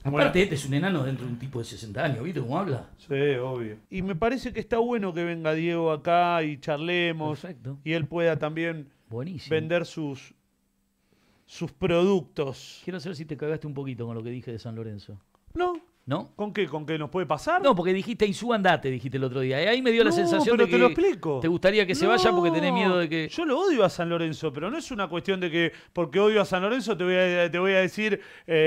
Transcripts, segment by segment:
Aparte, este es un enano dentro de un tipo de 60 años, ¿viste cómo habla? Sí, obvio. Y me parece que está bueno que venga Diego acá y charlemos. Perfecto. Y él pueda también Buenísimo. vender sus productos. Quiero saber si te cagaste un poquito con lo que dije de San Lorenzo. No. ¿No? ¿Con qué? ¿Con qué nos puede pasar? No, porque dijiste Insúa andate, dijiste el otro día. Y ahí me dio la sensación pero de que te lo explico. te gustaría que se vaya porque tenés miedo de que... Yo lo odio a San Lorenzo, pero no es una cuestión de que porque odio a San Lorenzo te voy a decir...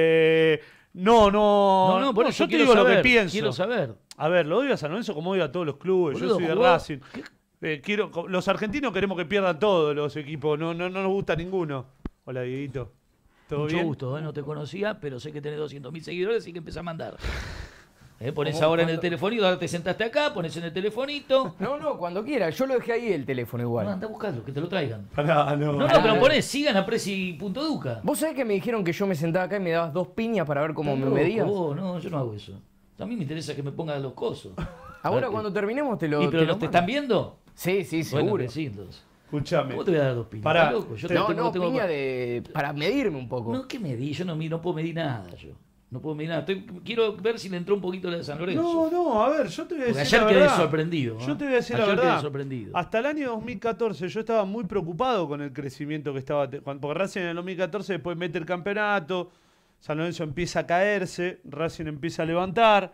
No, por eso yo te quiero digo saber, lo que pienso. Quiero saber. A ver, lo odio a San Lorenzo como odio a todos los clubes. Boludo, yo soy de jugó- Racing. Los argentinos queremos que pierdan todos los equipos. No nos gusta ninguno. Hola, Dieguito. ¿Todo Mucho bien? gusto, no te conocía, pero sé que tenés 200.000 seguidores, así que empezá a mandar. Pones ahora en el telefonito, ahora te sentaste acá, pones en el telefonito. No, cuando quiera. Yo lo dejé ahí el teléfono igual. No, anda a buscarlo, que te lo traigan. Pará, No, pero ponés, sigan a Presi.duca. ¿Vos sabés que me dijeron que yo me sentaba acá y me dabas 2 piñas para ver cómo me medías? No, yo no hago eso. A mí me interesa que me pongan los cosos. Ahora cuando terminemos te lo... ¿Y pero te lo te mando. están viendo? Sí, Bueno, seguro. que sí, entonces. Escuchame. ¿Cómo te voy a dar 2 piñas? Pará, ¿Estás loco? Yo No, tengo- piña para medirme un poco. No, ¿qué medí? Yo no puedo medir nada yo. No puedo medir nada. Quiero ver si le entró un poquito la de San Lorenzo. No, a ver, yo te voy a Porque decir ayer la quedé verdad. sorprendido. Yo te voy a decir la Ayer verdad. quedé sorprendido. Hasta el año 2014 yo estaba muy preocupado con el crecimiento que estaba... Porque Racing en el 2014 después mete el campeonato, San Lorenzo empieza a caerse, Racing empieza a levantar.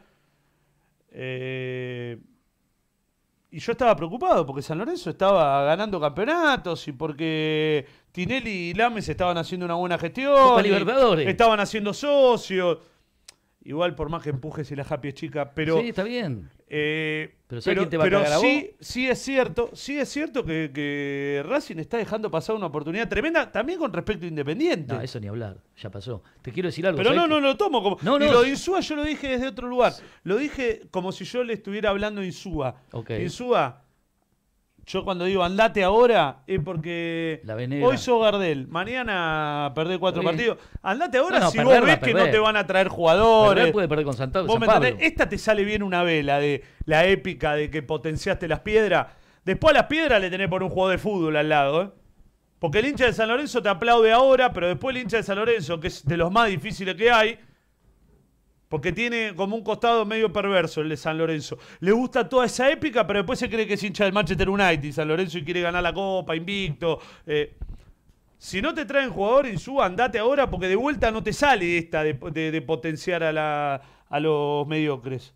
Y yo estaba preocupado porque San Lorenzo estaba ganando campeonatos y porque Tinelli y Lames estaban haciendo una buena gestión. Copa y Libertadores. Estaban haciendo socios. Igual por más que empujes y la happy es chica, pero... Sí, está bien. Pero ¿sabes quién te va a cagar a sí es cierto que Racing está dejando pasar una oportunidad tremenda también con respecto a Independiente. No, eso ni hablar, ya pasó. Te quiero decir algo. Pero ¿sabes no qué? lo tomo como... No, Y no. lo de Insúa yo lo dije desde otro lugar. Lo dije como si yo le estuviera hablando a Insúa. Ok. Insúa, yo cuando digo andate ahora es porque La venera. hoy sos Gardel, mañana perdés 4 Está bien. partidos. Andate ahora No, si perder vos va ves a que no perder. te van a traer jugadores. Perder puede perder con San ¿Vos me Pablo. entendés? Esta te sale bien una vela de la épica de que potenciaste las piedras. Después a las piedras le tenés por un juego de fútbol al lado, ¿eh? Porque el hincha de San Lorenzo te aplaude ahora, pero después el hincha de San Lorenzo, que es de los más difíciles que hay, porque tiene como un costado medio perverso el de San Lorenzo. Le gusta toda esa épica, pero después se cree que es hincha del Manchester United, San Lorenzo, y quiere ganar la Copa, invicto. Si no te traen jugador, Insúa, andate ahora, porque de vuelta no te sale esta de potenciar a los mediocres.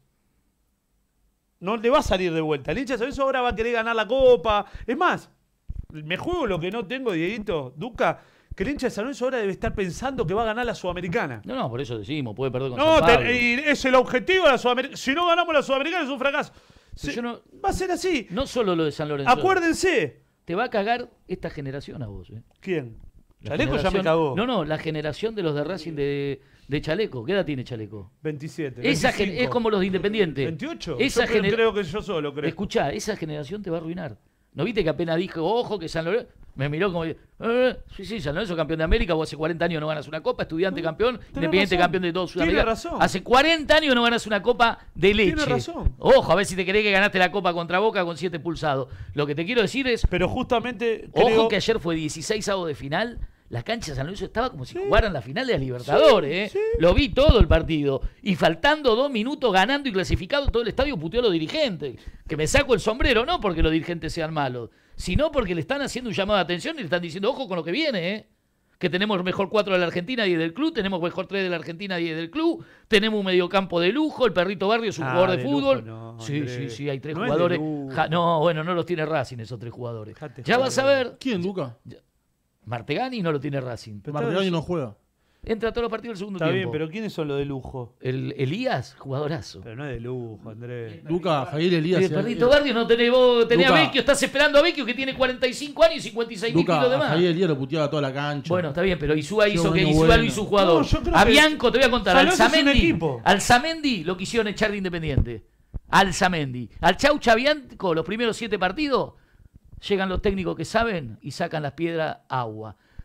No le va a salir de vuelta. El hincha de San Lorenzo ahora va a querer ganar la Copa. Es más, me juego lo que no tengo, Dieguito, Duca, que el hincha de San Lorenzo ahora debe estar pensando que va a ganar la Sudamericana. No, por eso decimos, puede perder con No, San Pablo. y es el objetivo de la Sudamericana. Si no ganamos la Sudamericana es un fracaso. Yo no- Va a ser así. No solo lo de San Lorenzo. Acuérdense. Te va a cagar esta generación a vos. ¿Quién? La Chaleco ya me generación- cagó. No, la generación de los de Racing de Chaleco. ¿Qué edad tiene Chaleco? 27. Esa 25. es como los de Independiente. 28. Esa Yo creo que yo solo creo. Escuchá, esa generación te va a arruinar. ¿No viste que apenas dijo, ojo, que San Lorenzo... Me miró como... sí, San Lorenzo campeón de América, vos hace 40 años no ganas una copa, Estudiante campeón, Independiente razón. campeón de todo Tiene Sudamérica. razón. Hace 40 años no ganas una copa de leche. Tiene razón. Ojo, a ver si te crees que ganaste la copa contra Boca con 7 pulsados. Lo que te quiero decir es, Pero justamente ojo creo... que ayer fue 16avos de final. La cancha de San Lorenzo estaba como si jugaran la final de las Libertadores. Sí, sí. Lo vi todo el partido. Y faltando 2 minutos, ganando y clasificado, todo el estadio puteó a los dirigentes. Que me saco el sombrero, no porque los dirigentes sean malos, sino porque le están haciendo un llamado de atención y le están diciendo, ojo con lo que viene, que tenemos mejor 4 de la Argentina, 10 del club, tenemos mejor 3 de la Argentina, 10 del club, tenemos un mediocampo de lujo, el Perrito Barrio es un jugador de de fútbol. lujo no, sí, Andrés. sí, hay 3 No es de jugadores. lujo. No, bueno, no los tiene Racing esos 3 jugadores. Dejate Ya joder. vas a ver, ¿Quién, Luca? Martegani no lo tiene Racing. Pero Martegani no juega. Entra a todos los partidos del segundo Está bien, tiempo. pero ¿quiénes son los de lujo? El Elías, jugadorazo. Pero no es de lujo, Andrés. Luca, Javier Elías. Y el Perrito Barrio no tenés vos, tenés a Luca. Vecchio, estás esperando a Vecchio que tiene 45 años y 56 mil kilos de Luca, más. Javier Elías lo puteaba toda la cancha. Bueno, está bien, pero Insúa Qué hizo que bueno, Insúa bueno. lo hizo un jugador. No, yo creo A que Bianco, te voy a contar, San al Lorenzo es un Zamendi, equipo. al Zamendi lo quisieron echar de Independiente. Al Zamendi. Al Chaucha Bianco, los primeros 7 partidos, llegan los técnicos que saben y sacan las piedras agua.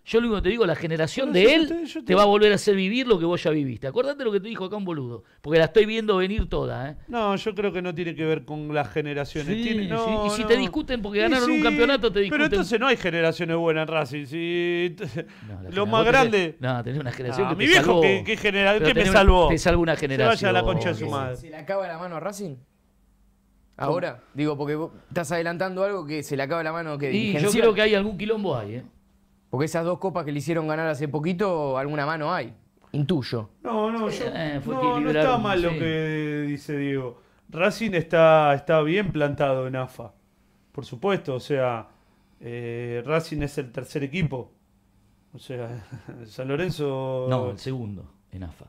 Yo lo único que te digo, la generación Pero de yo él te- te va a volver a hacer vivir lo que vos ya viviste. Acordate lo que te dijo acá un boludo, porque la estoy viendo venir toda, ¿eh? No, yo creo que no tiene que ver con las generaciones. Sí, Tiene- sí. no, Y si no. te discuten porque Y ganaron un sí, campeonato, te discuten. Pero entonces no hay generaciones buenas en Racing. Si No, lo más grande. No, tenés una generación que Mi te viejo, salvó. ¿qué Pero me tenés salvó? Te salvó una Se generación. vaya a la concha de su madre. ¿Se le acaba la mano a Racing? Ahora, digo, porque vos estás adelantando algo que se le acaba la mano que Y yo dirigencial. creo que hay algún quilombo ahí, ¿eh? Porque esas 2 copas que le hicieron ganar hace poquito, alguna mano hay. Intuyo. No, fue no equilibraron, está mal lo sí. que dice Diego. Racing está bien plantado en AFA. Por supuesto, o sea, Racing es el tercer equipo. O sea, San Lorenzo. No, el segundo, en AFA.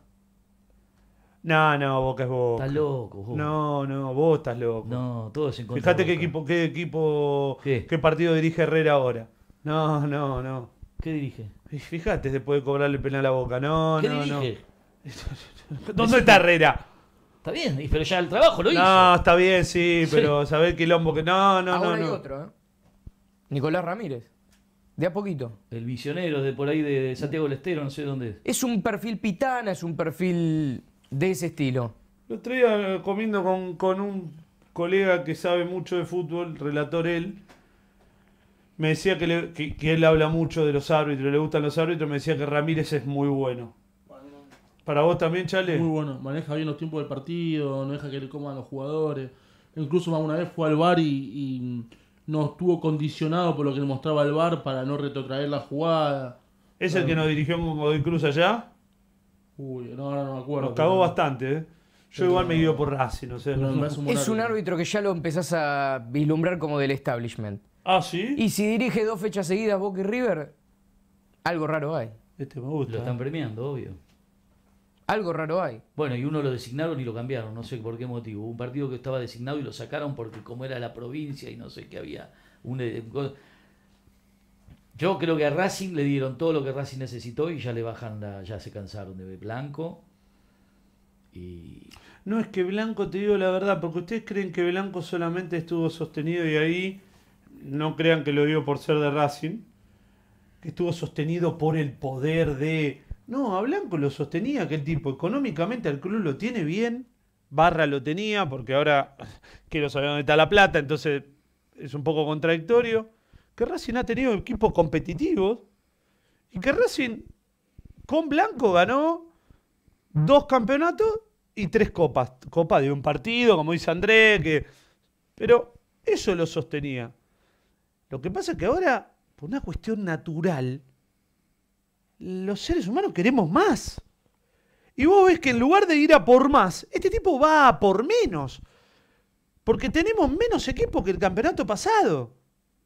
No, Boca es Boca. Estás loco, vos. No, vos estás loco. No, todo es en contra Fíjate de Boca. qué ¿Qué? partido dirige Herrera ahora. No. ¿Qué dirige? Y fíjate después de cobrarle penal a Boca. No. ¿Qué dirige? ¿Dónde está Herrera? Está bien, pero ya el trabajo lo hizo. No, está bien, sí, pero saber quilombo que. No. Ahora hay otro, ¿eh? Nicolás Ramírez. De a poquito. El misionero de por ahí de Santiago del Estero, no sé dónde es. Es un perfil pitana, es un perfil de ese estilo. El otro día comiendo con un colega que sabe mucho de fútbol, relator él, me decía que él habla mucho de los árbitros, le gustan los árbitros, me decía que Ramírez es muy bueno. ¿Para vos también, Chale? Muy bueno, maneja bien los tiempos del partido, no deja que le coman los jugadores. Incluso más una vez fue al VAR y no estuvo condicionado por lo que le mostraba el VAR para no retrotraer la jugada. ¿Es el que nos dirigió con Godoy Cruz allá? Uy, no me acuerdo. Nos cagó pero- bastante, ¿eh? Yo pero- igual me guío por Racing, no sé. pero me parece un buen Es un árbitro que ya lo empezás a vislumbrar como del establishment. Ah, ¿sí? Y si dirige 2 fechas seguidas Boca y River, algo raro hay. Este me Lo gusta. están premiando, obvio. Algo raro hay. Bueno, y uno lo designaron y lo cambiaron, no sé por qué motivo. Hubo un partido que estaba designado y lo sacaron porque como era la provincia y no sé qué había. Yo creo que a Racing le dieron todo lo que Racing necesitó y ya le bajan ya se cansaron de Blanco. Y No, es que Blanco, te digo la verdad, porque ustedes creen que Blanco solamente estuvo sostenido y ahí no crean que lo digo por ser de Racing, que estuvo sostenido por el poder de... No, a Blanco lo sostenía aquel tipo, económicamente al club lo tiene bien, Barra lo tenía, porque ahora quiero saber dónde está la plata, entonces es un poco contradictorio, que Racing ha tenido equipos competitivos y que Racing con Blanco ganó 2 campeonatos y 3 copas. Copa de un partido, como dice Andrés, pero eso lo sostenía. Lo que pasa es que ahora, por una cuestión natural, los seres humanos queremos más. Y vos ves que en lugar de ir a por más, este tipo va a por menos. Porque tenemos menos equipos que el campeonato pasado.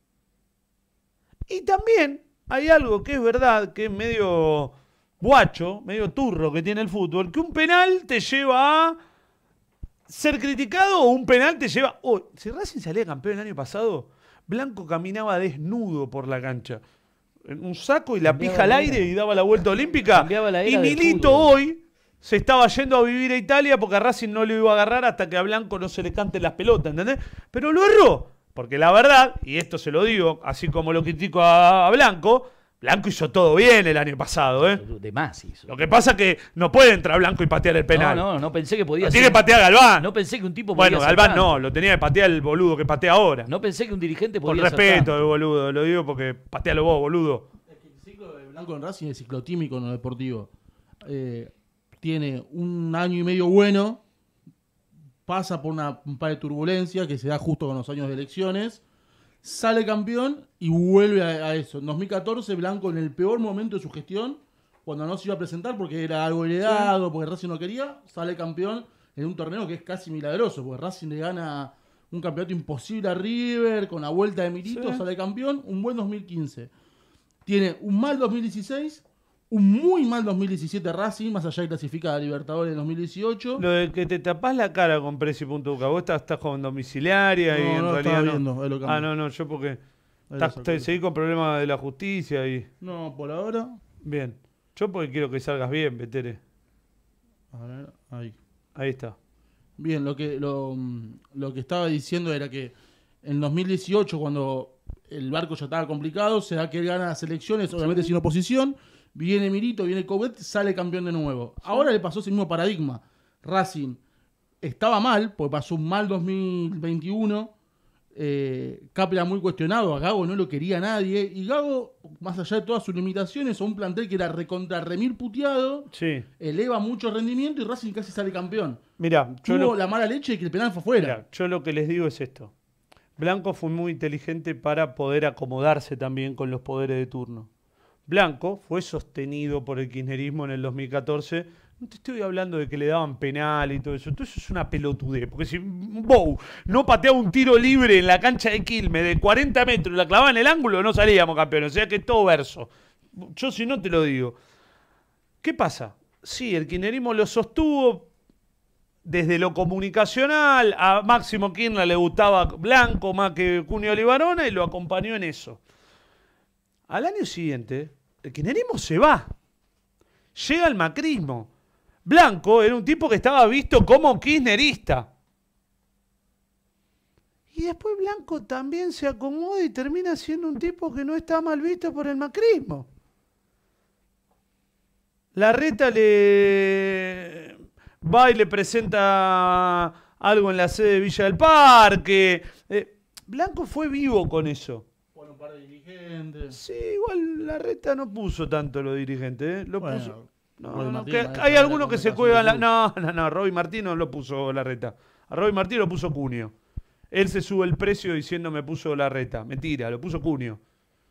Y también hay algo que es verdad, que es medio guacho, medio turro que tiene el fútbol, que un penal te lleva a ser criticado o un penal te lleva... Oh, si Racing salía campeón el año pasado, Blanco caminaba desnudo por la cancha. En un saco y la Cambiaba pija al la aire era. y daba la vuelta olímpica. Cambiaba la Y era del Milito fútbol. hoy se estaba yendo a vivir a Italia porque a Racing no le iba a agarrar hasta que a Blanco no se le canten las pelotas, ¿entendés? Pero lo erró. Porque la verdad, y esto se lo digo, así como lo critico a Blanco, Blanco hizo todo bien el año pasado, ¿eh? de más hizo. Lo que pasa es que no puede entrar Blanco y patear el penal. No pensé que podía Lo ser. tiene que patear Galván. No pensé que un tipo podía Bueno, hacer Galván tanto. no, lo tenía que patear el boludo que patea ahora. No pensé que un dirigente Con podía hacer respeto tanto. del boludo, lo digo porque patealo vos, boludo. El ciclo de Blanco en Racing es ciclotímico en lo deportivo. Tiene un año y medio bueno, pasa por un par de turbulencias que se da justo con los años de elecciones, sale campeón y vuelve a eso. En 2014 Blanco en el peor momento de su gestión, cuando no se iba a presentar porque era algo heredado, porque Racing no quería, sale campeón en un torneo que es casi milagroso, porque Racing le gana un campeonato imposible a River, con la vuelta de Milito, Sí. sale campeón, un buen 2015. Tiene un mal 2016, un muy mal 2017 Racing, más allá de clasificar a Libertadores en 2018. Lo de que te tapás la cara con Presi.uca, vos estás con domiciliaria y en no, realidad estaba no. viendo, es lo que Ah, no, yo porque Ahí lo saqué. seguí con problemas de la justicia y... No, por ahora. Bien. Yo porque quiero que salgas bien, Betere. A ver, ahí. Ahí está. Bien, lo que estaba diciendo era que en 2018, cuando el barco ya estaba complicado, se da que él gana las elecciones, obviamente sin oposición, viene Milito, viene Coudet, sale campeón de nuevo. Ahora le pasó ese mismo paradigma. Racing estaba mal, porque pasó un mal 2021, Capria muy cuestionado, a Gago no lo quería nadie, y Gago, más allá de todas sus limitaciones, a un plantel que era recontra remil puteado, Sí. eleva mucho rendimiento y Racing casi sale campeón. Mirá, Tuvo la mala leche de que el penal fue afuera. mirá, yo lo que les digo es esto. Blanco fue muy inteligente para poder acomodarse también con los poderes de turno. Blanco fue sostenido por el kirchnerismo en el 2014. No te estoy hablando de que le daban penal y todo eso. Todo eso es una pelotudez. Porque si Bou no pateaba un tiro libre en la cancha de Quilmes de 40 metros y la clavaba en el ángulo, no salíamos campeones. O sea que todo verso. Yo si no te lo digo. ¿Qué pasa? Sí, el kirchnerismo lo sostuvo desde lo comunicacional. A Máximo Kirchner le gustaba Blanco más que Cunio Olivarona y lo acompañó en eso. Al año siguiente, el kirchnerismo se va. Llega el macrismo. Blanco era un tipo que estaba visto como kirchnerista. Y después Blanco también se acomoda y termina siendo un tipo que no está mal visto por el macrismo. Larreta le va y le presenta algo en la sede de Villa del Parque. Blanco fue vivo con eso. Bueno, un par de dirigentes. Sí, igual Larreta no puso tanto los dirigentes, ¿eh? Lo Bueno, puso. No, Roy no, Martín, que maestro hay de la algunos que se comunicación cuelgan del club. No, Roy Martín no lo puso Larreta. A Roy Martín lo puso Cunio. Él se sube el precio diciendo me puso Larreta. Mentira, lo puso Cunio.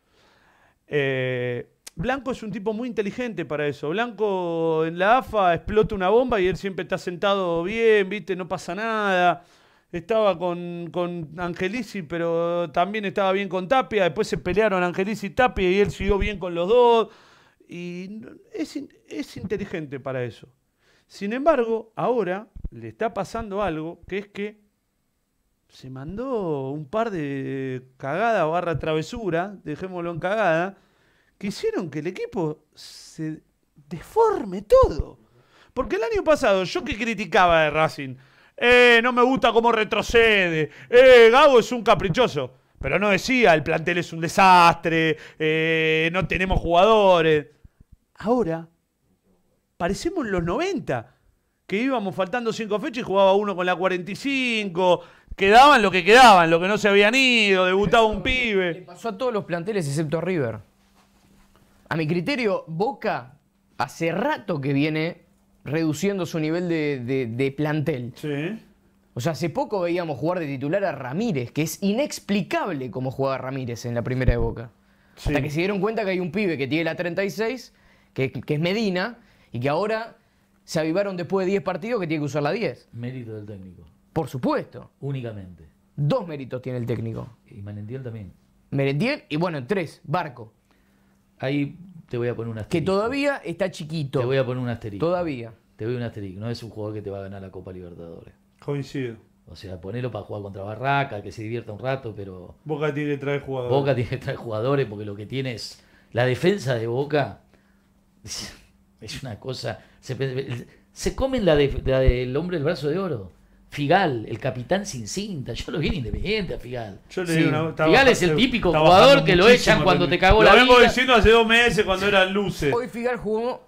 Blanco es un tipo muy inteligente para eso. Blanco en la AFA explota una bomba y él siempre está sentado bien, ¿viste? No pasa nada. Estaba con Angelici, pero también estaba bien con Tapia. Después se pelearon Angelici y Tapia y él siguió bien con los dos. Y es inteligente para eso. Sin embargo, ahora le está pasando algo, que es que se mandó un par de cagadas barra travesura, dejémoslo en cagada, que hicieron que el equipo se deforme todo. Porque el año pasado, yo que criticaba de Racing, no me gusta cómo retrocede, Gago es un caprichoso, pero no decía, el plantel es un desastre, no tenemos jugadores. Ahora, parecemos en los 90, que íbamos faltando 5 fechas y jugaba uno con la 45, quedaban, lo que no se habían ido, debutaba un Le pibe. pasó a todos los planteles excepto a River. A mi criterio, Boca hace rato que viene reduciendo su nivel de plantel. Sí. O sea, hace poco veíamos jugar de titular a Ramírez, que es inexplicable cómo juega Ramírez en la primera de Boca. Sí. Hasta que se dieron cuenta que hay un pibe que tiene la 36, que es Medina, y que ahora se avivaron después de 10 partidos que tiene que usar la 10. Mérito del técnico, Por supuesto. únicamente. 2 méritos tiene el técnico. Y Manentiel también. Merentiel y bueno, 3, Barco. Ahí te voy a poner un Que asterisco. todavía está chiquito. Te voy a poner un asterisco. Todavía. Te doy un asterisco. No es un jugador que te va a ganar la Copa Libertadores. Coincido. O sea, ponelo para jugar contra Barraca, que se divierta un rato, pero Boca tiene que traer jugadores. Boca tiene que traer jugadores porque lo que tiene es la defensa de Boca. Es una cosa. Se comen la del hombre del brazo de oro. Figal, el capitán sin cinta. Yo lo vi en Independiente a Figal. Yo le Sí. digo una, está Figal baja- es el típico está jugador bajando que lo muchísimo echan cuando el te cagó Lo la vengo vida. diciendo hace 2 meses cuando eran luces. Hoy Figal jugó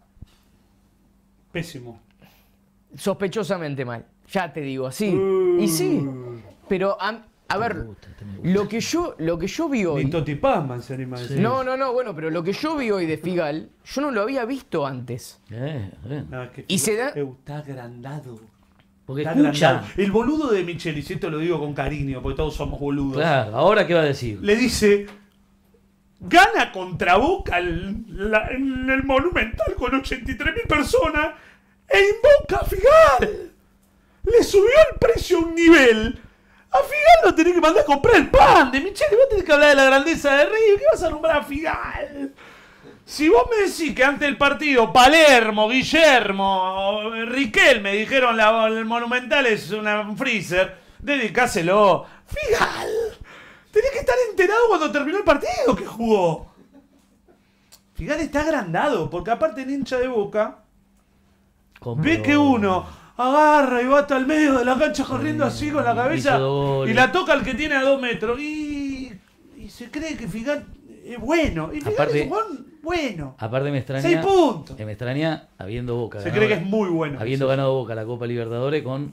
Pésimo. sospechosamente mal. Ya te digo, así. Y sí. Pero, a ver, Me gusta. lo que yo vi hoy... Ni Totti Pazman se anima a decir. No, bueno, pero lo que yo vi hoy de Figal, yo no lo había visto antes. No, es que Y se da- Está agrandado. Porque Está escucha. agrandado. El boludo de Michelis, esto lo digo con cariño, porque todos somos boludos. Claro, ahora qué va a decir. Le dice, gana contra Boca en el Monumental con 83.000 personas e invoca a Figal. Le subió el precio a un nivel. A Figal lo tenés que mandar a comprar el pan de Micheli. Vos tenés que hablar de la grandeza de Río. ¿Qué vas a nombrar a Figal? Si vos me decís que antes del partido Palermo, Guillermo, Riquelme dijeron el Monumental es un freezer, dedicáselo. Figal. Tenés que estar enterado cuando terminó el partido que jugó. Figal está agrandado, porque aparte el hincha de Boca ve que uno agarra y va hasta el medio de la cancha corriendo así con la cabeza hizo doble. y la toca al que tiene a 2 metros. Y se cree que Figal es bueno. Y Figal Aparte- es un jugador bueno. Aparte me extraña. 6 puntos. Me extraña habiendo Boca. Se ganado- cree que es muy bueno. Habiendo ganado Boca la Copa Libertadores con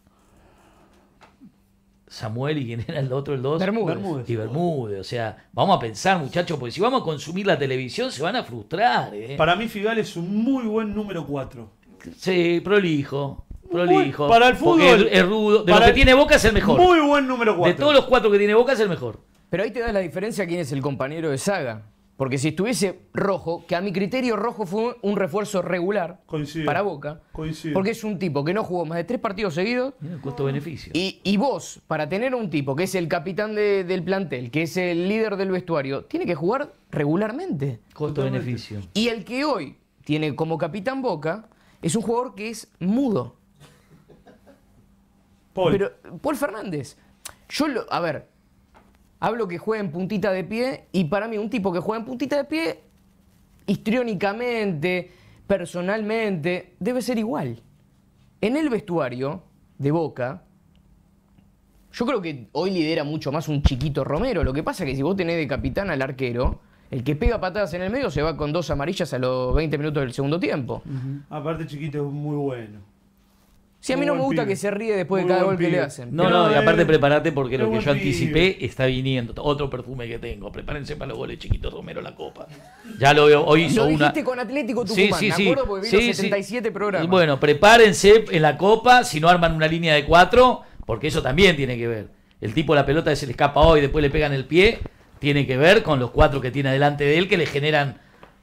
Samuel y quién era el otro, el 2. Bermúdez. Y Bermúdez. O sea, vamos a pensar, muchachos, porque si vamos a consumir la televisión se van a frustrar. Para mí Figal es un muy buen número 4. Sí, prolijo. Prolijo. Para el Porque fútbol, es rudo. De para lo que el- tiene Boca es el mejor. Muy buen número 4. De todos los 4 que tiene Boca es el mejor. Pero ahí te das la diferencia quién es el compañero de saga. Porque si estuviese Rojo, que a mi criterio Rojo fue un refuerzo regular Coincido. para Boca, Coincido. porque es un tipo que no jugó más de 3 partidos seguidos, Mira el costo-beneficio. y vos, para tener un tipo que es el capitán del plantel, que es el líder del vestuario, tiene que jugar regularmente. Costo-beneficio. Y el que hoy tiene como capitán Boca es un jugador que es mudo. Paul. Pero Paul Fernández, a ver, hablo que juega en puntita de pie y para mí un tipo que juega en puntita de pie, histriónicamente, personalmente, debe ser igual. En el vestuario de Boca, yo creo que hoy lidera mucho más un Chiquito Romero. Lo que pasa es que si vos tenés de capitán al arquero, el que pega patadas en el medio se va con 2 amarillas a los 20 minutos del segundo tiempo. Aparte Chiquito es muy bueno. Si a mí Muy no me buen gusta pibe. que se ríe después de Muy cada buen gol que le pibe. hacen. No, Pero no, y aparte es- prepárate porque lo es que buen yo pibe. anticipé está viniendo. Otro perfume que tengo. Prepárense para los goles Chiquito Romero en la Copa. Ya lo veo. Hoy hizo Lo una. dijiste con Atlético Tucumán, me acuerdo porque vi Sí, los sí. 77 programas. Bueno, prepárense en la Copa, si no arman una línea de 4, porque eso también tiene que ver. El tipo la pelota se le escapa hoy, después le pegan el pie, tiene que ver con los 4 que tiene delante de él que le generan.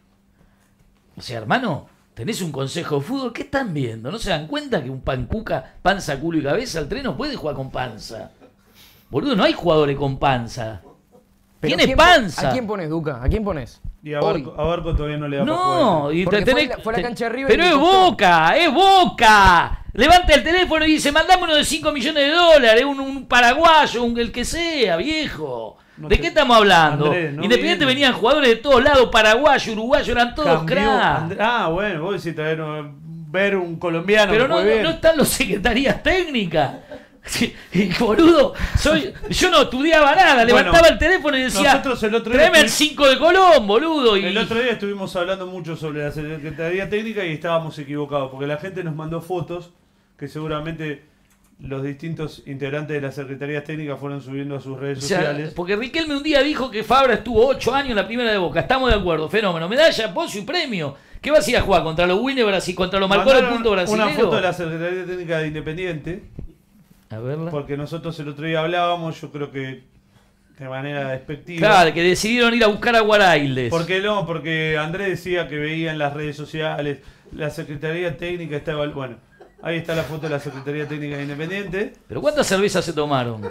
O sea, hermano, tenés un consejo de fútbol, ¿qué están viendo? ¿No se dan cuenta que un pancuca, panza, culo y cabeza, el tren no puede jugar con panza? Boludo, no hay jugadores con panza. Pero Tiene panza. ¿A quién pones, Duca? ¿A quién pones? Y a Hoy. Barco todavía no le da para No, jugar. y Porque tenés- fue a la cancha de River pero y le es costó. Boca, es Boca. Levanta el teléfono y dice, mandame uno de 5 millones de dólares, un paraguayo, el que sea, viejo. No ¿De te- qué estamos hablando? Andrés, no Independiente viene. venían jugadores de todos lados, paraguayo, uruguayo, eran todos Cambió cracks. bueno, vos decís traer ver un colombiano. Pero que no, juegue no, bien. no están los secretarías técnicas. Sí, y boludo, yo no estudiaba nada, levantaba Bueno, el teléfono y decía, nosotros el otro día tráeme el estuvimos- 5 de Colón, boludo. Y, El otro día estuvimos hablando mucho sobre la Secretaría Técnica y estábamos equivocados, porque la gente nos mandó fotos que seguramente los distintos integrantes de las Secretarías Técnicas fueron subiendo a sus redes O sea, sociales. porque Riquelme un día dijo que Fabra estuvo 8 años en la primera de Boca. Estamos de acuerdo, fenómeno. Medalla, apoyo y premio. ¿Qué vas a ir a jugar? ¿Contra los Winners y contra los Marcores Mandaron punto brasileño? una foto de la Secretaría Técnica de Independiente, A verla. porque nosotros el otro día hablábamos, yo creo que de manera despectiva. Claro, que decidieron ir a buscar a Guaraildes. ¿Por qué no? Porque Andrés decía que veía en las redes sociales, la Secretaría Técnica estaba... Bueno, ahí está la foto de la Secretaría Técnica de Independiente. ¿Pero cuántas cervezas se tomaron?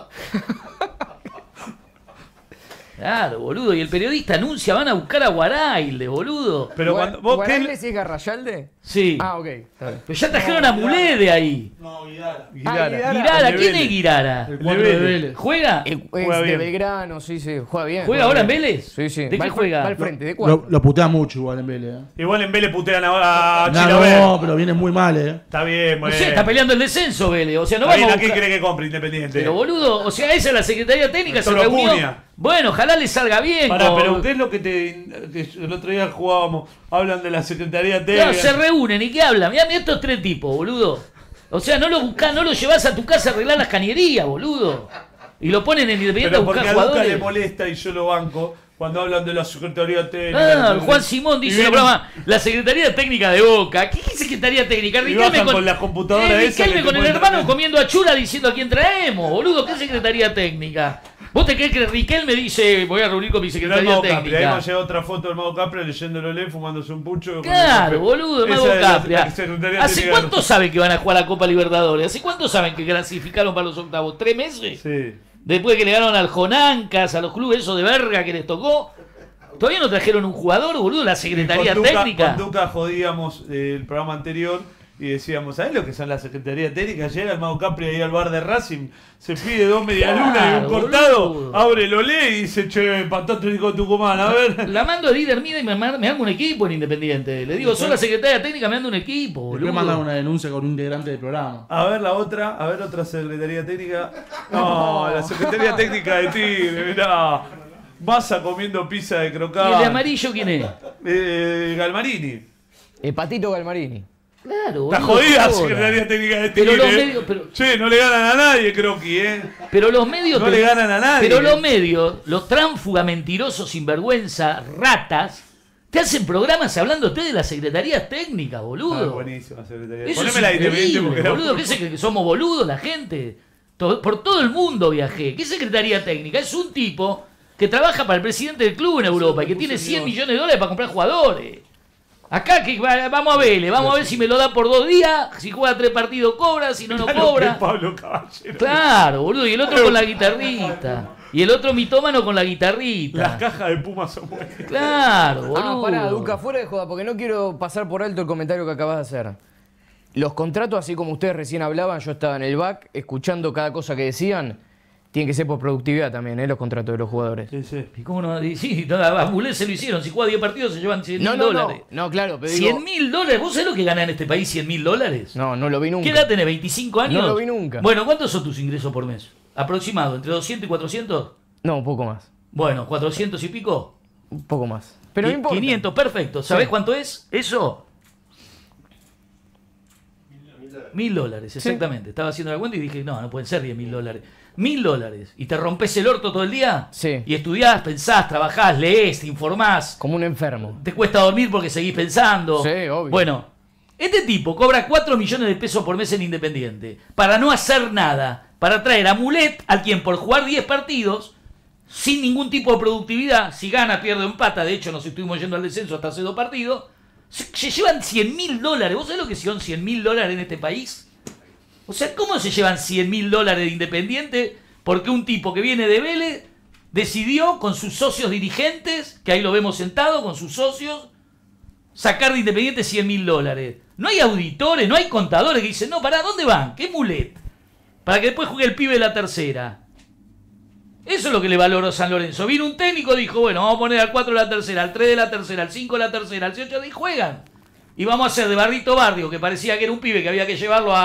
Claro, boludo. Y el periodista anuncia, van a buscar a Guaraildes, boludo. Pero cuando vos... ¿qué- ¿Guaraldes es Garrayalde? Sí. Ah, ok. Está bien. Pero ya trajeron a Mulé de ahí. No, Vidal. Guirara. Guirara. Guirara, El de ¿quién Vélez. es Guirara? El 4 de Vélez. Vélez. ¿Juega? Es Juega de bien. Belgrano, sí, sí. Juega bien. ¿Juega ahora en Vélez? Sí, sí. ¿De Va qué al juega? Va al frente, de cuatro. Lo putea mucho igual en Vélez. Igual en Vélez putean a No, Chilaver. no, pero viene muy mal, Está bien, No muy sé, bien. está peleando el descenso Vélez. O sea, no Ahí, vamos a ¿a quién buscar... cree que compre Independiente? Pero boludo, o sea, esa es la Secretaría Técnica, se Toro reunió. Cunha. Bueno, ojalá le salga bien. Pará, con- pero ¿qué es lo que que el otro día jugábamos? Hablan de la Secretaría Claro, Técnica. se reúnen y ¿qué hablan? Mirá estos 3 tipos, boludo. O sea, no lo buscás, no lo llevas a tu casa a arreglar las cañerías, boludo. Y lo ponen en Independiente a Pero porque buscar a Duca jugadores. le molesta y yo lo banco cuando hablan de la Secretaría Técnica. Ah, Juan Simón dice en el programa, la Secretaría Técnica de Boca. ¿Qué Secretaría Técnica? Y bajan con las computadoras esas Riquelme que con te el pueden hermano traer. comiendo achura diciendo a quién traemos, boludo. ¿Qué Secretaría Técnica? ¿Vos te crees que Riquelme dice voy a reunir con mi Mirá el Secretaría Mago Capri. Ahí Técnica? nos llega otra foto del Mago Capri leyéndolo, fumándose un pucho. con el Claro, café. boludo, Esa Mago es la Capria. Secretaría ¿Hace Técnica. cuánto saben que van a jugar la Copa Libertadores? ¿Hace cuánto saben que clasificaron para los octavos? ¿3 meses? Sí. Después que le ganaron al Jonancas, a los clubes esos de verga que les tocó. Todavía no trajeron un jugador, boludo, la Secretaría Con Duca- Técnica. Con Duca jodíamos el programa anterior y decíamos, ¿sabés lo que son la Secretaría Técnica? Llega el Mago Capri ahí al bar de Racing, se pide 2 medialunas y Claro, un cortado, boludo. abre, lo lee y dice, che, empató Atlético Tucumán, a ver. La mando de líder mida y me armo un equipo en Independiente. Le digo, soy la Secretaría Técnica, me ando un equipo, Después boludo. mandan una denuncia con un integrante del programa. A ver otra Secretaría Técnica. No, la Secretaría Técnica de Tigre, mirá. Massa comiendo pizza de ¿Y el de crocante. amarillo quién es? Galmarini. El Patito Galmarini. Claro, Está boludo, jodida la joda. Secretaría Técnica de Pero Tigre. los medios- pero- Che, no le ganan a nadie, Croqui, Pero los medios... No le ganan a nadie. Pero los medios, los tránsfugas, mentirosos, sinvergüenza, ratas, te hacen programas hablándote de las secretarías técnicas, boludo. Buenísima Secretaría. Eso Poneme es la independiente increíble, porque era boludo. muy- ¿Qué se cree que somos boludos la gente? Por todo el mundo viajé. ¿Qué secretaría técnica? Es un tipo que trabaja para el presidente del club en Europa y que tiene 100 millones de dólares para comprar jugadores. Acá que vamos a verle, vamos a ver si me lo da por 2 días, si juega 3 partidos cobra, si no no Claro que cobra. Pablo Caballero. Claro, boludo, y el otro con la guitarrita. Y el otro mitómano con la guitarrita. Las cajas de Puma son buenas. Claro, boludo. Pará, Duca, fuera de joda, porque no quiero pasar por alto el comentario que acabas de hacer. Los contratos, así como ustedes recién hablaban, yo estaba en el back, escuchando cada cosa que decían, tienen que ser por productividad también, los contratos de los jugadores. Sí, sí. ¿Y cómo no? Y sí, a Mulé se lo hicieron. Si juega 10 partidos se llevan 100 mil dólares. No, claro, pero digo, 100 mil dólares. ¿Vos sabés lo que gana en este país 100 mil dólares? no lo vi nunca. ¿Qué edad tenés? ¿25 años? No lo vi nunca. Bueno, ¿cuántos son tus ingresos por mes? Aproximado, ¿entre 200 y 400? No, un poco más. Bueno, 400 y pico. Un poco más. Pero no importa. 500, perfecto. ¿Sabés Sí. cuánto es eso? 1.000 dólares, exactamente. Estaba haciendo la cuenta y dije, no pueden ser 10.000 dólares. 1.000 dólares. ¿Y te rompes el orto todo el día? Sí. Y estudiás, pensás, trabajás, lees, te informás. Como un enfermo. Te cuesta dormir porque seguís pensando. Sí, obvio. Bueno, este tipo cobra 4 millones de pesos por mes en Independiente para no hacer nada, para traer a Mulet, al quien por jugar 10 partidos, sin ningún tipo de productividad, si gana, pierde o empata, de hecho nos estuvimos yendo al descenso hasta hace 2 partidos, se llevan 100.000 dólares. ¿Vos sabés lo que son 100.000 dólares en este país? O sea, ¿cómo se llevan 100.000 dólares de Independiente? Porque un tipo que viene de Vélez decidió con sus socios dirigentes, que ahí lo vemos sentado, con sus socios, sacar de Independiente 100.000 dólares. No hay auditores, no hay contadores que dicen, no, pará, ¿dónde van? ¿Qué Mulet? Para que después juegue el pibe de la tercera. Eso es lo que le valoró San Lorenzo. Vino un técnico, dijo, bueno, vamos a poner al 4 de la tercera, al 3 de la tercera, al 5 de la tercera, al 8 y juegan. Y vamos a hacer de Barrito Barrio, que parecía que era un pibe que había que llevarlo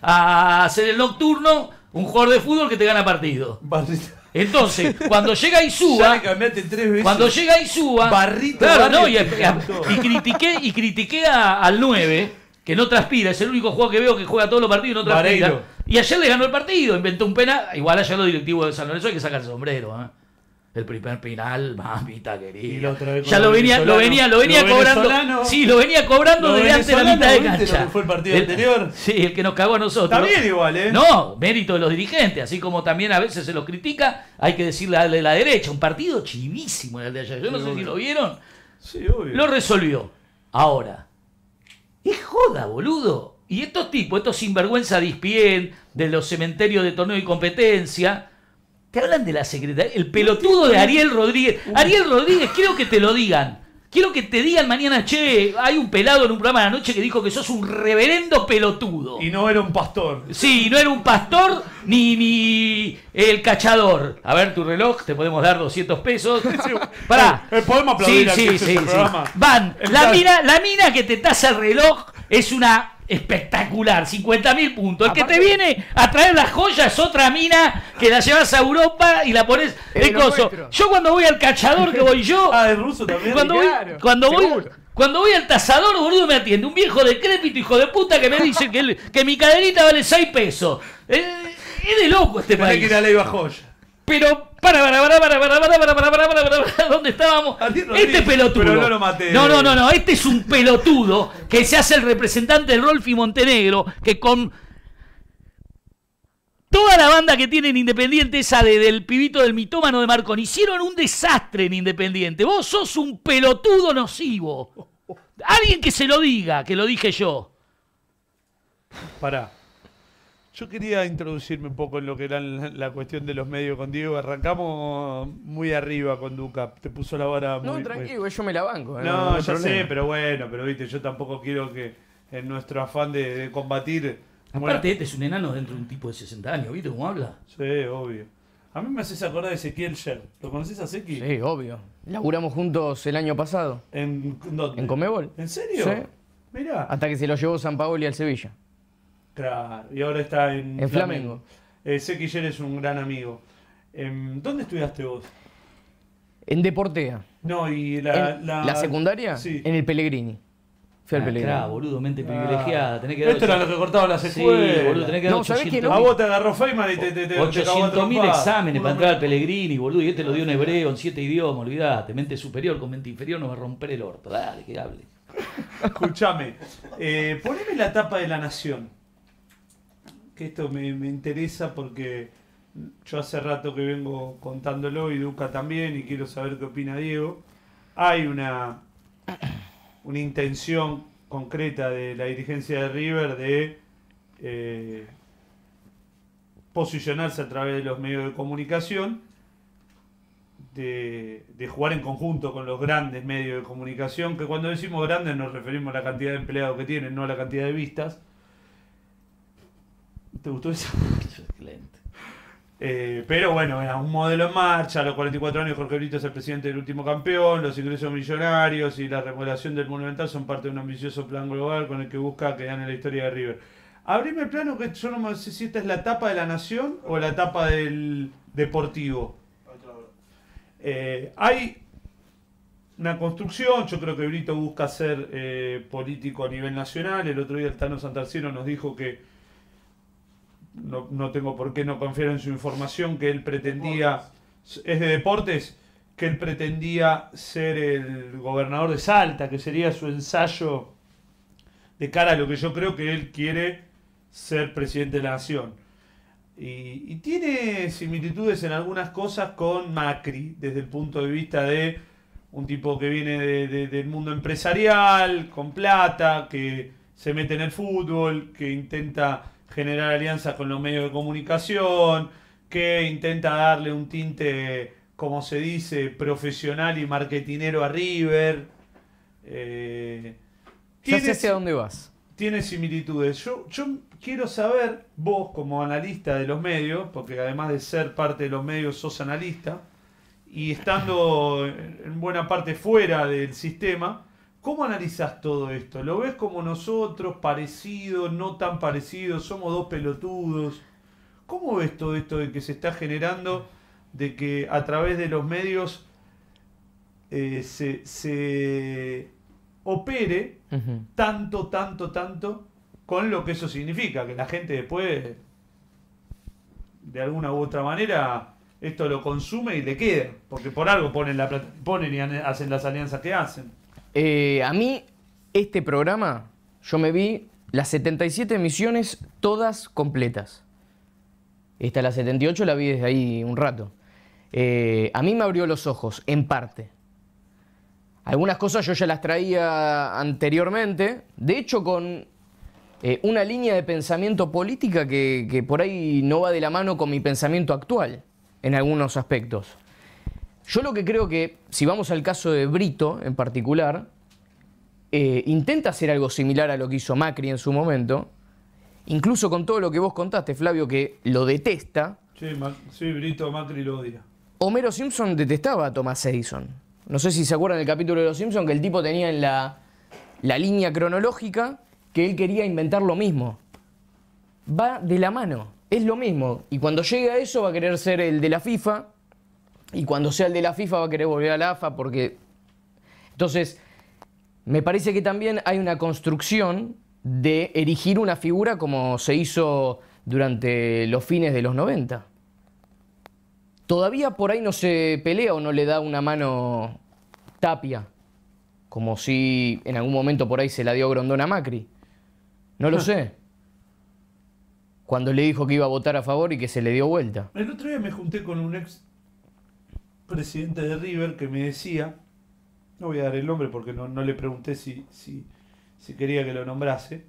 a hacer el nocturno, un jugador de fútbol que te gana partido. Barrito. Entonces, cuando llega Ya Insúa, le cambiaste 3 veces. cuando llega Insúa, Barrito claro, Barrio no, te encantó. y critiqué al 9, que no transpira, es el único jugador que veo que juega todos los partidos y no transpira. Vareiro. Y ayer le ganó el partido, inventó un penal, igual ayer los directivos de San Lorenzo hay que sacar el sombrero, ¿eh? El primer penal, mamita Y querida. la otra vez con Ya lo los venía venezolanos. cobrando. venezolanos. Sí, lo venía cobrando Los desde antes de la mitad de venezolanos, ¿viste cancha. lo que fue el partido anterior? Sí, el que nos cagó a nosotros. Está bien igual, ¿eh? No, mérito de los dirigentes, así como también a veces se los critica, hay que decirle a la derecha. Un partido chivísimo era el de ayer. Yo no sé si lo vieron. Sí, obvio. Lo resolvió. Ahora, es joda, boludo. Y estos tipos, estos sinvergüenza dispien de los cementerios de torneo y competencia, te hablan de la secretaría. El pelotudo de Ariel Rodríguez. Ariel Rodríguez, quiero que te lo digan. Quiero que te digan mañana, che, hay un pelado en un programa de la noche que dijo que sos un reverendo pelotudo. Y no era un pastor. Sí, no era un pastor ni el cachador. A ver, tu reloj, te podemos dar 200 pesos. Pará. Podemos aplaudir al Sí, que sí, hace sí, este programa. Van, El la tal- mina que te tasa el reloj es una espectacular, 50.000 puntos. El que te viene a traer la joya es otra mina que la llevas a Europa y la pones Es de lo coso. nuestro. Yo cuando voy al cachador que voy yo, Ah, ¿es ruso también? cuando Claro, voy, seguro. cuando voy al tasador, boludo, me atiende un viejo decrépito, hijo de puta, que me dice que mi cadenita vale 6 pesos. Es de loco este Tenés que país. ir a Ley Bajoya. Pero, para, ¿dónde estábamos? Ariel Rodríguez, Este pelotudo. pero no lo maté. No, este es un pelotudo que se hace el representante del Rolfi Montenegro, que con toda la banda que tiene en Independiente, esa del pibito del mitómano de Marcón, hicieron un desastre en Independiente. Vos sos un pelotudo nocivo. Alguien que se lo diga, que lo dije yo. Pará. Yo quería introducirme un poco en lo que era la cuestión de los medios con Diego. Arrancamos muy arriba con Duca. Te puso la vara muy... No, tranquilo, yo me la banco. No, hay ya sé, problema. pero bueno, pero viste, yo tampoco quiero que en nuestro afán de combatir... Aparte, este es un enano dentro de un tipo de 60 años, ¿viste cómo habla? Sí, obvio. A mí me haces acordar de Ezequiel Sher. ¿Lo conoces a Seki? Sí, obvio. Laburamos juntos el año pasado, ¿En dónde? en Conmebol. ¿En serio? Sí. Mirá. Hasta que se lo llevó San Paoli al Sevilla. Claro, y ahora está en Flamengo. Seki Sher es un gran amigo. ¿Dónde estudiaste vos? En Deportea. No, y ¿La secundaria? Sí. En el Pellegrini. Fui al Pellegrini. Claro, boludo, mente privilegiada. Tenés que dar Esto era lo que cortaban las Sí, escuelas. boludo, tenés que dar No, ¿sabés qué? 800.000 A vos te agarró Feynman y te cagó a 800.000 trompadas. exámenes para entrar al Pellegrini, boludo, y este lo dio en hebreo, en 7 idiomas, olvidate. Mente superior con mente inferior nos va a romper el orto. Dale, que hable. Escuchame, poneme la tapa de La Nación. Que esto me interesa porque yo hace rato que vengo contándolo y Duca también, y quiero saber qué opina Diego. Hay una intención concreta de la dirigencia de River de posicionarse a través de los medios de comunicación, de jugar en conjunto con los grandes medios de comunicación, que cuando decimos grandes nos referimos a la cantidad de empleados que tienen, no a la cantidad de vistas. ¿Te gustó eso? Excelente. Pero bueno, era un modelo en marcha. A los 44 años Jorge Brito es el presidente del último campeón. Los ingresos millonarios y la remodelación del Monumental son parte de un ambicioso plan global con el que busca que gane la historia de River. Abrime el plano, que yo no sé si esta es la tapa de La Nación o la tapa del Deportivo. Hay una construcción. Yo creo que Brito busca ser político a nivel nacional. El otro día el Tano Santarciero nos dijo que no tengo por qué no confiar en su información, que él pretendía, es de deportes, que él pretendía ser el gobernador de Salta, que sería su ensayo de cara a lo que yo creo que él quiere ser presidente de la nación. Y tiene similitudes en algunas cosas con Macri, desde el punto de vista de un tipo que viene del mundo empresarial, con plata, que se mete en el fútbol, que intenta generar alianzas con los medios de comunicación, que intenta darle un tinte, como se dice, profesional y marketinero a River. Ya sé hacia dónde vas. Tiene similitudes. Yo quiero saber, vos como analista de los medios, porque además de ser parte de los medios sos analista, y estando en buena parte fuera del sistema, ¿cómo analizás todo esto? ¿Lo ves como nosotros, parecido, no tan parecido? ¿Somos dos pelotudos? ¿Cómo ves todo esto de que se está generando, de que a través de los medios se opere tanto con lo que eso significa? Que la gente después, de alguna u otra manera, esto lo consume y le queda. Porque por algo ponen la plata, ponen y hacen las alianzas que hacen. A mí, este programa, yo me vi las 77 emisiones todas completas. Esta, la 78, la vi desde ahí un rato. A mí me abrió los ojos, en parte. Algunas cosas yo ya las traía anteriormente, de hecho con una línea de pensamiento política que por ahí no va de la mano con mi pensamiento actual, en algunos aspectos. Yo lo que creo que, si vamos al caso de Brito en particular, intenta hacer algo similar a lo que hizo Macri en su momento, incluso con todo lo que vos contaste, Flavio, que lo detesta. Sí, Brito Macri lo odia. Homero Simpson detestaba a Thomas Edison. No sé si se acuerdan del capítulo de Los Simpsons, que el tipo tenía en la línea cronológica que él quería inventar lo mismo. Va de la mano, es lo mismo. Y cuando llegue a eso va a querer ser el de la FIFA. Y cuando sea el de la FIFA va a querer volver a la AFA porque... Entonces, me parece que también hay una construcción de erigir una figura como se hizo durante los fines de los 90. Todavía por ahí no se pelea o no le da una mano Tapia, como si en algún momento por ahí se la dio Grondón a Macri. No lo sé. Cuando le dijo que iba a votar a favor y que se le dio vuelta. El otro día me junté con un ex presidente de River que me decía, no voy a dar el nombre porque no le pregunté si quería que lo nombrase,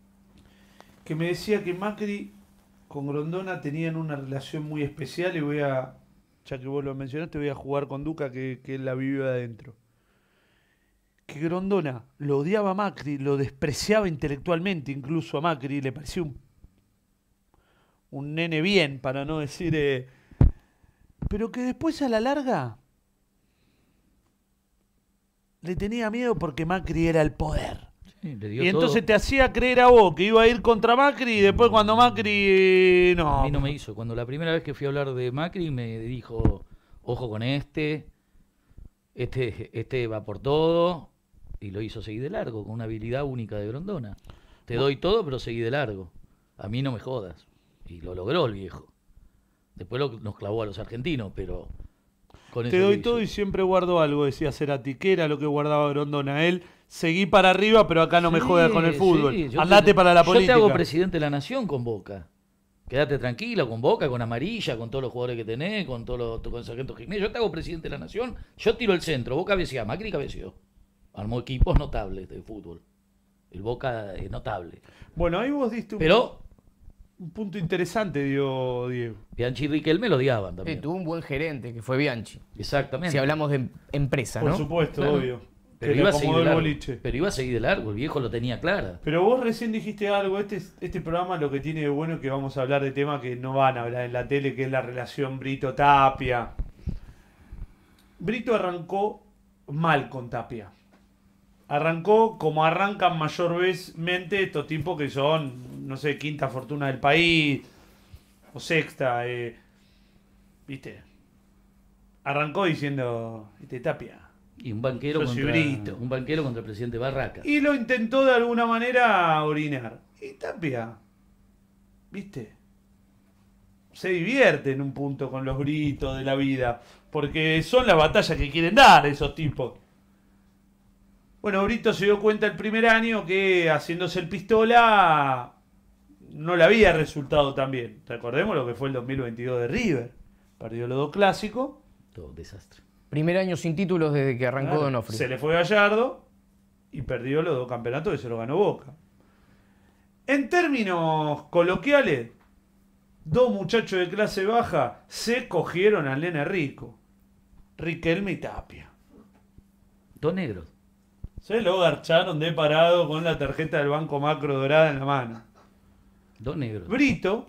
que me decía que Macri con Grondona tenían una relación muy especial, y voy a, ya que vos lo mencionaste, voy a jugar con Duca que él la vivió adentro. Que Grondona lo odiaba a Macri, lo despreciaba intelectualmente incluso a Macri, le parecía un nene bien, para no decir... pero que después a la larga le tenía miedo porque Macri era el poder. Sí, le dio Y entonces todo. te hacía creer a vos que iba a ir contra Macri, y después cuando Macri... no. A mí no me hizo. Cuando la primera vez que fui a hablar de Macri me dijo, ojo con este, Este va por todo y lo hizo seguir de largo, con una habilidad única de Grondona. Te doy todo, pero seguí de largo. A mí no me jodas. Y lo logró el viejo. Después nos clavó a los argentinos, pero... con Te eso doy lo todo hizo. y siempre guardo algo, decía Cerati, que era lo que guardaba Grondona. Él, seguí para arriba, pero acá no me Sí, jodas con el fútbol. sí, yo Andate para la política. Yo te hago presidente de la nación con Boca. Quédate tranquilo con Boca, con Amarilla, con todos los jugadores que tenés, con todos con Sargento Jiménez. Yo te hago presidente de la nación, yo tiro el centro. Boca cabecea, Macri cabeció. Armó equipos notables de fútbol. El Boca es notable. Bueno, ahí vos diste Pero un punto interesante, dio Diego. Bianchi y Riquelme lo odiaban también. Tuvo un buen gerente, que fue Bianchi. Exactamente. Si hablamos de empresa, Por ¿no? supuesto, Claro. obvio. Pero Que iba, le a seguir acomodó de el largo. boliche. Pero iba a seguir de largo, el viejo lo tenía clara. Pero vos recién dijiste algo, este programa lo que tiene de bueno es que vamos a hablar de temas que no van a hablar en la tele, que es la relación Brito-Tapia. Brito arrancó mal con Tapia. Arrancó como arrancan mayormente estos tipos que son, no sé, quinta fortuna del país, o sexta, ¿viste? Arrancó diciendo, Tapia. Y un banquero, Yo soy contra, Brito. un banquero contra el presidente Barraca. Y lo intentó de alguna manera orinar. Y Tapia, ¿viste? Se divierte en un punto con los gritos de la vida. Porque son las batallas que quieren dar esos tipos. Bueno, Brito se dio cuenta el primer año que haciéndose el pistola no le había resultado tan bien. Recordemos lo que fue el 2022 de River. Perdió los 2 clásicos. Todo un desastre. Primer año sin títulos desde que arrancó Claro, Donofrio. se le fue Gallardo y perdió los 2 campeonatos que se lo ganó Boca. En términos coloquiales, 2 muchachos de clase baja se cogieron al nene rico. Riquelme y Tapia. 2 negros. Se lo garcharon de parado con la tarjeta del Banco Macro dorada en la mano. 2 negros. Brito,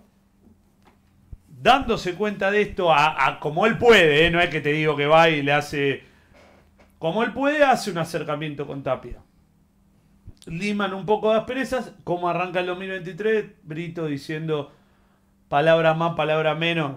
dándose cuenta de esto a como él puede, no es que te digo que va y le hace... Como él puede, hace un acercamiento con Tapia. Liman un poco de asperezas, como arranca el 2023, Brito diciendo palabra más, palabra menos,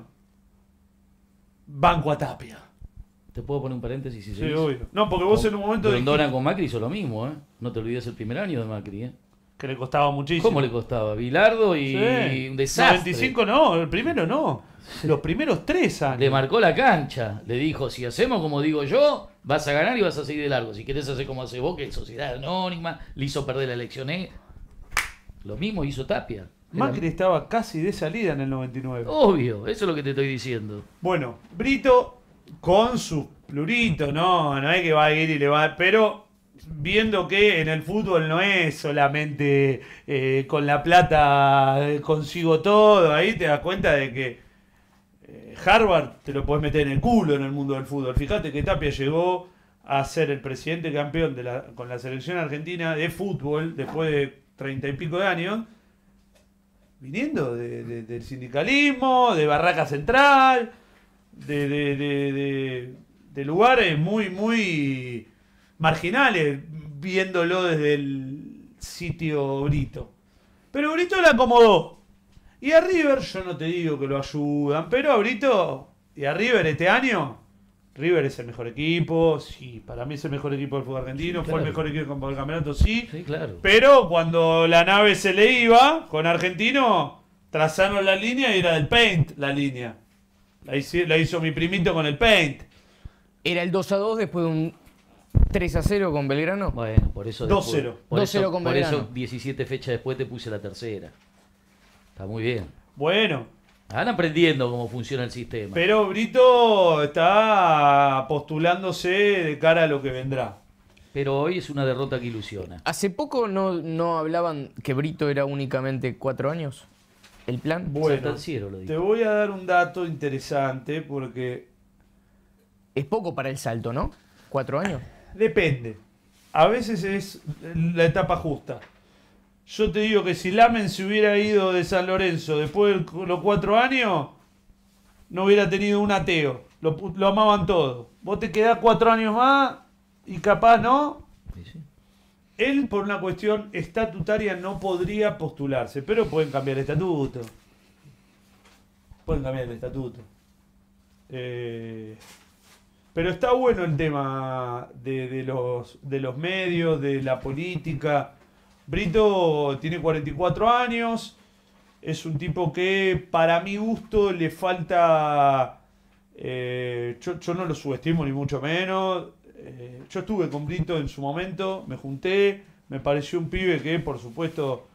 banco a Tapia. ¿Te puedo poner un paréntesis si Sí, seguís? obvio. No, porque vos en un momento Grondona dijiste con Macri hizo lo mismo, ¿eh? No te olvides el primer año de Macri, ¿eh? que le costaba muchísimo. ¿Cómo le costaba? Bilardo y Sí. un desastre. 95 no, el primero no. Los primeros 3 años. Le marcó la cancha. Le dijo, si hacemos como digo yo, vas a ganar y vas a seguir de largo. Si querés hacer como hace vos, que es Sociedad Anónima, le hizo perder la elección. Lo mismo hizo Tapia. Era Macri estaba casi de salida en el 99. obvio, eso es lo que te estoy diciendo. Bueno, Brito con su plurito, no es que va a ir y le va, pero viendo que en el fútbol no es solamente con la plata consigo todo, ahí te das cuenta de que Harvard te lo puedes meter en el culo en el mundo del fútbol. Fíjate que Tapia llegó a ser el presidente campeón con la selección argentina de fútbol después de 30 y pico de años, viniendo del sindicalismo, de Barraca Central, de lugares muy marginales, viéndolo desde el sitio Brito. Pero Brito le acomodó. Y a River, yo no te digo que lo ayudan, pero a Brito y a River este año, River es el mejor equipo, sí, para mí es el mejor equipo del fútbol argentino, Sí, fue el claro. mejor equipo del campeonato, sí. Sí, claro. Pero cuando la nave se le iba con Argentino, trazaron la línea y era del Paint la línea. La hizo mi primito con el Paint. Era el 2-2 después de un 3-0 con Belgrano. Bueno, por eso... 2-0. Por eso, 2-0 con por Belgrano. eso 17 fechas después te puse la tercera. Está muy bien. Bueno, Van aprendiendo cómo funciona el sistema. pero Brito está postulándose de cara a lo que vendrá. Pero hoy es una derrota que ilusiona. Hace poco no hablaban que Brito era únicamente 4 años. ¿El plan? Bueno, Santanciero lo dijo. te voy a dar un dato interesante porque Es poco para el salto, ¿no? 4 años. depende. A veces es la etapa justa. Yo te digo que si Lamen se hubiera ido de San Lorenzo después de los 4 años, no hubiera tenido un ateo. Lo amaban todos. Vos te quedás 4 años más y capaz no. Sí, sí. Él, por una cuestión estatutaria, no podría postularse, pero pueden cambiar el estatuto. Pueden cambiar el estatuto. Pero está bueno el tema de los medios, de la política. Brito tiene 44 años. Es un tipo que, para mi gusto, le falta... yo no lo subestimo ni mucho menos. Yo estuve con Brito en su momento, me junté. Me pareció un pibe que, por supuesto,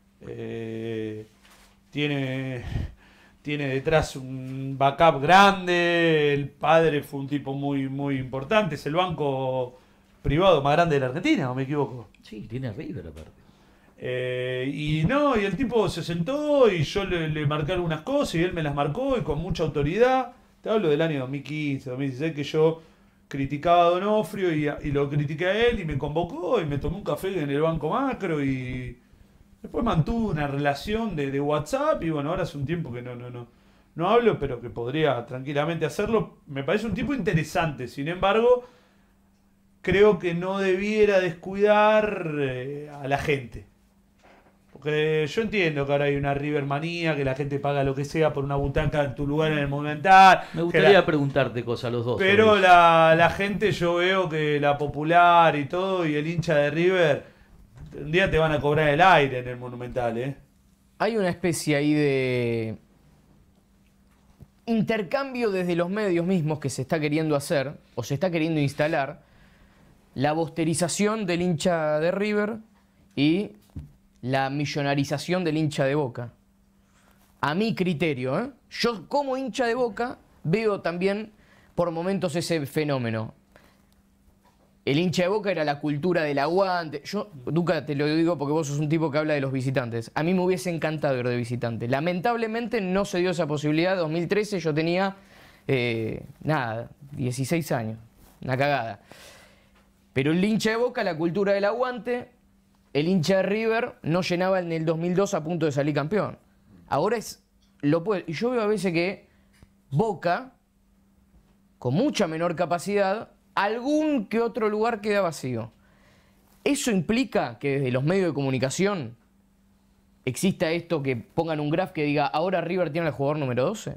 tiene detrás un backup grande. El padre fue un tipo muy, muy importante. Es el banco privado más grande de la Argentina, ¿o me equivoco? Sí, tiene River aparte. Y el tipo se sentó y yo le marqué algunas cosas y él me las marcó y con mucha autoridad. Te hablo del año 2015, 2016, que yo criticaba a Donofrio y lo critiqué a él y me convocó y me tomé un café en el Banco Macro y después mantuve una relación de WhatsApp y bueno, ahora hace un tiempo que no hablo, pero que podría tranquilamente hacerlo. Me parece un tipo interesante, sin embargo, creo que no debiera descuidar a la gente. Porque yo entiendo que ahora hay una River manía, que la gente paga lo que sea por una butaca en tu lugar en el Monumental. Me gustaría preguntarte cosas a los dos. Pero la gente, yo veo que la popular y todo, y el hincha de River, un día te van a cobrar el aire en el Monumental, ¿eh? Hay una especie ahí de intercambio desde los medios mismos que se está queriendo hacer, o se está queriendo instalar, la bosterización del hincha de River y la millonarización del hincha de Boca. A mi criterio, ¿eh? Yo como hincha de Boca veo también por momentos ese fenómeno. El hincha de Boca era la cultura del aguante. Yo, Duca, te lo digo porque vos sos un tipo que habla de los visitantes. A mí me hubiese encantado ir de visitante. Lamentablemente no se dio esa posibilidad. En 2013 yo tenía, 16 años. Una cagada. Pero el hincha de Boca, la cultura del aguante. El hincha de River no llenaba en el 2002 a punto de salir campeón. Ahora lo puede. Y yo veo a veces que Boca, con mucha menor capacidad, algún que otro lugar queda vacío. ¿Eso implica que desde los medios de comunicación exista esto, que pongan un graph que diga ahora River tiene al jugador número 12?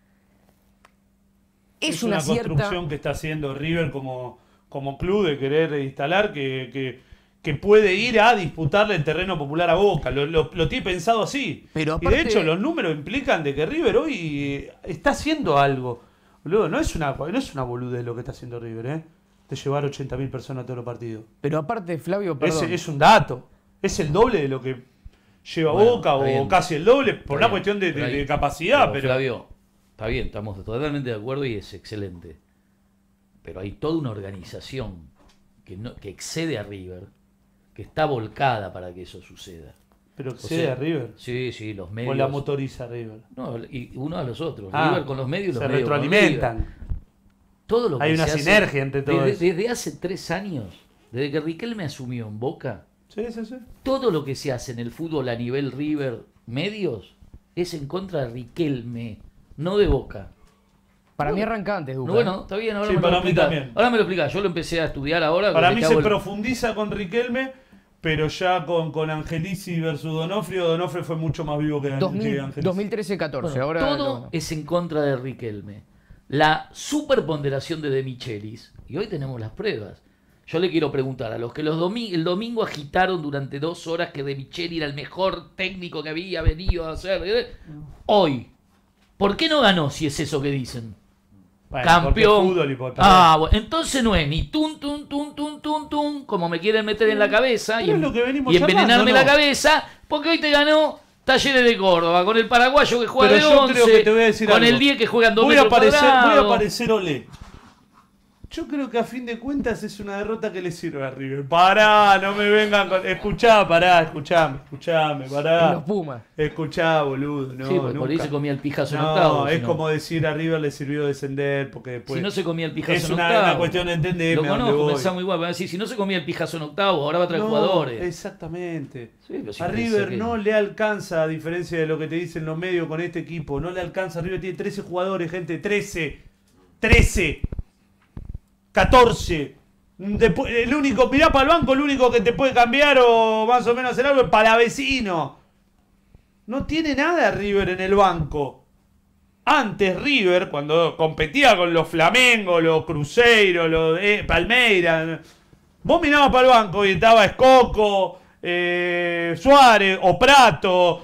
Es una construcción que está haciendo River como club de querer instalar que puede ir a disputarle el terreno popular a Boca. Lo tiene pensado así. Pero aparte, y de hecho los números implican de que River hoy está haciendo algo. Luego, no es una boludez lo que está haciendo River, ¿eh? De llevar 80.000 personas a todos los partidos. Pero aparte, Flavio, perdón. Es un dato. Es el doble de lo que lleva Boca, o casi el doble, por una cuestión de capacidad. Pero Flavio, está bien, estamos totalmente de acuerdo y es excelente. Pero hay toda una organización que excede a River, que está volcada para que eso suceda. Pero excede a River. Sí, los medios. O la motoriza River. No, y uno a los otros. River con los medios y los se medios retroalimentan. con River. Todo lo que hay una se sinergia hace, entre todos. desde hace 3 años, desde que Riquelme asumió en Boca, Sí. todo lo que se hace en el fútbol a nivel River medios es en contra de Riquelme, no de Boca. Para mí arranca antes, Duca. No, bueno, está bien, ahora Sí, me lo para mí explicás. también. Ahora me lo explicás, yo lo empecé a estudiar ahora. Para me mí cago se en- profundiza con Riquelme, pero ya con Angelici versus Donofrio fue mucho más vivo que Angelici. 2013-14. Bueno, Ahora todo es en contra de Riquelme. La superponderación de Michelis, y hoy tenemos las pruebas. Yo le quiero preguntar a los que el domingo agitaron durante 2 horas que De Micheli era el mejor técnico que había venido a hacer. Hoy, ¿por qué no ganó si es eso que dicen? Bueno, Campeón. porque fútbol y por Bueno, entonces no es ni tun, como me quieren meter en la cabeza Pero es lo que venimos y envenenarme charlando, la ¿no? cabeza, porque hoy te ganó Talleres de Córdoba, con el paraguayo que juega Pero de yo 11, creo que te voy a decir con algo. el 10 que juega en 2 voy a metros aparecer cuadrados. Olé. Yo creo que a fin de cuentas es una derrota que le sirve a River. Pará, no me vengan con... Escuchame, pará. En los Pumas. Escuchá, boludo. No, Sí, porque por ahí nunca. se comía el pijazo en No, octavos. es si no. como decir a River le sirvió descender porque después... Si no se comía el pijazo es en una octavos. cuestión de entenderme Lo a dónde conozco, voy. pensamos igual. Van a decir, si no se comía el pijazo en octavos, ahora va a traer No, jugadores. Exactamente. Sí, pero si a pensé River que- no le alcanza, a diferencia de lo que te dicen los medios con este equipo, no le alcanza. River tiene 13 jugadores, gente, 13, 14. El único, mirá para el banco, el único que te puede cambiar o más o menos hacer algo es para vecino. No tiene nada River en el banco. Antes River, cuando competía con los Flamengo, los Cruzeiro, los Palmeiras, vos mirabas para el banco y estaba Escoco, Suárez o Prato.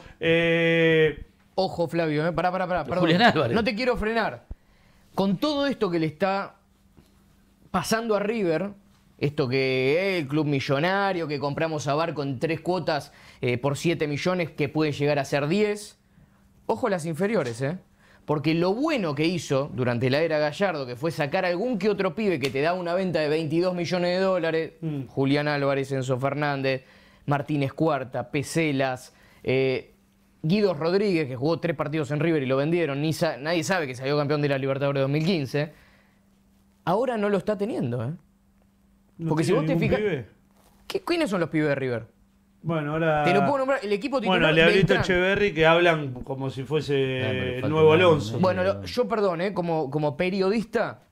Ojo, Flavio, pará, perdón. Julián Álvarez. No te quiero frenar. Con todo esto que le está pasando a River, esto que el club millonario, que compramos a Barco en 3 cuotas por 7 millones, que puede llegar a ser 10. Ojo a las inferiores, porque lo bueno que hizo durante la era Gallardo, que fue sacar algún que otro pibe que te da una venta de 22 millones de dólares, Julián Álvarez, Enzo Fernández, Martínez Cuarta, Peselas, Guido Rodríguez, que jugó 3 partidos en River y lo vendieron, nadie sabe que salió campeón de la Libertadores 2015, ahora no lo está teniendo, ¿No porque si tiene vos te ningún fijas... pibe? ¿Quiénes son los pibes de River? Bueno, ahora... Te lo puedo nombrar, el equipo titular... Bueno, Lealito Beltrán. Echeverri, que hablan como si fuese pero el falta nuevo un año, Alonso. Bueno, yo perdón, como periodista,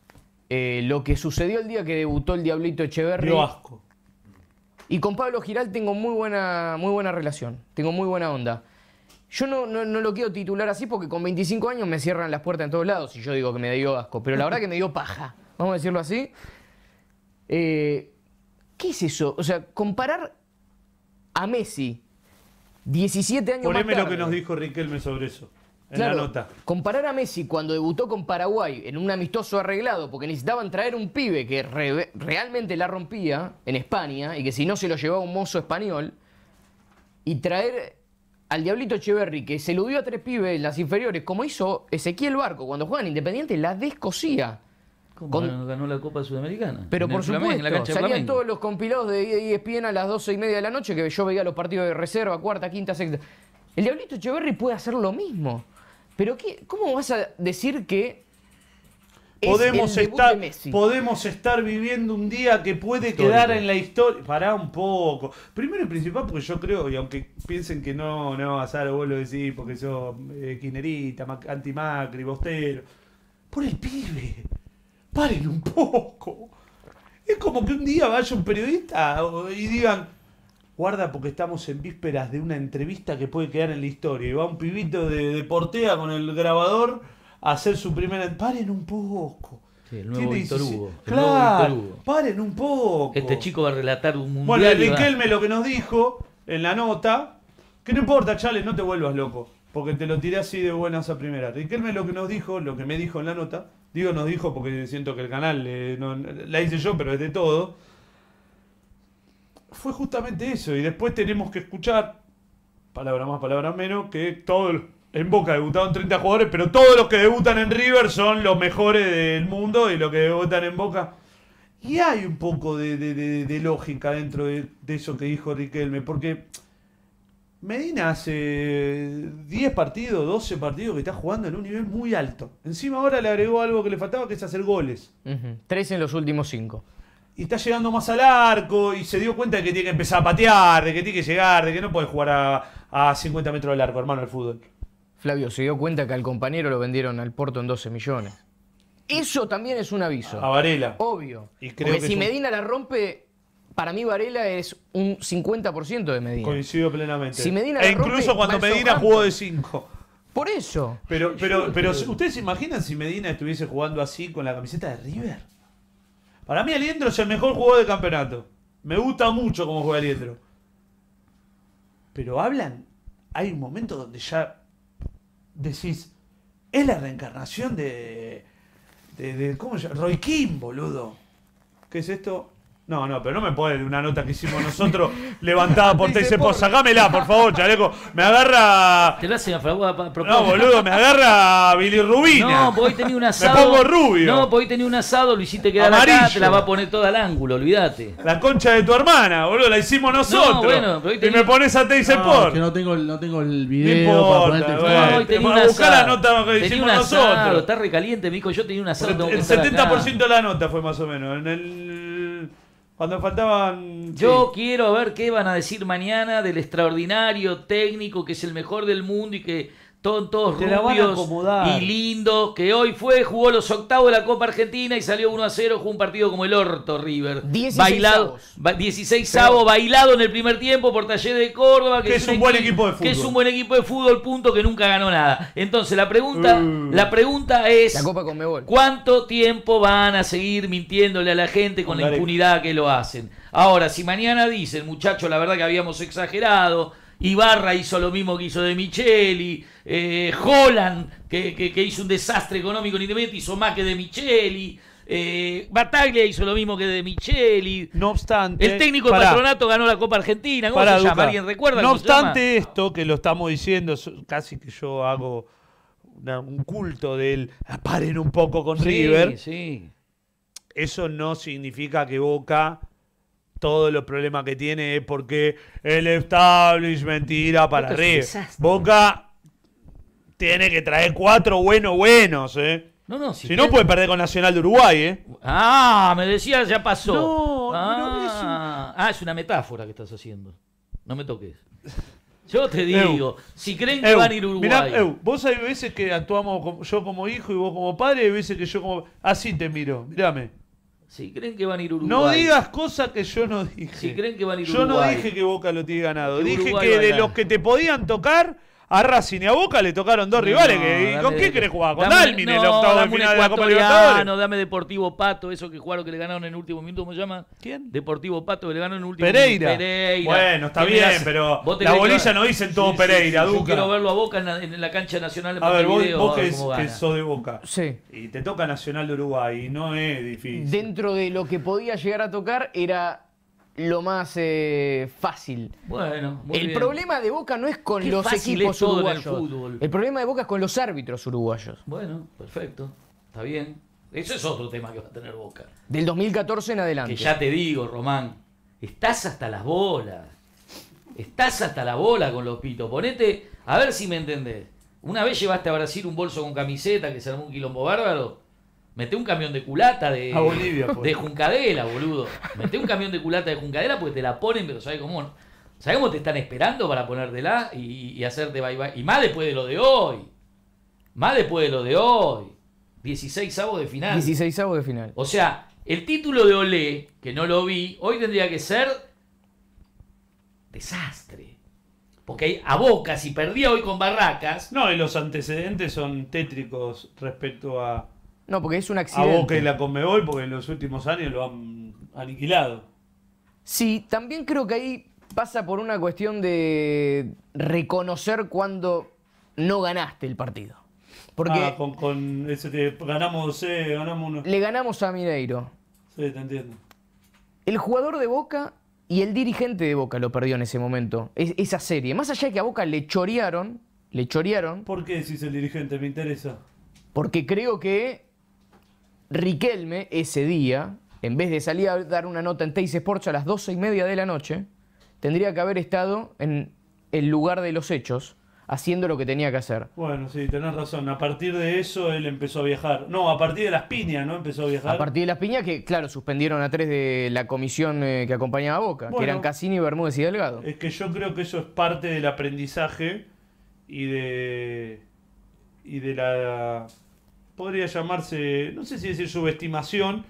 lo que sucedió el día que debutó el Diablito Echeverri... Dio asco. Y con Pablo Giral tengo muy buena relación, tengo muy buena onda. Yo no lo quiero titular así porque con 25 años me cierran las puertas en todos lados y yo digo que me dio asco, pero la verdad que me dio paja, vamos a decirlo así. ¿Qué es eso? O sea, comparar a Messi 17 años Poneme más tarde. lo que nos dijo Riquelme sobre eso, en Claro, la nota. comparar a Messi cuando debutó con Paraguay en un amistoso arreglado porque necesitaban traer un pibe que realmente la rompía en España y que si no se lo llevaba un mozo español, y traer al Diablito Echeverri que se lo dio a 3 pibes en las inferiores, como hizo Ezequiel Barco cuando juega en Independiente, la descosía. ¿Cómo ganó la Copa Sudamericana? Pero En por el Flamengo, en la supuesto, cancha de salían Flamengo. todos los compilados de ESPN a las 12:30 de la noche, que yo veía los partidos de reserva, cuarta, quinta, sexta. El Diablito Echeverri puede hacer lo mismo. Pero ¿cómo vas a decir que Podemos el debut de estar, Messi? podemos estar viviendo un día que puede Histórico. quedar en la historia. Pará un poco. Primero y principal, porque yo creo, y aunque piensen que no va a pasar, vos lo decís, porque sos kirchnerista, anti-Macri, bostero. Por el pibe. Paren un poco. Es como que un día vaya un periodista y digan, guarda porque estamos en vísperas de una entrevista que puede quedar en la historia. Y va un pibito de Portea con el grabador a hacer su primera... Paren un poco. Sí, el nuevo Tiene Víctor 16. Hugo. El nuevo Claro, Víctor Hugo. paren un poco. Este chico va a relatar un mundial. Bueno, y va- Riquelme lo que nos dijo en la nota, que no importa, Chale, no te vuelvas loco, porque te lo tiré así de buenas a primera. Riquelme lo que nos dijo, lo que me dijo en la nota, digo nos dijo porque siento que el canal la hice yo, pero es de todo, fue justamente eso. Y después tenemos que escuchar, palabra más, palabra menos, que todos en Boca debutaron 30 jugadores, pero todos los que debutan en River son los mejores del mundo y los que debutan en Boca... Y hay un poco de lógica dentro de eso que dijo Riquelme, porque Medina hace 10 partidos, 12 partidos que está jugando en un nivel muy alto. Encima ahora le agregó algo que le faltaba, que es hacer goles. 3 en los últimos 5. Y está llegando más al arco y se dio cuenta de que tiene que empezar a patear, de que tiene que llegar, de que no puede jugar a 50 metros del arco, hermano, el fútbol. Flavio se dio cuenta que al compañero lo vendieron al Porto en 12 millones. Eso también es un aviso. A Varela. Obvio. Y creo Porque que si es un- Medina la rompe, para mí Varela es un 50% de Medina. Coincido plenamente. Si Medina e la incluso rompe, cuando va al Medina Southampton. jugó de 5. Por eso. Pero ¿ustedes se imaginan si Medina estuviese jugando así con la camiseta de River? Para mí Aliendro es el mejor jugador del campeonato. Me gusta mucho cómo juega Aliendro. Pero hay un momento donde ya decís, es la reencarnación de ¿cómo se llama? Roy Keane, boludo. ¿Qué es esto? No, pero no me pone una nota que hicimos nosotros levantada por Teis Sport. Sacámela, por favor, chaleco. Me agarra... Te lo hacen a favor. No, boludo, me agarra Billy Rubina. No, porque hoy tenía un asado. Me pongo rubio. No, porque hoy tenía un asado, lo hiciste quedar acá, Amarillo. te la va a poner toda al ángulo, olvídate. La concha de tu hermana, boludo, la hicimos nosotros. bueno, pero hoy y tenés- me pones a Teis No, Sport. es que no tengo el No video para ponerte importa, el bueno. No, hoy tenía un Te- buscá la asado. nota que Tenía hicimos un asado, nosotros. está recaliente, me dijo, yo tenía un asado, tengo que El estar acá. 70% de la nota fue más o menos. Cuando faltaban... Yo sí. quiero ver qué van a decir mañana del extraordinario técnico que es el mejor del mundo y que todos Te la van a rubios acomodar. y lindos, que hoy jugó los octavos de la Copa Argentina y salió 1-0, jugó un partido como el orto River. 16 avos, bailado en el primer tiempo por Talleres de Córdoba, Que es un buen equipo de fútbol. Que es un buen equipo de fútbol, punto, que nunca ganó nada. Entonces la pregunta es, La Copa Conmebol. ¿cuánto tiempo van a seguir mintiéndole a la gente con la impunidad que lo hacen? Ahora, si mañana dicen, muchachos, la verdad que habíamos exagerado, Ibarra hizo lo mismo que hizo De Micheli, Holland, que hizo un desastre económico en Independiente, hizo más que De Micheli, Bataglia hizo lo mismo que De Micheli. No obstante, El técnico de Patronato ganó la Copa Argentina. ¿Cómo se llama? Duca. ¿Alguien recuerda? No cómo se llama? obstante esto, que lo estamos diciendo, casi que yo hago un culto del paren un poco con River. Sí. Eso no significa que Boca, todos los problemas que tiene es porque el establishment tira para Boca es un River. desastre. Boca tiene que traer 4 buenos, No, Si no, puede perder con Nacional de Uruguay, Me decías, ya pasó. No, pero es una metáfora que estás haciendo. No me toques. Yo te digo, si creen que van a ir a Uruguay. Mirá, vos hay veces que actuamos yo como hijo y vos como padre, y hay veces que yo como... Así te miro, mírame. Si creen que van a ir a Uruguay. No digas cosas que yo no dije. Si creen que van a ir a Yo no Uruguay. dije que Boca lo tiene ganado. Que Dije Uruguay que va a de ganar. los que te podían tocar, a Racing y a Boca le tocaron dos rivales. ¿Y con quién querés jugar? ¿Con Dalmin, el octavo de final de la Copa Libertadores? Dame Deportivo Pato, eso que jugaron que le ganaron en el último minuto, ¿cómo se llama? ¿Quién? Deportivo Pato que le ganaron en el último Pereira. minuto. Pereira. Bueno, está ¿Qué bien, me das? pero Vos la tenés bolilla que- no dicen todo Pereira, Yo Duca. quiero verlo a Boca en la cancha nacional en A ver, Montevideo, vos a que ver cómo gana. sos de Boca. Sí. Y te toca Nacional de Uruguay, y no es difícil. Dentro de lo que podía llegar a tocar era lo más fácil. Bueno, muy El bien. problema de Boca no es con Qué los fácil equipos es todo en el uruguayos. fútbol. El problema de Boca es con los árbitros uruguayos. Bueno, perfecto. Está bien. Eso es otro tema que va a tener Boca. Del 2014 en adelante. Que ya te digo, Román, estás hasta las bolas. Estás hasta la bola con los pitos. Ponete, a ver si me entendés. Una vez llevaste a Brasil un bolso con camiseta que se armó un quilombo bárbaro. Mete un camión de culata de, A Bolivia, pues. de Juncadela, boludo. Mete un camión de culata de Juncadela porque te la ponen, pero ¿sabes cómo? ¿Sabes cómo te están esperando para ponértela y hacerte bye bye? Y más después de lo de hoy. Más después de lo de hoy. 16avos de final. 16avos de final. O sea, el título de Olé, que no lo vi, hoy tendría que ser desastre. Porque a Boca, si perdía hoy con Barracas, No, y los antecedentes son tétricos respecto a No, porque es un accidente. Boca y la Conmebol, porque en los últimos años lo han aniquilado. Sí, también creo que ahí pasa por una cuestión de reconocer cuando no ganaste el partido. Porque Con ese que ganamos ganamos uno. le ganamos a Mineiro. Sí, te entiendo. El jugador de Boca y el dirigente de Boca lo perdió en ese momento. Esa serie. Más allá de que a Boca le chorearon, ¿Por qué decís el dirigente? Me interesa. porque creo que Riquelme ese día, en vez de salir a dar una nota en Teis Sports a las 12:30 de la noche, tendría que haber estado en el lugar de los hechos, haciendo lo que tenía que hacer. Bueno, sí, tenés razón. A partir de eso él empezó a viajar. No, a partir de las piñas, ¿no? Empezó a viajar. A partir de las piñas que, claro, suspendieron a 3 de la comisión que acompañaba a Boca, que Bueno. eran Cassini, Bermúdez y Delgado. Es que yo creo que eso es parte del aprendizaje y de la... Podría llamarse, no sé si decir subestimación,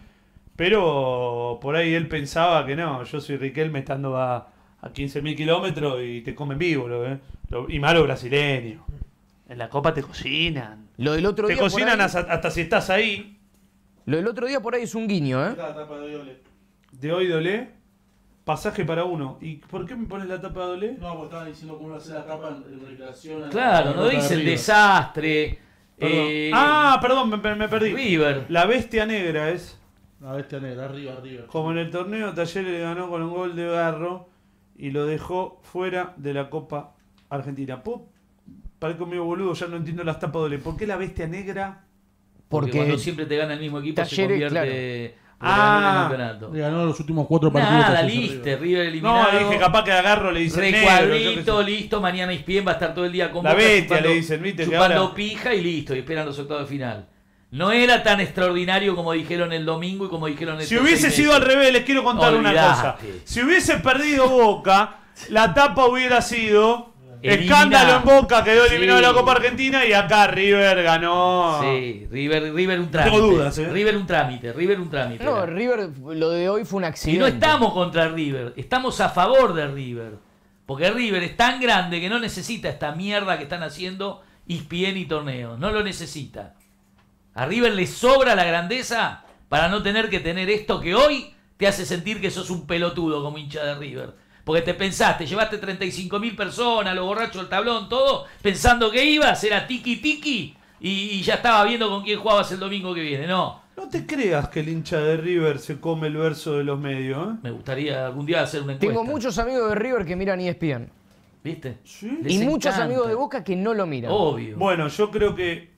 pero por ahí él pensaba que no, yo soy Riquelme estando a 15.000 kilómetros y te comen vivo, y malo brasileño. En la Copa te cocinan. Lo del otro Te día por cocinan ahí- hasta si estás ahí. Lo del otro día por ahí es un guiño, ¿eh? La tapa de Ole. De hoy Dolé, pasaje para uno. ¿Y por qué me pones la tapa de Dolé? No, porque estaban diciendo cómo hacer la tapa en recreación. claro, no dice el desastre. Perdón. Perdón, me perdí. River. La bestia negra es. La bestia negra, arriba. Como en el torneo, Talleres le ganó con un gol de Garro y lo dejó fuera de la Copa Argentina. Paré conmigo, boludo, ya no entiendo las tapas de Dolé. ¿Por qué la bestia negra? Porque Porque cuando siempre te gana el mismo equipo se Talleres, convierte en Ah. campeonato. Le ganó los últimos 4 partidos. Nada, Talleres listo, arriba. River eliminado. No, dije capaz que a Garro le dicen negro. yo Recuadrito, qué sé. listo, mañana Ispien va a estar todo el día con La Boca bestia chupando- le dicen, viste, que chupando ahora- pija y listo, y esperan los octavos de final. No era tan extraordinario como dijeron el domingo y como dijeron el Si hubiese sido al revés, les quiero contar una cosa. Olvidate. Si hubiese perdido Boca, la tapa hubiera sido Escándalo en Boca, quedó eliminado de la Sí. Copa Argentina y acá River ganó. Sí, River un trámite. Tengo dudas, ¿eh? River un trámite. No, era. River, lo de hoy fue un Y accidente. no estamos contra River, estamos a favor de River. Porque River es tan grande que no necesita esta mierda que están haciendo ESPN y torneos. No lo necesita. A River le sobra la grandeza para no tener que tener esto que hoy te hace sentir que sos un pelotudo como hincha de River. Porque te pensaste, llevaste 35.000 personas, los borrachos del tablón, todo, pensando que ibas, era tiki y ya estaba viendo con quién jugabas el domingo que viene. No, No te creas que el hincha de River se come el verso de los medios, ¿eh? me gustaría algún día hacer una encuesta. Tengo muchos amigos de River que miran ESPN. ¿Viste? Sí. Les Y muchos encanta. amigos de Boca que no lo miran. Obvio. Bueno, yo creo que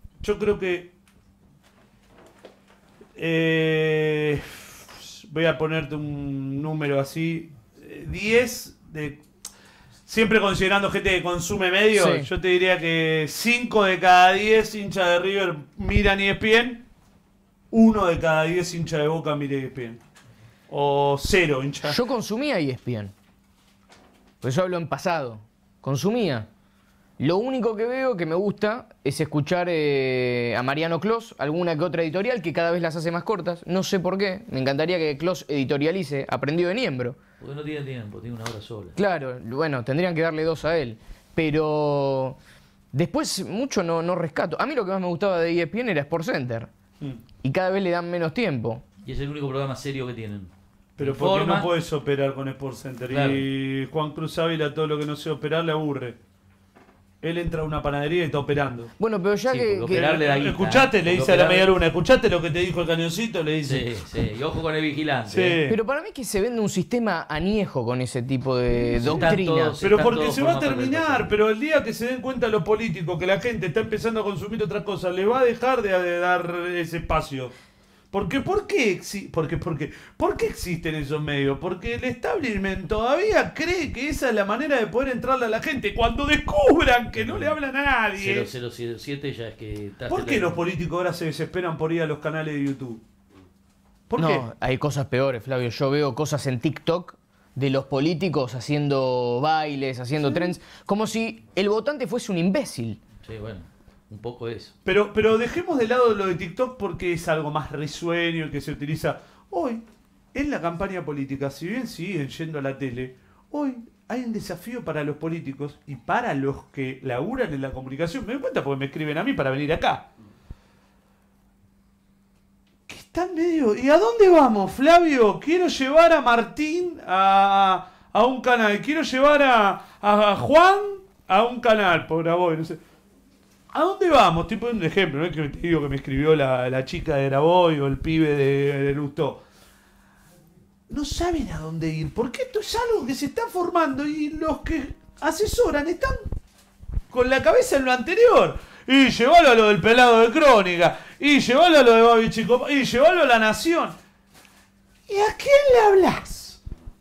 voy a ponerte un número así, 10 de siempre considerando gente que consume medios, Sí. yo te diría que 5 de cada 10 hinchas de River miran ESPN, 1 de cada 10 hinchas de Boca mira ESPN. O 0 hinchas. Yo consumía ESPN. Por eso hablo en pasado. Consumía. Lo único que veo que me gusta es escuchar a Mariano Clos, alguna que otra editorial, que cada vez las hace más cortas. No sé por qué. Me encantaría que Clos editorialice Aprendido de Niembro. Porque no tiene tiempo, tiene una hora sola. Claro, bueno, tendrían que darle 2 a él. Pero después mucho no rescato. A mí lo que más me gustaba de ESPN era SportsCenter. Y cada vez le dan menos tiempo. Y es el único programa serio que tienen. Pero porque Informa. no puedes operar con SportsCenter. Claro. Y Juan Cruz Ávila, todo lo que no sé operar, le aburre. Él entra a una panadería y está operando. Bueno, pero ya Sí, que... porque operar le da guita, ¿Escuchaste? ¿eh? Le dice Porque a la operar- media luna. ¿Escuchaste lo que te dijo el cañoncito? Le dice. Sí, y ojo con el vigilante. Sí. ¿eh? Pero para mí que se vende un sistema añejo con ese tipo de Están doctrina. todos- Pero están porque todos se va a formando parte del terminar, pasado. pero el día que se den cuenta los políticos que la gente está empezando a consumir otras cosas, le va a dejar de dar ese espacio. ¿Por qué existen esos medios? Porque el establishment todavía cree que esa es la manera de poder entrarle a la gente. Cuando descubran que no le hablan a nadie. 0007 ya es que... estás ¿Por en qué la- los políticos ahora se desesperan por ir a los canales de YouTube? ¿Por no, qué? hay cosas peores, Flavio. Yo veo cosas en TikTok de los políticos haciendo bailes, haciendo trends, como si el votante fuese un imbécil. Sí, bueno, un poco eso. Pero dejemos de lado lo de TikTok porque es algo más risueño que se utiliza hoy en la campaña política. Si bien siguen yendo a la tele, hoy hay un desafío para los políticos y para los que laburan en la comunicación. Me doy cuenta porque me escriben a mí para venir acá. Que están medio... ¿Y a dónde vamos, Flavio? Quiero llevar a Martín a un canal. Quiero llevar a Juan a un canal. Por Graboy, no sé. ¿A dónde vamos? Tipo un ejemplo, no es que te digo que me escribió la chica de Graboy o el pibe de Lustó. No saben a dónde ir, porque esto es algo que se está formando y los que asesoran están con la cabeza en lo anterior. Y llevalo a lo del pelado de Crónica, y llevalo a lo de Babi Chico, y llevalo a La Nación. ¿Y a quién le hablas?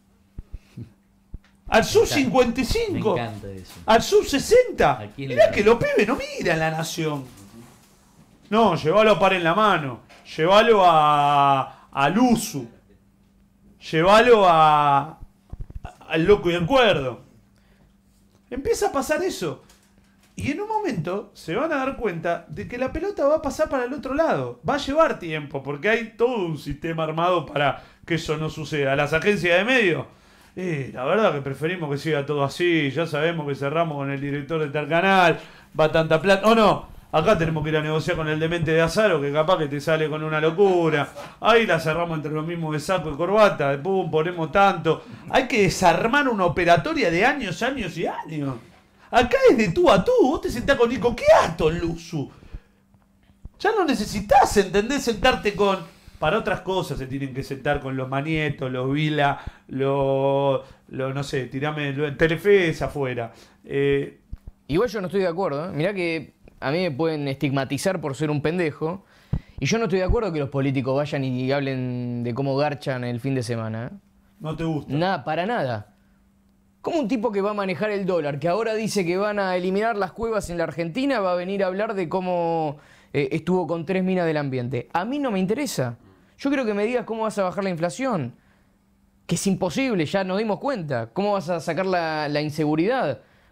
¿Al sub Me 55? encanta eso. ¿Al sub 60? ¿A quién le Mirá hablas? que los pibes no miran La Nación. No, llévalo a Par en la Mano. Llévalo a Luzu. Llévalo al Loco y el Cuerdo. Empieza a pasar eso. Y en un momento se van a dar cuenta de que la pelota va a pasar para el otro lado. Va a llevar tiempo, porque hay todo un sistema armado para que eso no suceda. Las agencias de medios, la verdad que preferimos que siga todo así. Ya sabemos que cerramos con el director de tal canal, va tanta plata. O no, acá tenemos que ir a negociar con el demente de Azaro, que capaz que te sale con una locura. Ahí la cerramos entre los mismos de saco y corbata. Pum, ponemos tanto. Hay que desarmar una operatoria de años y años. Acá es de tú a tú. Vos te sentás con Nico Quiato, Luzu. Ya no necesitas, ¿entendés? Sentarte con... Para otras cosas se tienen que sentar con los Manietos, los Vila, no sé, tirame... Telefe es afuera. Igual yo no estoy de acuerdo, ¿eh? Mirá que a mí me pueden estigmatizar por ser un pendejo. Y yo no estoy de acuerdo que los políticos vayan y hablen de cómo garchan el fin de semana. ¿Eh? No te gusta. Nada, para nada. ¿Cómo un tipo que va a manejar el dólar, que ahora dice que van a eliminar las cuevas en la Argentina, va a venir a hablar de cómo estuvo con 3 minas del ambiente? A mí no me interesa. Yo quiero que me digas cómo vas a bajar la inflación. Que es imposible, ya nos dimos cuenta. ¿Cómo vas a sacar la inseguridad?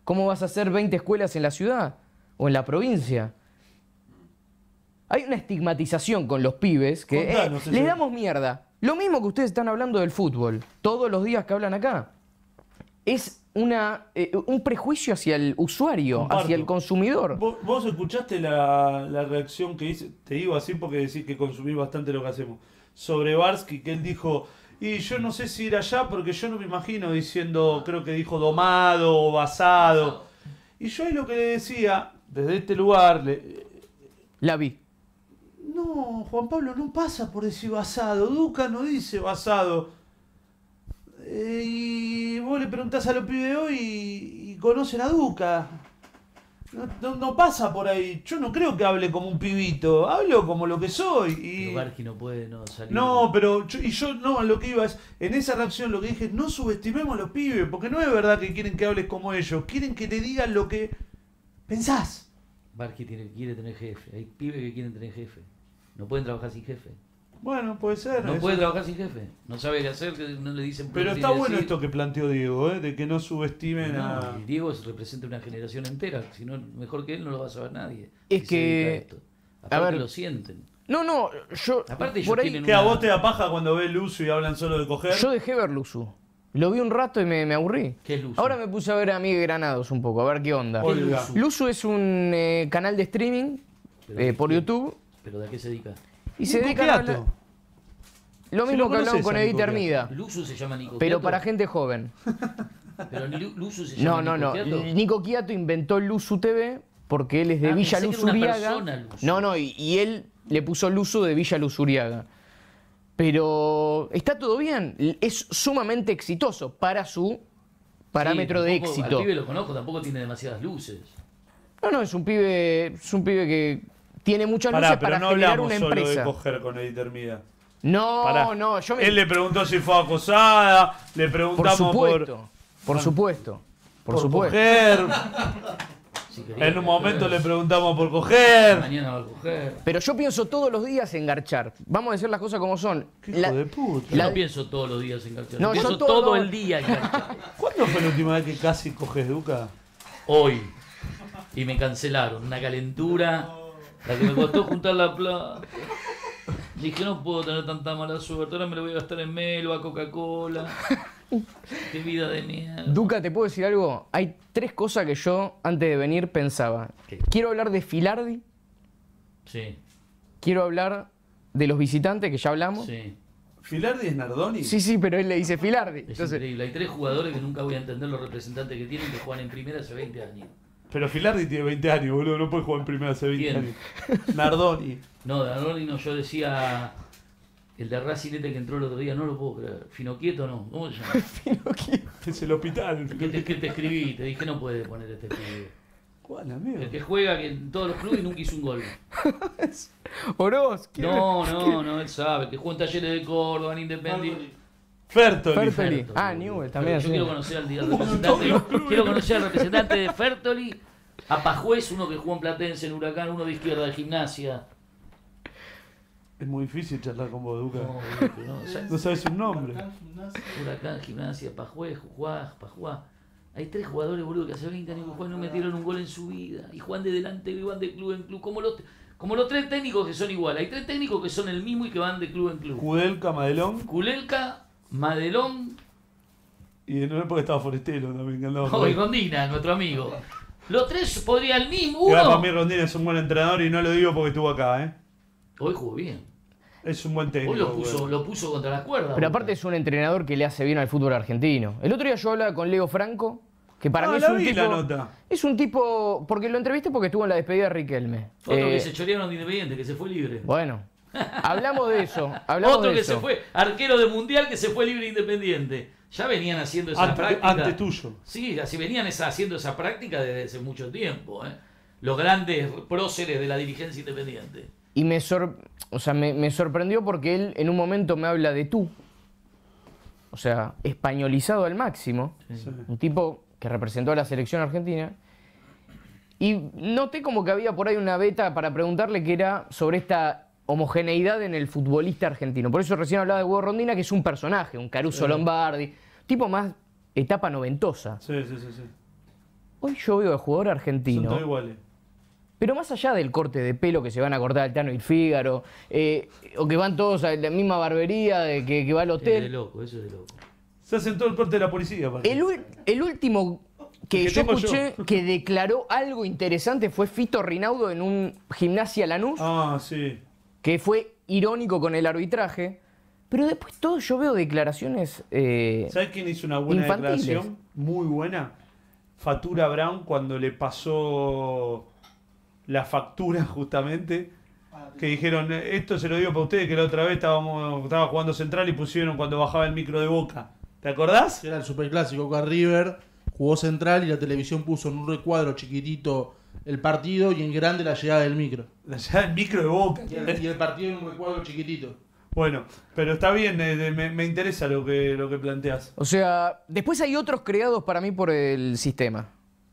¿Cómo vas a hacer 20 escuelas en la ciudad o en la provincia? Hay una estigmatización con los pibes que Contanos les eso. damos mierda. Lo mismo que ustedes están hablando del fútbol, todos los días que hablan acá. Es un prejuicio hacia el usuario, Comparto. hacia el consumidor. ¿Vos escuchaste la reacción que hice? Te digo así porque decís que consumís bastante lo que hacemos. Sobre Barsky, que él dijo, y yo no sé si ir allá porque yo no me imagino diciendo, creo que dijo domado o basado. Y yo ahí lo que le decía, desde este lugar, La vi. no, Juan Pablo no pasa por decir basado, Duca no dice basado. Y vos le preguntás a los pibes de hoy y conocen a Duca. No pasa por ahí. Yo no creo que hable como un pibito, hablo como lo que soy. Pero Barqui no puede no salir. No, pero yo no, lo que iba es, en esa reacción lo que dije, no subestimemos a los pibes, porque no es verdad que quieren que hables como ellos, quieren que te digan lo que pensás. Barqui quiere tener jefe. Hay pibes que quieren tener jefe. No pueden trabajar sin jefe. Bueno, puede ser. No eso. puede trabajar sin jefe. No sabe qué hacer, que no le dicen. Pero no está tiene bueno decir. esto que planteó Diego, de que no subestimen a... No, y Diego representa una generación entera. Si no, mejor que él no lo va a saber nadie. Es si se que- dedica a esto. Aparte ver. lo sienten. No, yo Aparte ellos por ahí tienen ¿Que a vos te da paja cuando ves Lucio y hablan solo de coger? yo dejé ver Luzu. Lo vi un rato y me aburrí. ¿Qué es Luzu? Ahora me puse a ver a Miguel Granados un poco, a ver qué onda. ¿Qué es Olga. Luzu? Luzu es un canal de streaming Pero por ¿qué? YouTube ¿Pero de qué se dedica? y se Nico dedican a Quiato. hablar lo Si mismo lo que hablamos conoces con a Edith Nico Hermida, Luzu se llama Nico pero Quiato. para gente joven. Pero Luzu se No, llama no. Nico Quiato. Nico Quiato inventó Luzu TV porque él es de Ah, Villa pensé que Luz era una Uriaga. persona, Luzu. No, y él le puso Luzu de Villa Luz Uriaga. Pero está todo bien, es sumamente exitoso para su parámetro de tampoco- éxito. Al pibe lo conozco, tampoco tiene demasiadas luces. No, es un pibe que tiene muchas luces Pará, pero para no generar hablamos una solo de empresa. coger con Edith Hermida. No, Pará. no, yo me... Él le preguntó si fue acosada, le Por preguntamos supuesto, por supuesto, por por supuesto. coger. Si quería En un coger, momento le preguntamos por coger. Mañana va a coger. Pero yo pienso todos los días en garchar. Vamos a decir las cosas como son. Qué hijo de puta. Yo La- no pienso todos los días en garchar. No, No, yo pienso todo- todo el día en garchar. ¿Cuándo fue la última vez que casi coges, Duca? Hoy. Y me cancelaron. Una calentura. La que me costó juntar la plata. Dije, no puedo tener tanta mala suerte. Ahora me lo voy a gastar en Melo, a Coca-Cola. Qué vida de mierda. Duca, ¿te puedo decir algo? Hay 3 cosas que yo, antes de venir, pensaba. ¿Qué? Quiero hablar de Filardi, Sí, quiero hablar de los visitantes, que ya hablamos. sí. ¿Filardi es Nardoni? Sí, pero él le dice Filardi. Es Entonces, increíble. Hay 3 jugadores que nunca voy a entender los representantes que tienen que juegan en primera hace 20 años. Pero Filardi tiene 20 años, boludo. No puede jugar en primera hace 20 ¿Quién? años. Nardoni. No, Danoni no, yo decía. El de Racing este que entró el otro día, no lo puedo creer. Finoquieto no. ¿Cómo se llama? Es el hospital. ¿Qué te escribí? Te dije, no puede poner este pibe. ¿Cuál, amigo? El que juega que en todos los clubes y nunca hizo un gol. Oroz, ¿quién? No, él sabe. El que juega en Talleres de Córdoba, en Independiente. Fertoli. Fertoli. Ah, Newell también. Yo sí. quiero conocer al representante. Quiero conocer al representante de Fertoli. A Pajuez, uno que jugó en Platense, en Huracán, uno de izquierda de Gimnasia. Es muy difícil charlar con vos, Duca. No, boludo, no. O sea, No sabes un nombre. Huracán, Gimnasia, Pajuez, Pajuá. Hay 3 jugadores, boludo, que hace 20 años que juegan y no metieron un gol en su vida. Y juegan de delante y van de club en club. Como los 3 técnicos que son iguales. Hay 3 técnicos que son el mismo y que van de club en club. Kudelka, Madelón. Culelca, Madelón, Y no es porque estaba Forestelo también, que andaba por no, y ahí. Gondina, nuestro amigo. Los 3 podría el mismo. Igual para Uno. mí Rondina es un buen entrenador y no lo digo porque estuvo acá, ¿eh? Hoy jugó bien. Es un buen técnico. Hoy güey. lo puso contra las cuerdas. Pero Boca. aparte es un entrenador que le hace bien al fútbol argentino. El otro día yo hablaba con Leo Franco, que para Ah, mí es la un vi tipo... la nota. Es un tipo... Porque lo entrevisté porque estuvo en la despedida de Riquelme. Otro Eh, que se chorearon de Independiente, que se fue libre. Bueno, hablamos de eso. Hablamos Otro de que eso. se fue, arquero de Mundial que se fue libre Independiente. Ya venían haciendo esa práctica. Antes tuyo. Sí, así venían haciendo esa práctica desde hace mucho tiempo. Los grandes próceres de la dirigencia independiente. Y me sorprendió porque él en un momento me habla de tú. O sea, españolizado al máximo. Sí. Un tipo que representó a la selección argentina. Y noté como que había por ahí una beta para preguntarle que era sobre esta homogeneidad en el futbolista argentino. Por eso recién hablaba de Hugo Rondina, que es un personaje, un Caruso Lombardi, tipo más etapa noventosa. Sí. Hoy yo veo al jugador Son argentino, todos iguales. pero más allá del corte de pelo que se van a cortar el Tano y el Fígaro, o que van todos a la misma barbería de que va al Es de hotel. loco, eso es de loco. Se hacen todo el corte de la policía, aparte. El último que Que yo tengo escuché que declaró algo interesante fue Fito Rinaudo en un Gimnasia Lanús, Ah, sí. que fue irónico con el arbitraje. Pero después todo yo veo declaraciones. ¿Sabes quién hizo una buena Infantiles. declaración? Muy buena. Fatura Brown cuando le pasó la factura justamente. Que dijeron, esto se lo digo para ustedes, que la otra vez estaba jugando Central y pusieron cuando bajaba el micro de Boca. ¿Te acordás? Era el superclásico Boca River, jugó Central y la televisión puso en un recuadro chiquitito el partido y en grande la llegada del micro. Ya el micro de Boca. Y el partido en un recuadro chiquitito. Bueno, pero está bien, me interesa lo que planteas. O sea, después hay otros creados para mí por el sistema.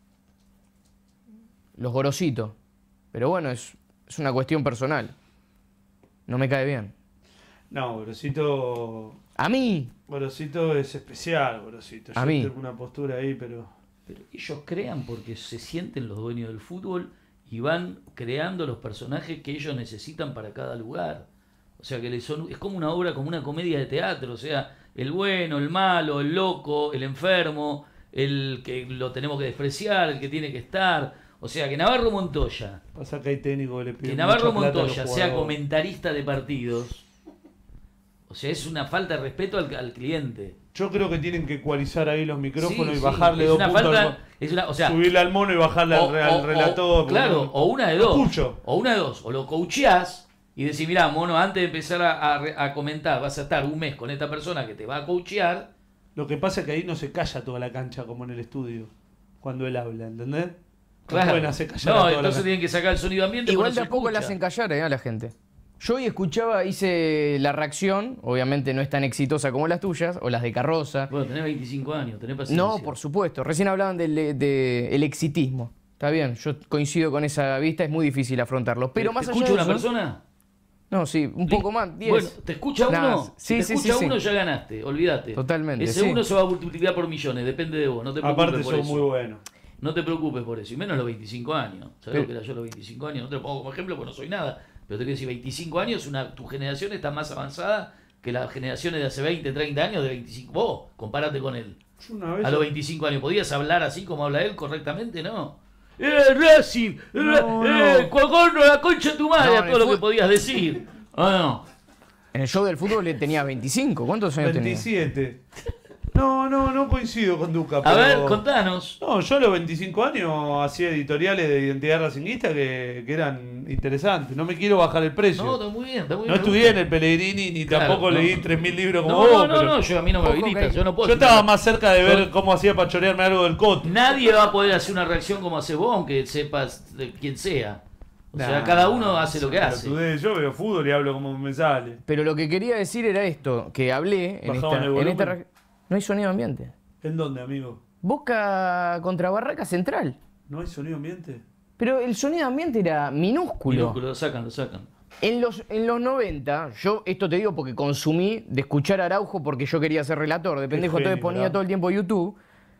Los Gorositos. Pero bueno, es una cuestión personal. No me cae bien. No, Gorosito A mí. es especial, Gorosito. A Yo mí. tengo una postura ahí, pero... Pero ellos crean porque se sienten los dueños del fútbol y van creando los personajes que ellos necesitan para cada lugar. O sea que es como una obra, como una comedia de teatro. O sea, el bueno, el malo, el loco, el enfermo, el que lo tenemos que despreciar, el que tiene que estar. O sea que Navarro Montoya, Pasa que hay técnicos que le piden que Navarro mucha plata a los Montoya sea jugadores. comentarista de partidos, o sea, es una falta de respeto al cliente. Yo creo que tienen que ecualizar ahí los micrófonos Sí, y sí, bajarle es 2 una puntos. falta, es una, o sea, subirle al mono y bajarle al relator. claro, o una de Lo dos. escucho. O una de dos. O lo coacheás y decís, mirá, mono, antes de empezar a comentar, vas a estar un mes con esta persona que te va a coachear. Lo que pasa es que ahí no se calla toda la cancha como en el estudio. Cuando él habla, ¿entendés? No pueden hacer callar a No, toda la entonces cancha. tienen que sacar el sonido ambiente. Igual porque de no a poco se le escucha. hacen callar a la gente. Yo hoy hice la reacción, obviamente no es tan exitosa como las tuyas, o las de Carroza. Bueno, tenés 25 años, tenés paciencia. No, por supuesto. Recién hablaban del exitismo. Está bien, yo coincido con esa vista, es muy difícil afrontarlo. Pero más ¿Te allá escucha de una eso- persona? No, sí, un poco más, 10. Bueno, ¿te escucha uno? Nah, Si te sí, escucha sí, sí. uno ya ganaste, olvídate. Totalmente, Ese sí. uno se va a multiplicar por millones, depende de vos, no te preocupes Aparte por son eso. muy buenos. No te preocupes por eso, y menos los 25 años. ¿Sabés Pero- lo que era yo a los 25 años? No te lo pongo como ejemplo porque no soy nada. Pero te quiero decir, 25 años, tu generación está más avanzada que las generaciones de hace 20, 30 años de 25. Vos, compárate con él. Yo una vez... A los 25 años, ¿podías hablar así como habla él correctamente? No. Racing! Cuagorno, la concha de tu madre! No, a en todo el lo que fut- podías decir. Ah, no. En el show del fútbol le tenía 25. ¿Cuántos años tenía? 27. No coincido con Duca. A pero... ver, contanos. No, yo a los 25 años hacía editoriales de identidad racinguista que eran interesantes. No me quiero bajar el precio. No, está muy bien, está muy bien. No estudié en el Pellegrini ni Claro, tampoco no. leí 3.000 libros como No, vos. no, pero no, yo a mí no me Ojo, habilita, que- yo no puedo. yo decir estaba nada. más cerca de ver Yo- cómo hacía para chorearme algo del coto. Nadie va a poder hacer una reacción como hace vos, aunque sepas de quién sea. O sea, Nah, cada uno hace lo que hace. pelotudez. Yo veo fútbol y hablo como me sale. Pero lo que quería decir era esto, que hablé en Bajaban el volumen. No hay sonido ambiente. ¿En dónde, amigo? Boca contra Barraca Central. ¿No hay sonido ambiente? Pero el sonido ambiente era minúsculo. Minúsculo, lo sacan, lo sacan. En los 90, yo esto te digo porque consumí de escuchar a Araujo porque yo quería ser relator. De pendejo, genio, entonces ponía ¿verdad? todo el tiempo YouTube.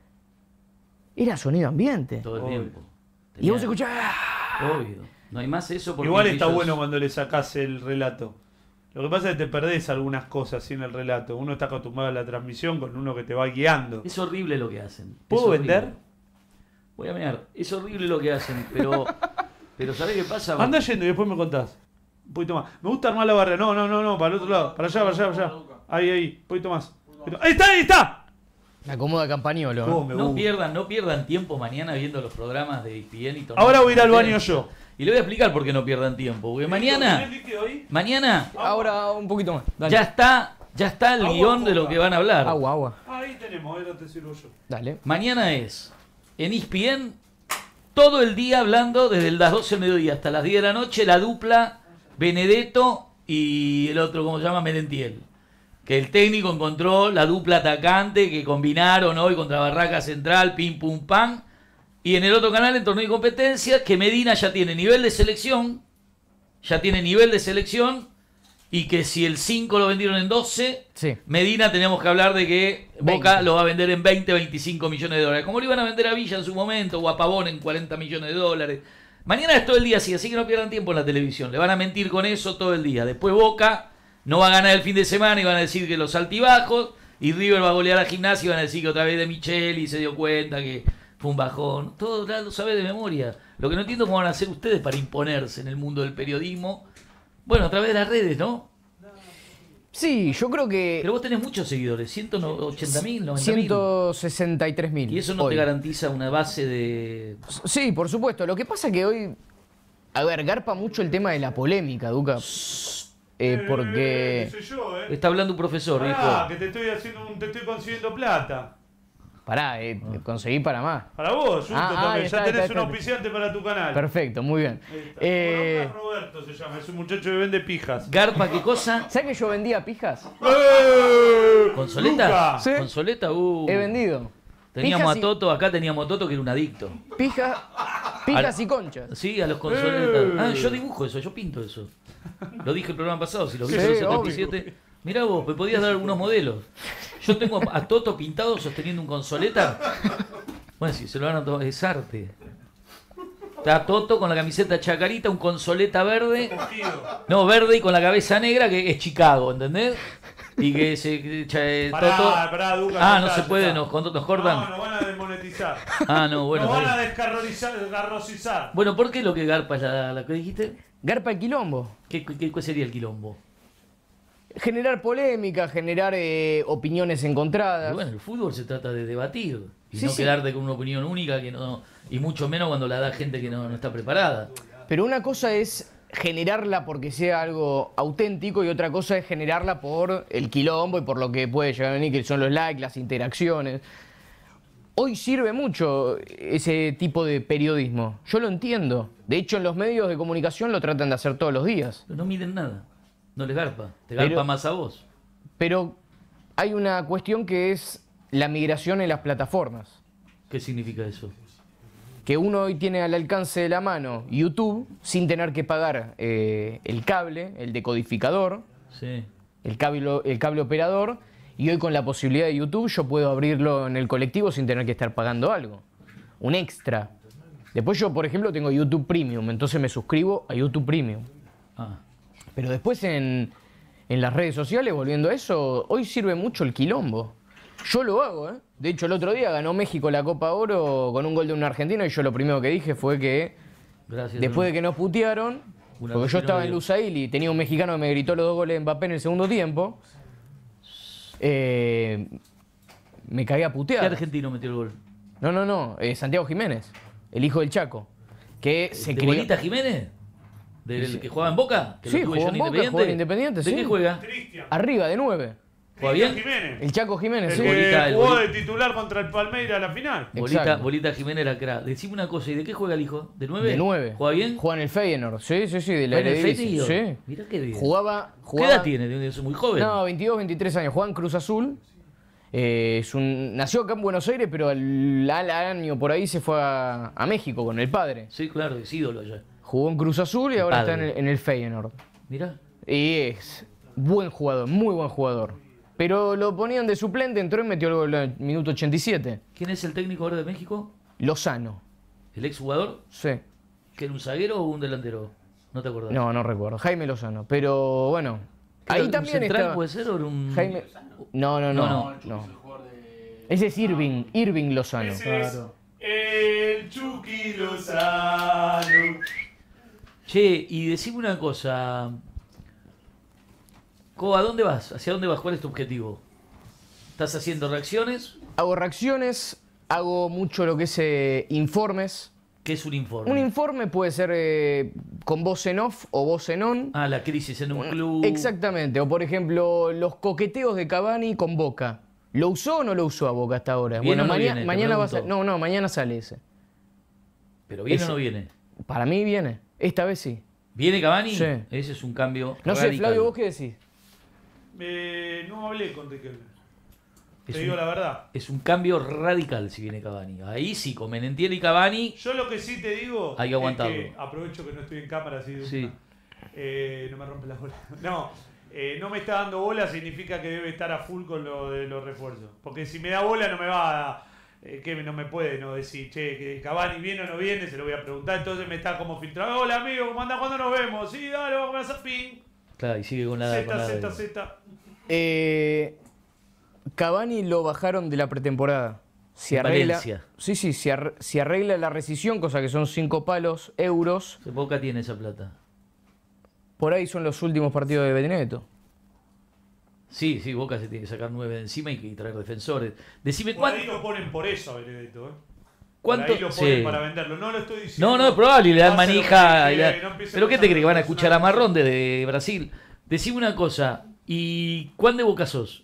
Era sonido ambiente. Todo el Obvio. tiempo. Y vos Tenía- escuchabas. Obvio. No hay más eso porque Igual está ellos- bueno cuando le sacás el relato. Lo que pasa es que te perdés algunas cosas sin el relato. Uno está acostumbrado a la transmisión con uno que te va guiando. Es horrible lo que hacen. Es ¿Puedo horrible. vender? Voy a mirar. Es horrible lo que hacen, pero ¿sabés qué pasa? Anda yendo y después me contás. Un poquito más. Me gusta armar la barrera. No, para el otro lado. Para allá. Ahí. Un poquito más. ¡Ahí está! Me acomoda Campañolo. ¿eh? Oh, me No gusta. pierdan tiempo mañana viendo los programas de ESPN y todo. Ahora voy a ir al baño yo. Y le voy a explicar por qué no pierdan tiempo. Porque mañana Ahora un poquito más. Dale. ya está el Agua, guión de lo coca. que van a hablar. Agua. Ahí tenemos, ahora te sirvo yo. Dale. Mañana es en ESPN todo el día hablando desde las 12 del mediodía hasta las 10 de la noche la dupla Benedetto y el otro, ¿cómo se llama? Merentiel. Que el técnico encontró la dupla atacante que combinaron hoy contra Barraca Central, pim pum pam. Y en el otro canal, en torneo de competencia, que Medina ya tiene nivel de selección y que si el 5 lo vendieron en 12, Sí. Medina teníamos que hablar de que 20. Boca lo va a vender en 20, 25 millones de dólares. Como lo iban a vender a Villa en su momento, o a Pavón en 40 millones de dólares. Mañana es todo el día así, así que no pierdan tiempo en la televisión. Le van a mentir con eso todo el día. Después Boca no va a ganar el fin de semana y van a decir que los altibajos. Y River va a golear a Gimnasia y van a decir que otra vez de Micheli se dio cuenta que fue un bajón. Todo lo sabe de memoria. Lo que no entiendo es cómo van a hacer ustedes para imponerse en el mundo del periodismo. Bueno, a través de las redes, ¿no? Sí, yo creo que Pero vos tenés muchos seguidores, 180.000, 90.000. 163.000. Y eso no hoy. te garantiza una base de... Sí, por supuesto. Lo que pasa que hoy, a ver, garpa mucho el tema de la polémica, Duca. Porque... Soy yo, Está hablando un profesor, Pará, hijo. que te estoy consiguiendo plata. Pará, conseguí para más. Para vos, justo también. está, Ya tenés está, un está. auspiciante para tu canal. Perfecto, muy bien. Ahí está. Bueno, Roberto se llama, es un muchacho que vende pijas. Garpa, ¿qué cosa? ¿Sabes que yo vendía pijas? ¿Consoleta? Luca. Sí. ¿Consoleta? He vendido. Teníamos Pijas a Toto, acá teníamos a Toto que era un adicto. Pijas y conchas. Sí, a los consoletas. Ah, yo dibujo eso, yo pinto eso. Lo dije el programa pasado, si lo viste Sí, en el 77. Mirá vos, me podías dar algunos modelos. Yo tengo a Toto pintado sosteniendo un consoleta. Bueno, si se lo van a tomar, es arte. Está Toto con la camiseta chacarita, un consoleta verde. No, verde y con la cabeza negra, que es Chicago, ¿entendés? Y que Toto. Pará, Duca, Ah, ya no está, se ya puede, está. nos No, cortan. nos van a desmonetizar. Ah, no, bueno. Nos van está a bien. desgarrosizar. Bueno, ¿por qué lo que garpa es la que dijiste? Garpa el quilombo. ¿Cuál sería el quilombo? Generar polémica, generar opiniones Y encontradas. bueno, el fútbol se trata de debatir y Sí, no sí. quedarte con una opinión única que no, y mucho menos cuando la da gente que no está preparada. Pero una cosa es generarla porque sea algo auténtico y otra cosa es generarla por el quilombo y por lo que puede llegar a venir, que son los likes, las interacciones. Hoy sirve mucho ese tipo de periodismo. Yo lo entiendo. De hecho, en los medios de comunicación lo tratan de hacer todos los días. Pero no miden nada, no les garpa, te garpa Pero- más a vos. Pero hay una cuestión que es la migración en las plataformas. ¿Qué significa eso? Que uno hoy tiene al alcance de la mano YouTube sin tener que pagar el cable, el decodificador, Sí. el cable operador, y hoy con la posibilidad de YouTube yo puedo abrirlo en el colectivo sin tener que estar pagando algo. Un extra. Después yo, por ejemplo, tengo YouTube Premium, entonces me suscribo a YouTube Premium. Ah, Pero después en las redes sociales, volviendo a eso, hoy sirve mucho el quilombo. Yo lo hago, ¿eh? De hecho, el otro día ganó México la Copa Oro con un gol de un argentino y yo lo primero que dije fue que gracias. después de que nos putearon, Un porque yo argentino estaba en dio. Lusail y tenía un mexicano que me gritó los 2 goles de Mbappé en el segundo tiempo, me caí a ¿Qué putear. argentino metió el gol? No, Santiago Jiménez, el hijo del Chaco, que se ¿De crió... Bolita Jiménez? ¿Del que juega en Boca? ¿Que Sí, lo tuve jugó yo en Boca, jugó en Independiente, ¿De sí. qué juega? Cristian. Arriba, de 9. ¿Juega bien? Jiménez. El Chaco Jiménez, El sí. que Bolita, el jugó Bolita. de titular contra el Palmeiras a la final. Exacto. Bolita Jiménez era crack. Decime una cosa, ¿y de qué juega el hijo? ¿De 9? De 9. ¿Juega bien? Juega en el Feyenoord, sí, de la ¿Juega en el Eredivisie. Feyenoord? Sí. Mirá qué bien. Jugaba... ¿Qué edad tiene? Es muy joven. No, 22, 23 años. Juega en Cruz Azul. Nació acá en Buenos Aires, pero al año por ahí se fue a México con el padre. Sí, claro, es ídolo allá. Jugó en Cruz Azul y El ahora padre. está en el Feyenoord. Mirá. Y es buen jugador, muy buen jugador. Pero lo ponían de suplente, entró y metió el gol en el minuto 87. ¿Quién es el técnico ahora de México? Lozano, ¿El exjugador? sí. ¿Que era un zaguero o un delantero? No te acordás. No recuerdo. Jaime Lozano. Pero bueno, ¿Qué ahí era, también ¿un central está. puede ser o era un...? Jaime... No. Ese es Irving Lozano. Ese es Claro. el Chucky Lozano. Che, y decime una cosa. ¿A dónde vas? ¿Hacia dónde vas? ¿Cuál es tu objetivo? ¿Estás haciendo reacciones? Hago reacciones, hago mucho lo que es informes. ¿Qué es un informe? Un informe puede ser con voz en off o voz en on. Ah, la crisis en un club. Exactamente. O por ejemplo, los coqueteos de Cavani con Boca. ¿Lo usó o no lo usó a Boca hasta ahora? ¿Viene Bueno, o no viene? Te mañana va a pregunto. No, mañana sale ese. ¿Pero viene Ese- o no viene? Para mí viene. Esta vez sí. ¿Viene Cavani? Sí. Ese es un cambio No sé, radical. Flavio, ¿vos qué decís? No hablé con Riquelme. Es Te digo un- la verdad. Es un cambio radical si viene Cavani. Ahí sí, con Menentiel y Cavani. Yo lo que sí te digo Hay que aguantarlo. es que aprovecho que no estoy en cámara así de Sí. no me rompe la bola. No, no me está dando bola significa que debe estar a full con lo de los refuerzos. Porque si me da bola no me va a... que no me puede no decir, che, que Cavani viene o no viene, se lo voy a preguntar. Entonces me está como filtrando. Hola amigo, ¿cómo andás? ¿Cuándo nos vemos? Sí, dale, vamos a hacer ping. Claro, y sigue con la... Z. Cavani lo bajaron de la pretemporada. Si arregla, Valencia. sí, si arregla la rescisión, cosa que son 5 palos, euros, Boca tiene esa plata. por ahí son los últimos partidos de Benedetto. Sí, Boca se tiene que sacar 9 de encima y traer defensores. Decime Por ahí cuánto... lo ponen por eso a Benedetto, ¿Cuánto? Por ahí lo ponen Sí. para venderlo. No lo estoy diciendo. No, es probable, y le dan Hace lo que manija. quiere, no empiecen ¿Pero qué te usar crees? ¿Que van a personal. escuchar a Marrón de Brasil? Decime una cosa. ¿Y cuán de Boca sos?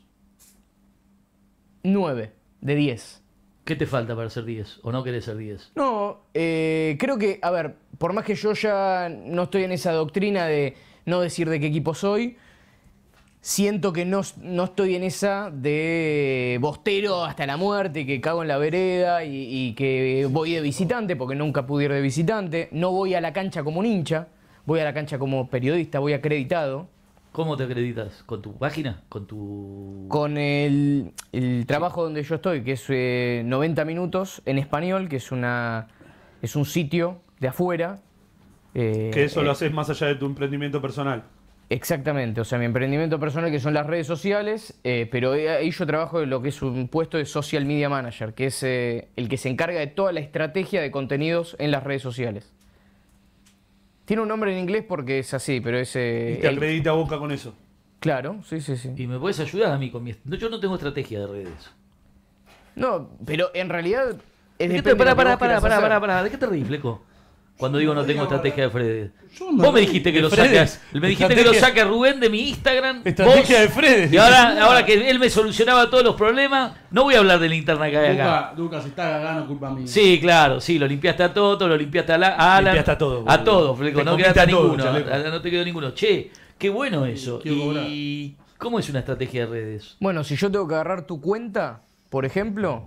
9 de 10. ¿Qué te falta para ser 10? ¿O no querés ser 10? No, creo que, a ver, por más que yo ya no estoy en esa doctrina de no decir de qué equipo soy, siento que no estoy en esa de bostero hasta la muerte, que cago en la vereda y que voy de visitante, porque nunca pude ir de visitante. No voy a la cancha como un hincha, voy a la cancha como periodista, voy acreditado. ¿Cómo te acreditas? ¿Con tu página? ¿Con tu...? Con el trabajo donde yo estoy, que es 90 minutos en español, que es un sitio de afuera. Que eso lo haces más allá de tu emprendimiento personal. Exactamente, o sea, mi emprendimiento personal que son las redes sociales, pero ahí yo trabajo en lo que es un puesto de Social Media Manager, que es el que se encarga de toda la estrategia de contenidos en las redes sociales. Tiene un nombre en inglés porque es así, pero es... Y te acredita Boca con eso. Claro, sí. ¿Y me puedes ayudar a mí con mi... No, yo no tengo estrategia de redes. No, pero en realidad... ¿De qué te... Pará. ¿De qué te reís, Fleco? Cuando digo no tengo estrategia de Fredes. Vos me dijiste que lo saques. Me dijiste que lo saque a Rubén de mi Instagram. Estrategia vos, de Fredes. Y ahora que él me solucionaba todos los problemas, no voy a hablar de la interna que hay acá. Lucas, si está cagando, culpa mía. Sí, claro, sí, lo limpiaste a Toto, lo limpiaste a Alan. Limpiaste a todo, A boludo. todo, Fleco, Te no comiste quedaste a a todo, ninguno. chaleco. No te quedó ninguno. Che, qué bueno eso. Quiero cobrar. ¿Y cómo es una estrategia de redes? Bueno, si yo tengo que agarrar tu cuenta, por ejemplo...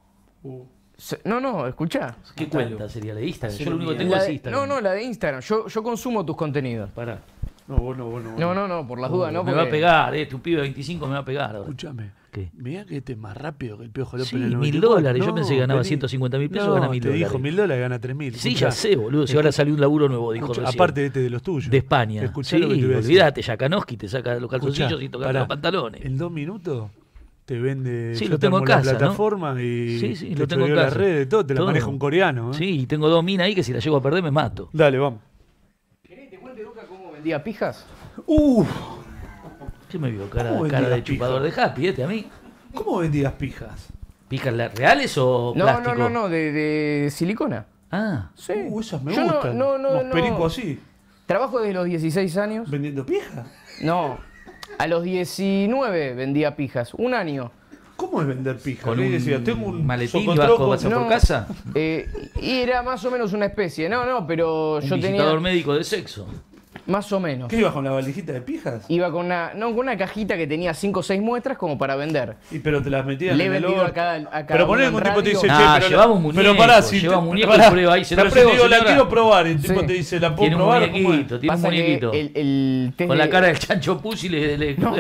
No, escuchá. ¿Qué cuenta sería la de Instagram? Yo lo único que La tengo es de- Instagram. no, la de Instagram. Yo consumo tus contenidos. Pará. No, vos no. No, por las dudas, no. Me va a porque- pegar, un pibe de 25 me va a pegar ahora. Escúchame. ¿Qué? Mirá que este es más rápido que el Piojo López Sí, en el $1.000. 94. Yo pensé que ganaba vení. 150.000 pesos, No, gana $1.000. te dijo $1.000, gana 3.000. Sí, Escuchá. ya sé, boludo. Si ahora salió un laburo nuevo, dijo Escuchá, recién. aparte este de los tuyos. De España. Escuchá Sí, lo que te voy a decir. olvídate, Yakanowski te saca los calzoncillos Escuchá, y toca pará. los pantalones. En 2 minutos te vende. Sí, yo lo te tengo armo en casa, la ¿no? plataforma y Sí, te lo tengo en choreo las casa. redes, todo, te la Todo. maneja un coreano. ¿eh? Sí, y tengo 2 minas ahí que si las llego a perder me mato. Dale, vamos. ¿Querés que te cuente, Luca, cómo vendía pijas? ¿Qué me vio? ¿Cómo Cara vendías de pija? chupador de happy, a mí. ¿Cómo vendías pijas? ¿Pijas reales o plástico? No, de silicona. Ah, Sí. Esas me Yo gustan. Unos pericos así. Trabajo desde los 16 años. ¿Vendiendo pijas? No, a los 19 vendía pijas. Un año. ¿Cómo es vender pijas? con ¿Qué un decía? Tengo un maletín y socotroco. vas a No. por casa. Y era más o menos una especie. No, pero Un yo visitador tenía... médico de sexo. Más o menos. ¿Qué ibas con la valijita de pijas? Iba con una cajita que tenía 5 o 6 muestras como para vender. Pero te las metías Le he en el vendido orto. a cada Pero ponele uno que en un tipo te radio. dice, Nah, pero llevamos un pero muñeco, pará, si lleva te- un muñeco pará, y prueba ahí, se la pero pruebo, si te digo, la señora. quiero probar, el tipo Sí. te dice, ¿la puedo Tiene un probar? ¿Cómo es? muñequito, tiene un Pasa que muñequito. el test Con la de- cara del chancho pussy le... No.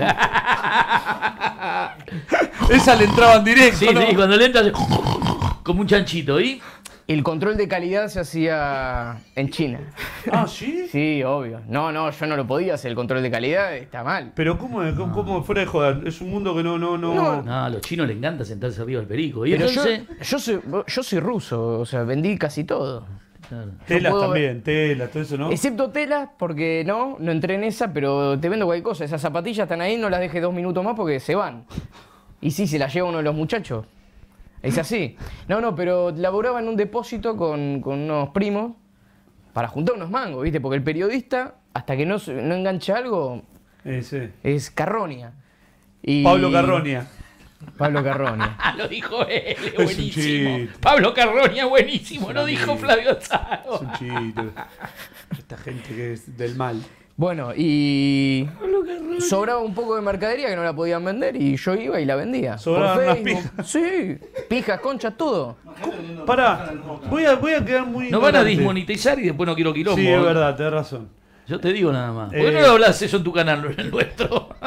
Esa le entraban directo, Sí, ¿no? sí, cuando le entras como un chanchito, ¿y? El control de calidad se hacía en China. Ah, ¿sí? Sí, obvio. No, yo no lo podía hacer. El control de calidad está mal. Pero ¿cómo es? ¿Cómo fuera de joder? Es un mundo que no... No. No, a los chinos les encanta sentarse arriba del perico. Y Pero entonces... yo soy ruso, o sea, vendí casi todo. Claro. Telas puedo- también, telas, todo eso, ¿no? Excepto telas, porque no entré en esa, pero te vendo cualquier cosa. Esas zapatillas están ahí, no las dejes 2 minutos más porque se van. Y sí, se las lleva uno de los muchachos. Es así. No, pero laboraba en un depósito con unos primos para juntar unos mangos, ¿viste? Porque el periodista, hasta que no engancha algo, Sí. es Carronia. Y- Pablo Carronia. Pablo Carronia. Ah, lo dijo él, es un buenísimo. chiste. Pablo Carroña, buenísimo, Es no un dijo amigo. Flavio Es Zaro. un chiste. Esta gente que es del mal. Bueno, y sobraba un poco de mercadería que no la podían vender y yo iba y la vendía. Sobraban Por unas Facebook. pijas. Sí, pijas, conchas, todo. Pará, voy a quedar muy Nos van a ignorante. desmonetizar y después no quiero quilombo. Sí, es verdad, tenés razón. Yo te digo nada más. ¿Por qué no hablas eso en tu canal, no en el nuestro?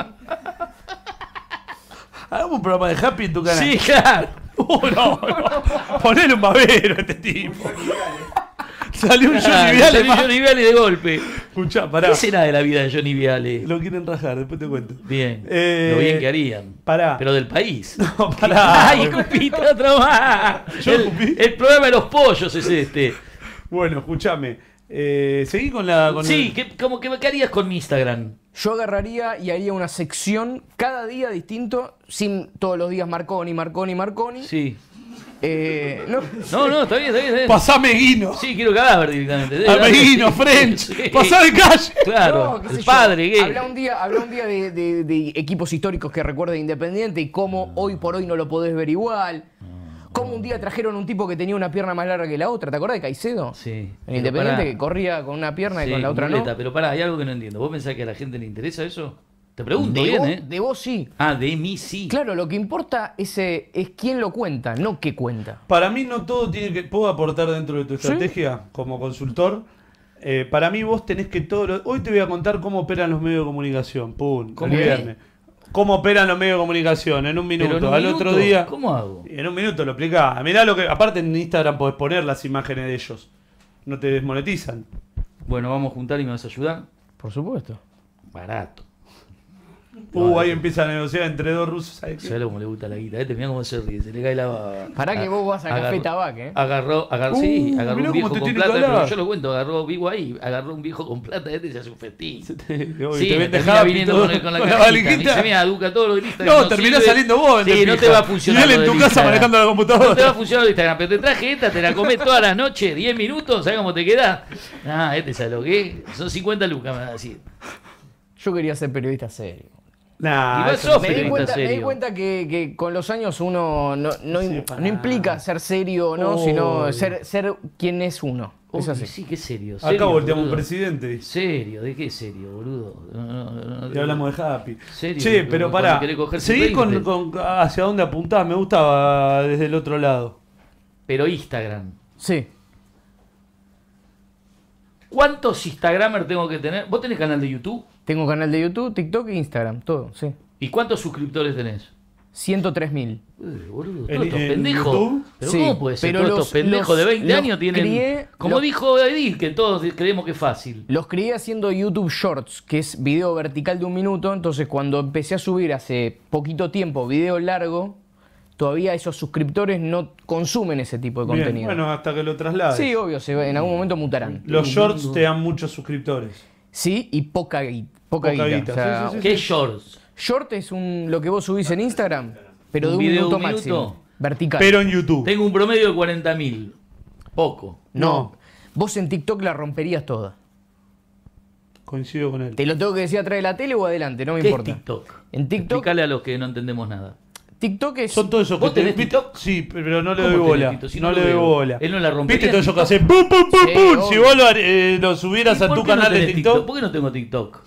¿Hacemos un programa de Happy en tu canal? Sí, claro. No. Ponele un babero a este tipo. Salió un Johnny Claro, Viale salió más. Johnny Viale de golpe. Escuchá, pará. ¿Qué será de la vida de Johnny Viale? Lo quieren rajar, después te cuento. Bien. Eh, Lo bien que harían. pará. Pero del país. No, pará. Ay, escupiste otro más. Yo escupí. El programa de los pollos es este. Bueno, escúchame. Seguí con la. Con Sí, ¿qué harías con mi Instagram? Yo agarraría y haría una sección cada día distinto, sin todos los días Marconi. Sí. No, Está bien. Pasame Guino. Sí, quiero cadáver directamente. Ameguino, French. Sí. Pasá de calle. Claro, No, qué sé el yo. padre gay. Habla un día de equipos históricos que recuerda Independiente y cómo hoy por hoy no lo podés ver igual. Cómo un día trajeron un tipo que tenía una pierna más larga que la otra. ¿Te acordás de Caicedo? Sí. En pero Independiente pará. que corría con una pierna y Sí, con la otra muleta, no. Pero pará, hay algo que no entiendo. ¿Vos pensás que a la gente le interesa eso? Te pregunto De bien, vos, ¿eh? de vos sí. Ah, de mí sí. Claro, lo que importa es quién lo cuenta, no qué cuenta. Para mí no todo tiene que... ¿Puedo aportar dentro de tu estrategia como consultor? Para mí vos tenés que Hoy te voy a contar cómo operan los medios de comunicación. Pum, ¿Cómo el qué? viernes. ¿Cómo operan los medios de comunicación? En un minuto. Pero en un Al minuto, otro día... ¿Cómo hago? Y en un minuto lo explicás. Mirá lo que... Aparte en Instagram podés poner las imágenes de ellos. No te desmonetizan. Bueno, vamos a juntar y me vas a ayudar. Por supuesto. Barato. Ahí empieza a negociar entre dos rusos. ¿Sabes qué? ¿Sabes cómo le gusta la guita? Mirá cómo se ríe, se le cae la baba. Pará que vos vas a Café Tabac, ¿eh? Agarró sí, agarró mirá un viejo cómo te con tiene plata, que hablar. pero yo lo cuento, vivo ahí, agarró un viejo con plata y se hace un festín. Hoy Sí, te me vende termina Happy viniendo todo, con la con la cajita. Me valijita. dice, mira, Duca, todo lo del Instagram No, terminás sirve. saliendo vos. Sí, vender no te pija. va a funcionar. Y él lo en del tu casa Instagram. manejando la No te va a computadora. funcionar el Instagram, pero te traje esta, te la comés todas las noches, 10 minutos, ¿sabes cómo te queda? ¿Sabes lo que es? Son 50 lucas, me va a decir. Yo quería ser periodista serio. Nah, Y vos eso sos no Me sé. di periodista cuenta, serio. que con los años uno no Sí, pará. implica ser serio, ¿no? Oh. Sino ser quien es uno. Es así. Sí, qué serio. Acá serio, volteamos un boludo. presidente. ¿Serio? ¿De qué serio, boludo? Y hablamos de Happy. ¿Serio? Che, pero Cuando pará. querés cogerse Seguí 20. con hacia dónde apuntás. Me gustaba desde el otro lado. Pero Instagram. Sí. ¿Cuántos Instagramers tengo que tener? ¿Vos tenés canal de YouTube? Tengo canal de YouTube, TikTok e Instagram, todo, sí. ¿Y cuántos suscriptores tenés? 103.000. Boludo, ¿En- todos estos en pendejos. YouTube? ¿Pero Sí, cómo puede ser? pero Todos los- estos pendejos de los- 20 años los tienen... crié- como los- dijo Edil, que todos creemos que es fácil. Los crié haciendo YouTube Shorts, que es video vertical de 1 minuto. Entonces, cuando empecé a subir hace poquito tiempo video largo, todavía esos suscriptores no consumen ese tipo de Bien, contenido. bueno, hasta que lo traslades. Sí, obvio, en algún momento mutarán. Los shorts te dan muchos suscriptores. Sí, y poca guita. Poca guita, O sea, sí, sí, sí. ¿Qué es shorts? Short es lo que vos subís en Instagram, pero ¿Un de un video de minuto un máximo. minuto? Vertical. Pero en YouTube. Tengo un promedio de 40.000. Poco. no. Vos en TikTok la romperías toda. Coincido con él. ¿Te lo tengo que decir atrás de la tele o adelante? No me ¿Qué importa. es TikTok? En TikTok, Explícale a los que no entendemos nada. TikTok es... Son todos esos que ¿Vos tenés ¿viste? TikTok? Sí, pero no le ¿Cómo doy tenés bola. TikTok? Si no no le lo doy veo. bola. Él no la rompería ¿Viste todo en eso que TikTok? hace pum, pum, pum, Sí, pum? obvio. Si vos lo subieras ¿Y a por tu qué no canal de tenés TikTok. ¿Por qué no tengo TikTok?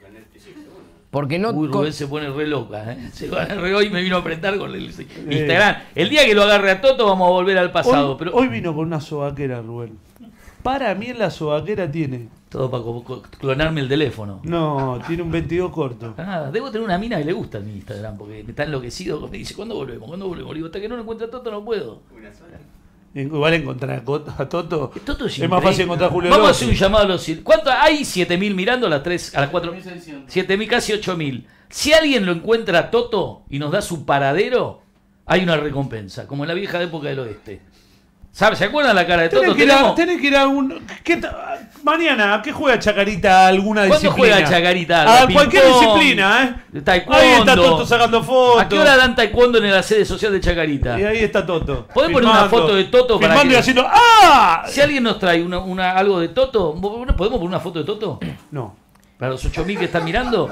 Porque no... Uy, con- Rubén se pone re loca, ¿eh? Se va re hoy y me vino a apretar con el Instagram. El día que lo agarre a Toto vamos a volver al pasado. Hoy, pero hoy vino con una sobaquera, Rubén. Para mí en la sobaquera tiene. todo para clonarme el teléfono. No, tiene un 22 corto. Ah, debo tener una mina que le gusta mi Instagram porque está enloquecido. Me dice, ¿cuándo volvemos? ¿Cuándo volvemos? Le digo, hasta que no lo encuentre a Toto no puedo. Igual encontrar a Toto. Toto Es más fácil encontrar a Julio Vamos a Rossi. hacer un llamado a los... ¿Cuánto? Hay 7.000 mirando a las 3, a las 4. 7.000, casi 8.000. Si alguien lo encuentra a Toto y nos da su paradero, hay una recompensa, como en la vieja época del oeste. ¿Sabe? ¿Se acuerdan la cara de Toto? Tenés que ir a un. Mañana, ¿a qué juega Chacarita? ¿Alguna ¿Cuándo disciplina? juega Chacarita? A Ping cualquier pong, disciplina, ¿eh? Taekwondo. Ahí está Toto sacando fotos. ¿A qué hora dan taekwondo en la sede social de Chacarita? Y ahí está Toto. ¿Podés poner una foto de Toto para filmando que- y haciendo ¡ah! Si alguien nos trae algo de Toto, ¿podemos poner una foto de Toto? No. Para los 8.000 que están mirando.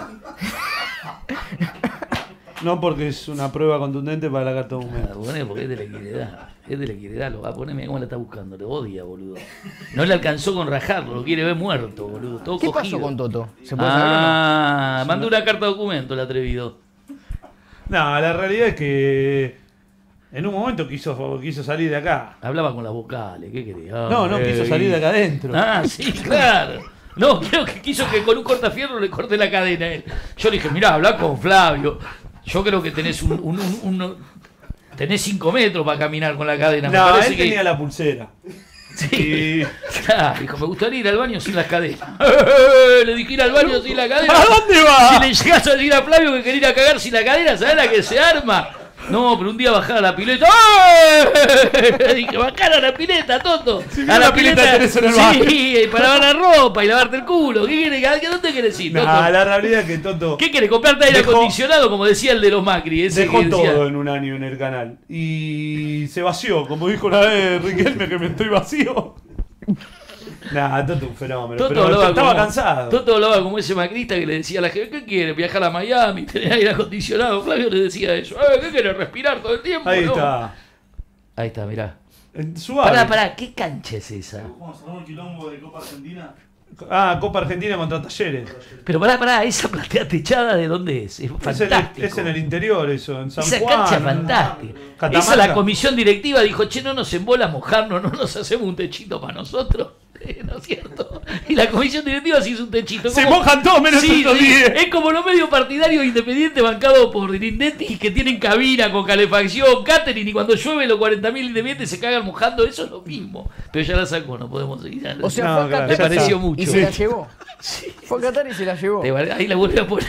No, porque es una prueba contundente para la carta de Ah, momento. poné, porque es de la equidad. Es de la equidad. Lo va a poner, mirá cómo la está buscando. Le odia, boludo. No le alcanzó con rajarlo. Lo quiere ver muerto, boludo. Todo ¿Qué cogido. pasó con Toto? ¿Se puede saber o no? Ah, mandó una carta de documento el atrevido. No, la realidad es que en un momento quiso salir de acá. Hablaba con las vocales. ¿Qué quería? No, quiso salir de acá adentro. Ah, sí, claro. No, creo que quiso que con un cortafierro le corte la cadena a él. Yo le dije, mirá, habla con Flavio. Yo creo que tenés tenés 5 metros para caminar con la cadena. Me No, parece él que... tenía la pulsera. Sí. Dijo, me gustaría ir al baño sin las cadenas. Le dije ir al baño sin la cadena. ¿A dónde va? Si le llegás a decir a Flavio que quería ir a cagar sin la cadena, ¿sabés la que se arma? No, pero un día bajar a la pileta. ¡Eh! Dije, bajar a la pileta, Toto. Si a la pileta tenés en el baño. Sí, para lavar la ropa y lavarte el culo. ¿Qué querés? ¿Dónde querés ir, Toto? Nah, la realidad es que Toto ¿Qué querés? ¿Comprarte aire Dejó- acondicionado, como decía el de los Macri? Ese dejó que decía. todo en un año en el canal. Y se vació, como dijo una vez Riquelme, que me estoy vacío. Nah, Toto un fenómeno. Toto Pero hablaba estaba como- cansado. Toto hablaba como ese macrista que le decía a la gente, ¿qué quiere? ¿Viajar a Miami? ¿Tener aire acondicionado? Flavio le decía eso. ¿Qué quiere? ¿Respirar todo el tiempo? Ahí No. está. Ahí está, mirá. Suave. Pará, ¿qué cancha es esa? Vamos a hacer un quilombo de Copa Argentina. Ah, Copa Argentina contra Talleres. Pero pará, esa platea techada, ¿de dónde es? Es fantástico. Es en el interior eso, en San Esa Juan. cancha es fantástica. Catamarca. Esa la comisión directiva dijo, che, no nos embola mojarnos, no nos hacemos un techito para nosotros. ¿No es cierto? Y la comisión directiva se hizo un techito. Se ¿Cómo? mojan todos menos Sí, estos sí, 10. es como los medios partidarios independientes bancados por Grindetti que tienen cabina con calefacción, catering, y cuando llueve los 40.000 independientes se cagan mojando. Eso es lo mismo. Pero ya la sacó, no podemos seguir. O sea, No, fue a claro, Qatar me ya pareció está. mucho. y se la llevó. Fue a Qatar y se la llevó. Ahí la vuelve a poner.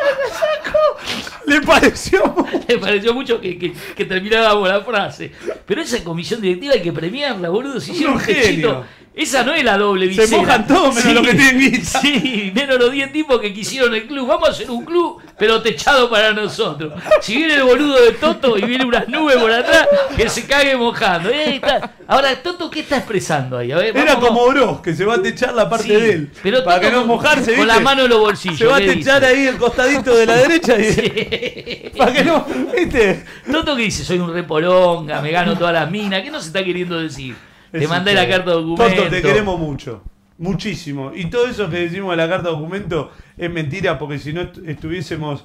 Le pareció. Me pareció mucho que terminábamos la frase. Pero esa comisión directiva hay que premiarla, boludo. Si hicieron Un un techito. genio. Esa no es la doble Se visera. mojan todos menos los que tienen guita. Sí, menos los 10 tipos que quisieron el club. Vamos a hacer un club, pero techado para nosotros. Si viene el boludo de Toto y viene unas nubes por atrás, que se cague mojando. Ahí está. Ahora, Toto, ¿qué está expresando ahí? A ver, Era vamos. como Bros, que se va a techar la parte Sí, de él. pero para Toto que no con- mojarse, con ¿viste? la mano en los bolsillos. Se va a ¿qué techar dice? ahí el costadito de la derecha y. Para que no. ¿Viste? Toto que dice, soy un repolonga, me gano todas las minas. ¿Qué nos está queriendo decir? Te Es mandé un la genio. carta de documento. Toto, te queremos mucho. Muchísimo. Y todo eso que decimos de la carta de documento es mentira, porque si no estuviésemos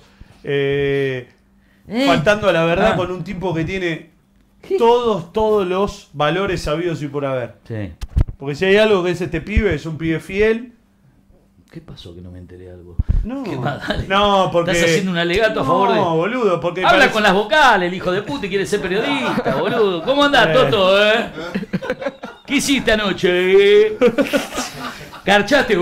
faltando a la verdad con un tipo que tiene todos los valores sabidos y por haber. Sí. Porque si hay algo que es este pibe, es un pibe fiel. ¿Qué pasó que no me enteré de algo? No, ¿Qué más? Dale. no, porque. Estás haciendo un alegato a favor de. No, boludo, porque. Habla parece- con las vocales, el hijo de puta, y quiere ser periodista, boludo. ¿Cómo andás, Toto, ¿Qué hiciste anoche? ¿Garchaste?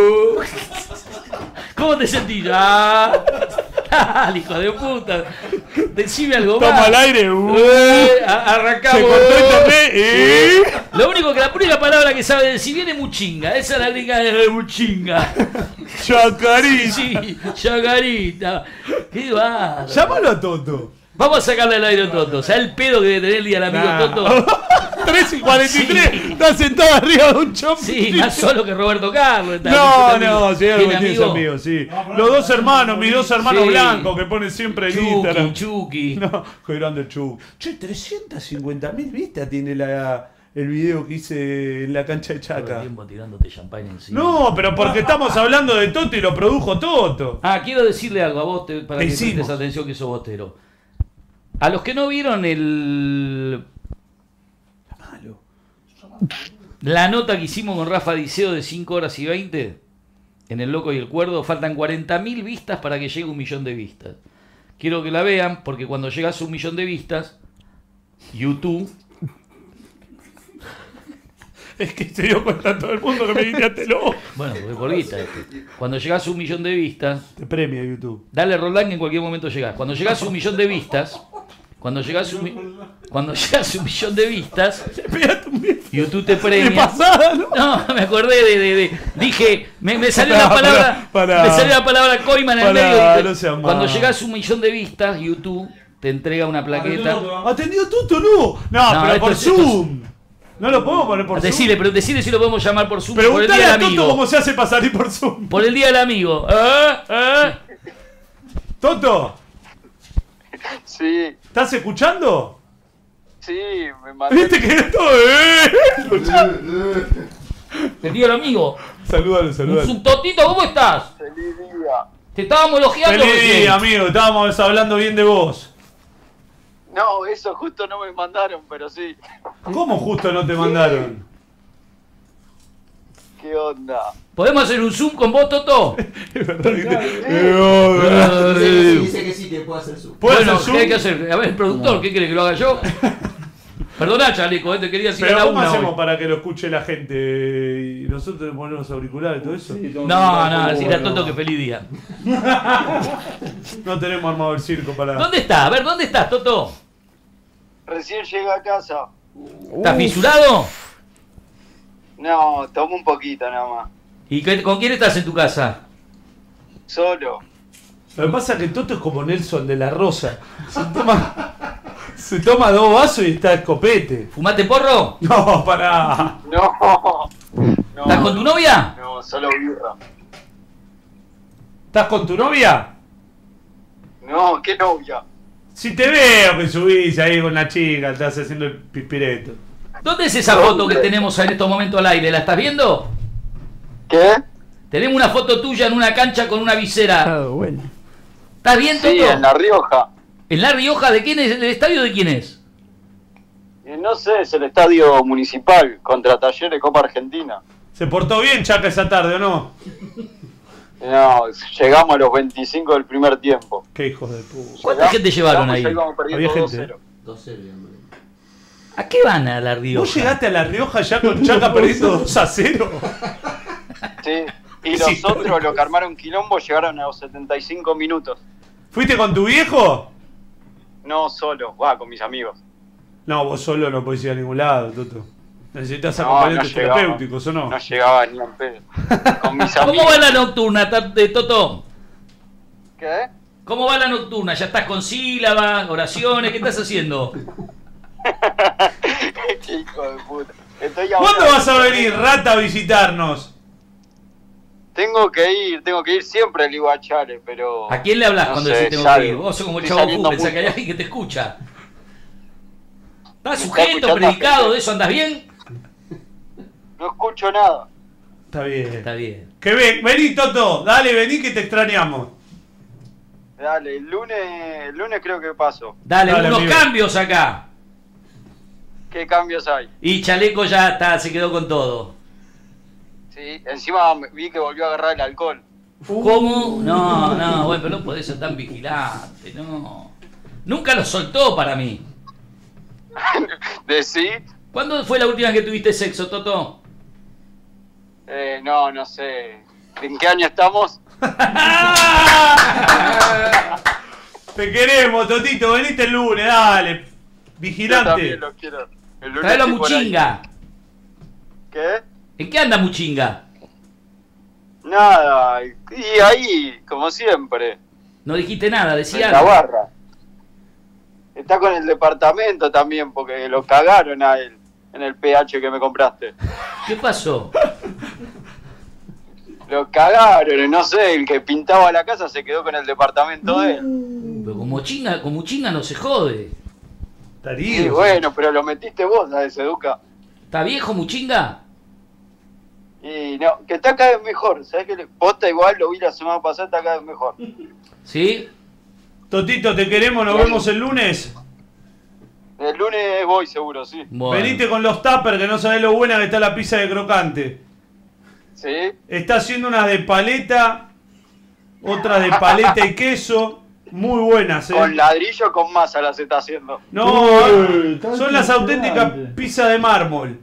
¿Cómo te sentís? Dale, hijo de puta. Decime algo más. Toma al aire. Arrancamos. Se cortó internet. Lo único que la única palabra que sabe decir bien es muchinga. Esa es la gringa de muchinga. Chacarís. Sí, chacarita. Qué va. Llámalo a Toto. Vamos a sacarle al aire a Toto. O sea, el pedo que debe tener el día del amigo Nah. Toto. 3:43. Sí. Está sentado arriba de un chop. Sí, más solo que Roberto Carlos. está. No, ¿Tiene no, sí, algo que amigo? tienes amigos, sí. Los dos hermanos, mis dos hermanos Sí. blancos que ponen siempre en Chucky, Instagram. Chucky. No, qué grande el Chucky. Che, 350.000 vistas tiene el video que hice en la cancha de Todo el Chaca. tiempo tirándote champaña encima. No, pero porque estamos hablando de Toto y lo produjo Toto. Ah, quiero decirle algo a vos para Te que hicimos. prestes atención que sos bostero. A los que no vieron Malo. la nota que hicimos con Rafa Diceo de 5 horas y 20 en El Loco y el Cuerdo, faltan 40.000 vistas para que llegue 1 millón de vistas. Quiero que la vean porque cuando llegas a 1 millón de vistas, YouTube... Es que se dio cuenta todo el mundo que me guiñatelo. Bueno, porque por guita esto. Cuando llegás a 1 millón de vistas, Te premia YouTube. dale Roldán que en cualquier momento llegás. Cuando llegás a 1 millón de vistas, cuando llegas a 1 millón de vistas, Pégate un beso. YouTube te De premia. pasada, ¿no? No, me acordé dije, me salió la Pará, palabra, pará. me salió la palabra coima en el Pará, medio. Dije, no seas cuando malo. llegás a 1 millón de vistas, YouTube te entrega una plaqueta. ¿Atendió Toto? No. No, No, pero esto por es- Zoom. No lo podemos poner por Decile, Zoom. pero decile si lo podemos llamar por Zoom por el Preguntale día a del Toto amigo. cómo se hace para salir por Zoom. Por el día del amigo. Toto, Sí, ¿estás escuchando? sí, me mandé. ¿Viste que esto? El día del amigo. Salúdalo, salúdalo. Un Totito, ¿cómo estás? Feliz día. Te estábamos elogiando. Feliz recién. día, amigo. Estábamos hablando bien de vos. No, eso justo no me mandaron, pero sí. ¿Cómo justo no te mandaron? ¿Qué onda? ¿Podemos hacer un Zoom con vos, Toto? Dice que sí, que puede hacer su. ¿Puedes Bueno, hacer ¿qué hay Zoom? que hacer? A ver, el productor, ¿qué quiere que lo haga yo? Perdoná, Chaleco, te quería decir a Pero la ¿cómo una hacemos hoy. para que lo escuche la gente y nosotros le ponemos auriculares y todo eso? No, decirle a Toto que feliz día. No tenemos armado el circo para... ¿Dónde está? A ver, ¿dónde estás, Toto? Recién llegué a casa. ¿Estás fisurado? No, tomo un poquito nada más. ¿Y con quién estás en tu casa? Solo. Lo que pasa es que Toto es como Nelson de la Rosa. Se toma 2 vasos y está escopete. ¿Fumaste porro? No, pará. No. ¿Estás con tu novia? No, solo birra. ¿Estás con tu novia? No, ¿qué novia? Si te veo que subís ahí con la chica, estás haciendo el pispireto. ¿Dónde es esa foto que tenemos en estos momentos al aire? ¿La estás viendo? ¿Qué? Tenemos una foto tuya en una cancha con una visera. Bueno. ¿Estás bien, Toto? Sí, en La Rioja. ¿En La Rioja? ¿De quién es? ¿El estadio de quién es? No sé, es el estadio municipal contra Talleres Copa Argentina. ¿Se portó bien Chaca esa tarde o no? No, llegamos a los 25 del primer tiempo. Qué hijos de puta. ¿Cuánta gente llevaron ahí? Ya íbamos perdiendo Había gente, 2-0. 2-0, digamos. ¿A qué van a La Rioja? ¿Vos llegaste a La Rioja ya con Chaca perdiendo 2-0? Sí. Y Sí. los otros, los que armaron quilombo, llegaron a los 75 minutos. ¿Fuiste con tu viejo? No solo, va, con mis amigos. No, vos solo no podés ir a ningún lado, Toto. Necesitas No, acompañantes no llegaba. terapéuticos, ¿o no? No llegaba ni en pedo. Con mis ¿Cómo amigos. va la nocturna, Toto? ¿Qué? ¿Cómo va la nocturna? ¿Ya estás con sílabas, oraciones? ¿Qué estás haciendo? Qué hijo de puta. Estoy ¿Cuándo ahora- vas a venir, rata, a visitarnos? Tengo que ir siempre al Iguachare, pero... ¿A quién le hablas No cuando sé, decís tengo salgo. que ir? Vos sos como el Estoy Chavo saliendo Fu, pensás que hay mucho. alguien que te escucha. ¿Estás Me está sujeto, escuchando predicado gente. de eso? ¿Andás bien? No escucho nada. Está bien. Está bien. Que vení, Toto. Dale, vení que te extrañamos. Dale, el lunes creo que paso. Dale, Dale, unos amigo. cambios acá. ¿Qué cambios hay? Y Chaleco ya está, se quedó con todo. Sí, encima vi que volvió a agarrar el alcohol. ¿Cómo? No, bueno, pero no podés ser tan vigilante, no. Nunca lo soltó para mí. ¿Decí? ¿Cuándo fue la última vez que tuviste sexo, Toto? No sé. ¿En qué año estamos? Te queremos, Totito. Veniste el lunes, dale. Yo Vigilante. también lo quiero. El lunes Traelo a estoy por ahí. Muchinga. ¿Qué? ¿En qué anda Muchinga? Nada. Y ahí, como siempre. No dijiste nada, decía En la algo. barra. Está con el departamento también, porque lo cagaron a él en el PH que me compraste. ¿Qué pasó? Lo cagaron, y no sé, el que pintaba la casa se quedó con el departamento de él. Pero con Muchinga no se jode. Está Y herido. bueno, pero lo metiste vos a ese Duca. ¿Está viejo Muchinga? Y no, que está cada vez mejor. ¿Sabés que posta igual lo vi la semana pasada, está cada vez mejor? ¿Sí? Totito, te queremos. Nos vemos el lunes. El lunes voy seguro, sí. Bueno. Venite con los tuppers que no sabés lo buena que está la pizza de crocante. ¿Sí? Está haciendo unas de paleta, otras de paleta y queso. Muy buenas, Con ladrillo o con masa las está haciendo. No, Uy, tan son las auténticas impresionante. pizzas de mármol.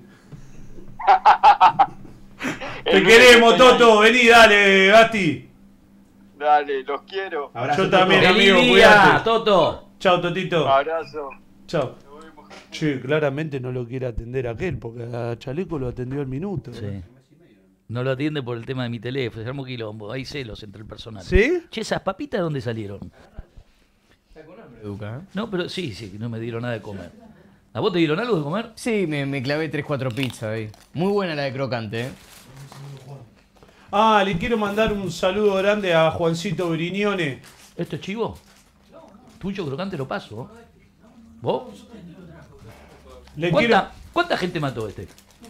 Te El lunes queremos, estoy Toto. Vení, dale, Gasti. ahí. Dale, los quiero. Yo también, ¡Feliz amigo, día, cuídate. Toto! Chao, Totito. Abrazo. Chao. Che, claramente no lo quiere atender aquel, porque a Chaleco lo atendió al minuto. Sí. No lo atiende por el tema de mi teléfono, se armó quilombo, hay celos entre el personal. ¿Sí? Che, ¿esas papitas de dónde salieron? Educa, ¿eh? No, pero sí, no me dieron nada de comer. ¿A vos te dieron algo de comer? Sí, me clavé 3-4 pizzas ahí. Muy buena la de crocante, ¿eh? Ah, le quiero mandar un saludo grande a Juancito Brignone. ¿Esto es chivo? Tuyo crocante lo paso. ¿Vos? Le quiero... ¿Cuánta gente mató este?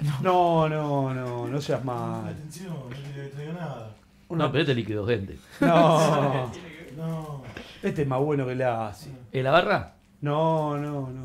No seas mal. No, pero este líquido, gente. No. Este es más bueno que la ASI. ¿Es la barra? No.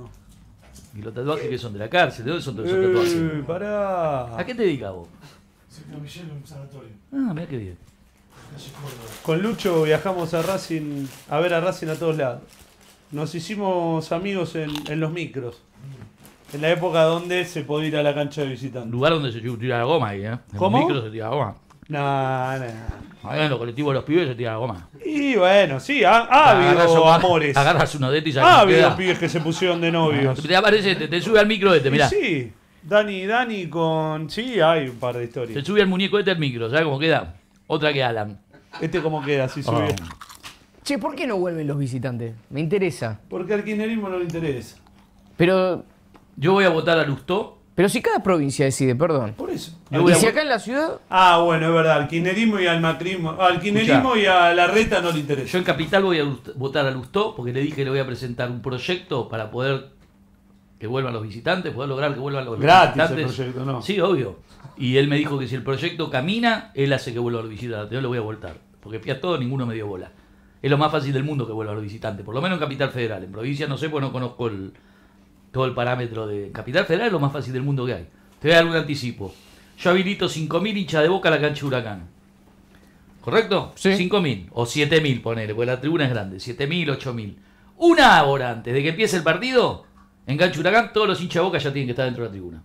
¿Y los tatuajes que son de la cárcel? ¿De dónde son todos esos tatuajes? Pará. ¿A qué te dedicas vos? Soy camillero en un sanatorio. Ah, mira qué bien. Calle Córdoba. Con Lucho viajamos a Racing, a ver a Racing a todos lados. Nos hicimos amigos en los micros. En la época donde se podía ir a la cancha de visitante. Lugar donde se tira la goma ahí, ¿eh? En ¿Cómo? los micros se tira la goma. Nah. Ahí en los colectivos de los pibes se tira la goma. Y bueno, sí, ha habido amores. Agarras uno de estos y ya Ha no habido queda. pibes que se pusieron de novios. Te aparece, te sube al micro este, Y mirá. sí, Dani con... Sí, hay un par de Te historias. sube al muñeco este al micro, ¿sabes cómo queda? Otra que Alan. Este cómo queda, si sube. Che, ¿por qué no vuelven los visitantes? Me interesa. Porque al kirchnerismo no le interesa. Pero Yo voy a votar a Lustó. si cada provincia decide, perdón. Por eso. Yo voy Y a si vo- acá en la ciudad... Ah, bueno, es verdad. Al kirchnerismo y al macrismo. Al kirchnerismo y a la reta no le Yo interesa. en Capital voy a votar a Lustó porque le dije que le voy a presentar un proyecto para poder que vuelvan los visitantes, poder lograr que vuelvan los Gratis el visitantes. proyecto, ¿no? Sí, obvio. Y él me dijo que si el proyecto camina, él hace que vuelvan los visitantes. Yo le voy a votar. Porque fui a todo, ninguno me dio bola. Es lo más fácil del mundo que vuelvan los visitantes. Por lo menos en Capital Federal. En provincia no sé, porque no conozco todo el parámetro de... Capital Federal es lo más fácil del mundo que hay. Te voy a dar un anticipo. Yo habilito 5.000 hinchas de Boca a la cancha de Huracán. ¿Correcto? Sí. 5.000 o 7.000, ponele, porque la tribuna es grande. 7.000, 8.000. Una hora antes de que empiece el partido, en cancha de Huracán, todos los hinchas de Boca ya tienen que estar dentro de la tribuna.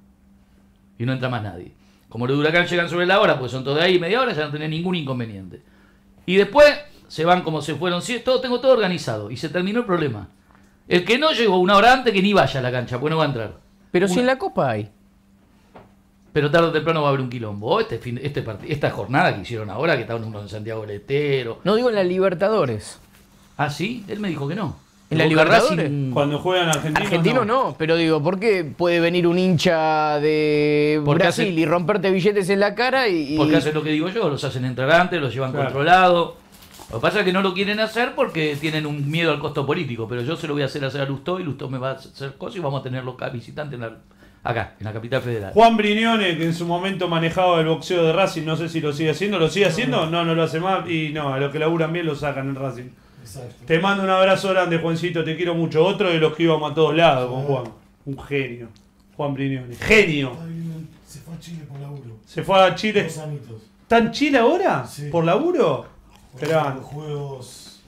Y no entra más nadie. Como los de Huracán llegan sobre la hora, pues son todos de ahí media hora, ya no tienen ningún inconveniente. Y después se van como se fueron. Sí, tengo todo organizado. Y se terminó el problema. El que no llegó una hora antes, que ni vaya a la cancha, pues no va a entrar. Pero si en la Copa hay. Pero tarde o temprano va a haber un quilombo. Esta jornada que hicieron ahora, que estaban uno en Santiago del Estero. No digo en la Libertadores. Ah, sí, él me dijo que no. ¿En la Boca Libertadores? Racing- Cuando juegan argentinos. Argentino no, pero digo, ¿por qué puede venir un hincha de Porque Brasil hacen- y romperte billetes en la cara y... Porque hacen lo que digo yo, los hacen entrar antes, los llevan Claro. controlados. Lo que pasa es que no lo quieren hacer porque tienen un miedo al costo político, pero yo se lo voy a hacer a Lustó y Lustó me va a hacer cosas y vamos a tener los visitantes acá, en la capital federal. Juan Brignone, que en su momento manejaba el boxeo de Racing, no sé si lo sigue haciendo. ¿Lo sigue haciendo? No, no lo hace más. Y no, a los que laburan bien lo sacan en Racing. Exacto. Te mando un abrazo grande, Juancito, te quiero mucho. Otro de los que íbamos a todos lados con Juan. Un genio. Juan Brignone. Genio. Está viviendo se fue a Chile por laburo. Se fue a Chile. 2 añitos. ¿Está en Chile ahora? Sí. ¿Por laburo? Por Grande. los Juegos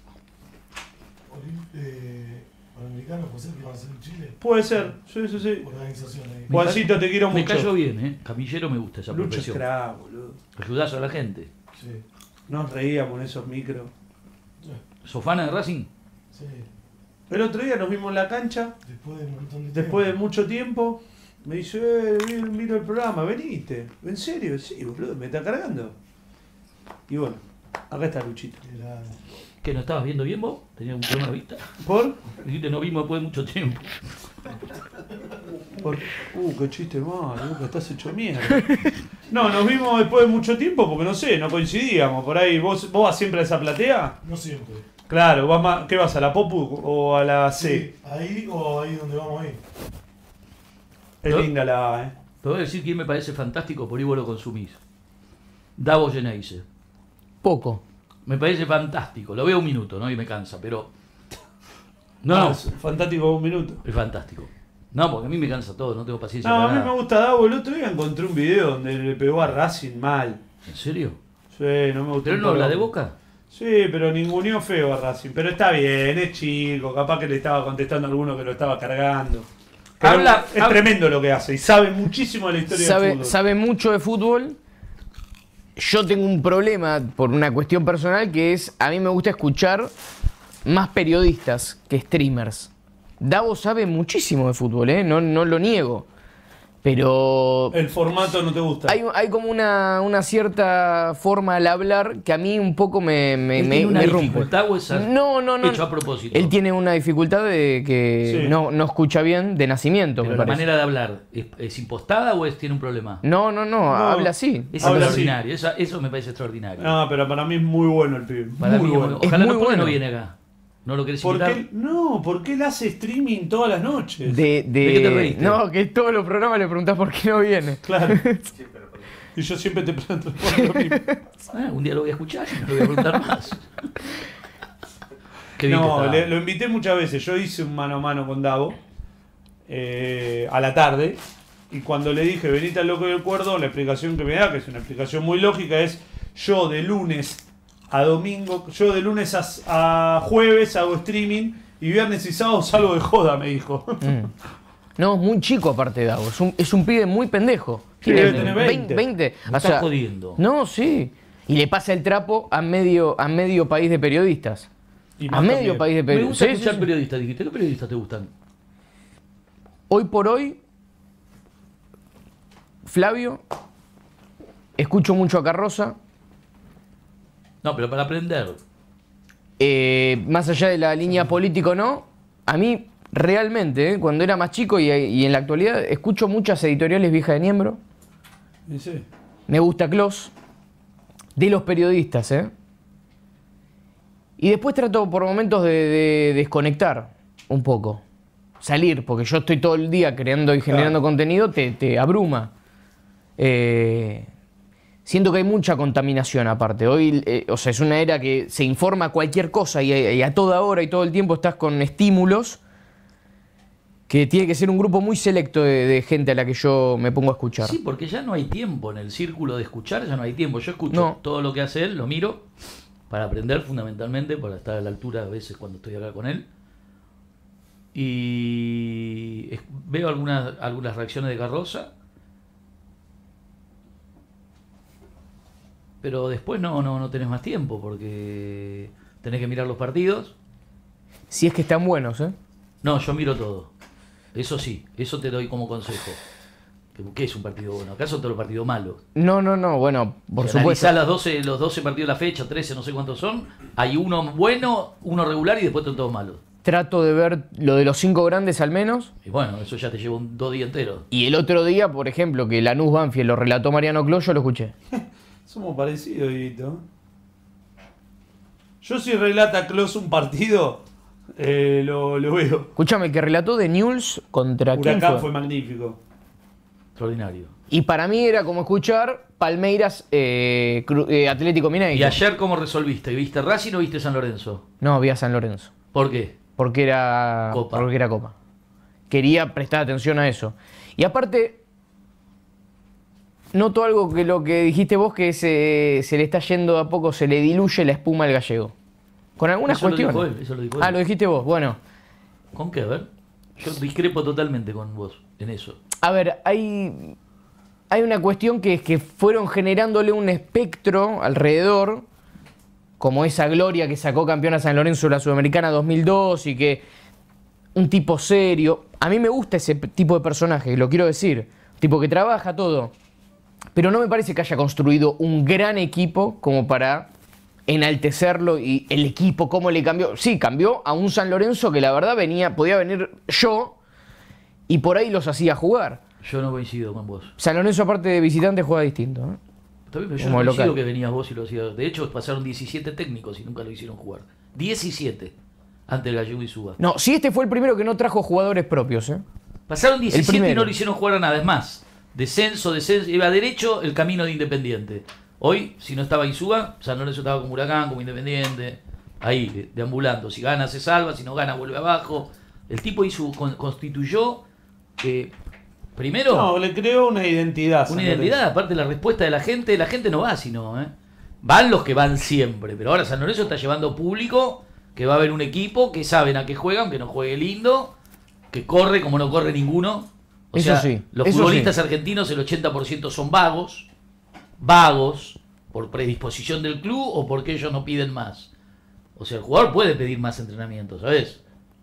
Panamericanos, puede ser que van a ser en Chile. Puede ser. Sí, sí, sí. Organización ahí. Juancito, te quiero Me mucho. cayó bien, ¿eh? Camillero me gusta esa Lucho es profesión. crack, boludo. Ayudás a la gente. Sí. Nos reíamos en esos micros. ¿Sos fan de Racing? Sí. El otro día nos vimos en la cancha, Después de un montón de después de tiempo. mucho tiempo. Me dice, miro el programa, veniste. ¿En serio? Sí, boludo, me está cargando. Y bueno, acá está Luchito. Era- ¿Qué, no estabas viendo bien vos? ¿Tenías un problema de vista? ¿Por? Dijiste, no vimos después de mucho tiempo. Por... qué chiste malo, que estás hecho mierda. No, nos vimos después de mucho tiempo porque no sé, no coincidíamos. Por ahí, ¿vos vas siempre a esa platea? No siempre. Claro, vas más, ¿qué vas? ¿A la Popu o a la C? Sí. Ahí o ahí donde vamos ahí. Es ¿No? linda la A, Te voy a decir quién me parece fantástico, por ahí vos lo consumís. Davos Geneise. Poco. Me parece fantástico. Lo veo un minuto, ¿no? Y me cansa, pero... No, Ah, no, es fantástico un minuto. es fantástico. No, porque a mí me cansa todo, no tengo paciencia No, a para mí me nada. gusta Davo. El otro día encontré un video donde le pegó a Racing mal. ¿En serio? Sí, no me gustó. ¿Pero un no habla poco. de Boca? Sí, pero ninguneó feo a Racing. Pero está bien, es chico. Capaz que le estaba contestando a alguno que lo estaba cargando. Pero es tremendo lo que hace y sabe muchísimo de la historia del fútbol. Sabe mucho de fútbol. Yo tengo un problema por una cuestión personal que es, a mí me gusta escuchar más periodistas que streamers. Davo sabe muchísimo de fútbol, no lo niego. Pero El formato no te gusta. hay como una cierta forma al hablar que a mí un poco me ¿Él tiene una rompe. dificultad o es No. hecho a propósito? Él tiene una dificultad de que Sí. no escucha bien de nacimiento, Pero me la parece. manera de hablar, ¿es impostada o tiene un problema? No, habla así. Es Habla extraordinario, eso me parece extraordinario. No, pero para mí es muy bueno el pibe. Para muy mí, bueno. Es ojalá muy no, ¿por qué no bueno. viene acá? ¿No lo querés Porque invitar? porque él hace streaming todas las noches. ¿De qué te reíste? No, que todos los programas le preguntás por qué no viene. Claro. Y yo siempre te pregunto por lo mismo. Un día lo voy a escuchar y no le voy a preguntar más. Qué bien que No, está. lo invité muchas veces. Yo hice un mano a mano con Davo a la tarde Y cuando le dije, venite al loco del cuerdo, la explicación que me da, que es una explicación muy lógica, es yo de lunes a domingo, yo de lunes a jueves hago streaming y viernes y sábado salgo de joda, me dijo. No, es muy chico aparte Dago. Es un pibe muy pendejo. Sí, debe tener 20. 20. Me estás jodiendo. No, sí. Y le pasa el trapo a medio país de periodistas. Y A más medio también. país de Me periodistas. gusta Sí, escuchar sí. periodistas, dijiste. ¿Qué periodistas te gustan? Hoy por hoy, Flavio, escucho mucho a Carroza. No, pero para aprender. Más allá de la línea político, no. A mí, realmente, cuando era más chico y en la actualidad, escucho muchas editoriales viejas de Niembro. Y sí. Me gusta Clos. De los periodistas, Y después trato por momentos de desconectar un poco. Salir, porque yo estoy todo el día creando y generando contenido, te abruma. Siento que hay mucha contaminación aparte. Hoy, o sea, es una era que se informa cualquier cosa y a toda hora y todo el tiempo estás con estímulos que tiene que ser un grupo muy selecto de gente a la que yo me pongo a escuchar. Sí, porque ya no hay tiempo en el círculo de escuchar, ya no hay tiempo. Yo escucho No. todo lo que hace él, lo miro para aprender fundamentalmente, para estar a la altura a veces cuando estoy acá con él. Y veo algunas reacciones de Carroza. Pero después no tenés más tiempo porque tenés que mirar los partidos. Si es que están buenos, No, yo miro todo. Eso sí, eso te doy como consejo. ¿Qué es un partido bueno? Acá son todos los partidos malos. No, bueno, por Si supuesto. analizás los 12 partidos de la fecha, 13, no sé cuántos son, hay uno bueno, uno regular y después son todos malos. Trato de ver lo de los 5 grandes al menos. Y bueno, eso ya te lleva 2 días enteros. Y el otro día, por ejemplo, que Lanús Banfield lo relató Mariano Clos, yo lo escuché. Somos parecidos, Dieguito. Yo si relata Klose un partido, lo veo. Escúchame, que relató de Newell's contra quién Huracán fue. fue magnífico. Extraordinario. Y para mí era como escuchar Palmeiras Atlético Mineiro. ¿Y ayer cómo resolviste? ¿Viste Racing o viste San Lorenzo? No, vi a San Lorenzo. ¿Por qué? Porque era Copa. Porque era Copa. Quería prestar atención a eso. Y aparte, noto algo que lo que dijiste vos, que se le está yendo a poco, se le diluye la espuma al gallego. Con algunas Eso lo dijo cuestiones. él, eso lo dijo él. Ah, lo dijiste vos. Bueno, ¿Con qué? A ver. Yo discrepo totalmente con vos en eso. a ver, hay una cuestión que es que fueron generándole un espectro alrededor, como esa Gloria que sacó campeón a San Lorenzo de la Sudamericana 2002 y que un tipo serio. A mí me gusta ese tipo de personaje, lo quiero decir. Tipo que trabaja todo. Pero no me parece que haya construido un gran equipo como para enaltecerlo y el equipo, cómo le cambió. Sí, cambió a un San Lorenzo que la verdad podía venir yo y por ahí los hacía jugar. Yo no coincido con vos. San Lorenzo, aparte de visitante, juega distinto. Está bien, pero yo Como no coincido local. que venías vos y lo hacías. De hecho, pasaron 17 técnicos y nunca lo hicieron jugar. 17 ante el Gallego y Suba. No, sí, este fue el primero que no trajo jugadores propios. Pasaron 17 y primero. no lo hicieron jugar a nada. Es más, descenso, iba derecho el camino de Independiente. Hoy, si no estaba Insúa, San Lorenzo estaba como Huracán, como Independiente, ahí, deambulando. Si gana, se salva, si no gana, vuelve abajo. El tipo constituyó, primero, No, le creó una identidad. una San identidad. Lorenzo. Aparte, la respuesta de la gente no va sino, van los que van siempre. Pero ahora San Lorenzo está llevando público, que va a haber un equipo, que saben a qué juegan, que no juegue lindo, que corre como no corre ninguno. O Eso sea, sí, los eso futbolistas sí. argentinos, el 80% son vagos, por predisposición del club o porque ellos no piden más. O sea, el jugador puede pedir más entrenamiento, ¿sabes?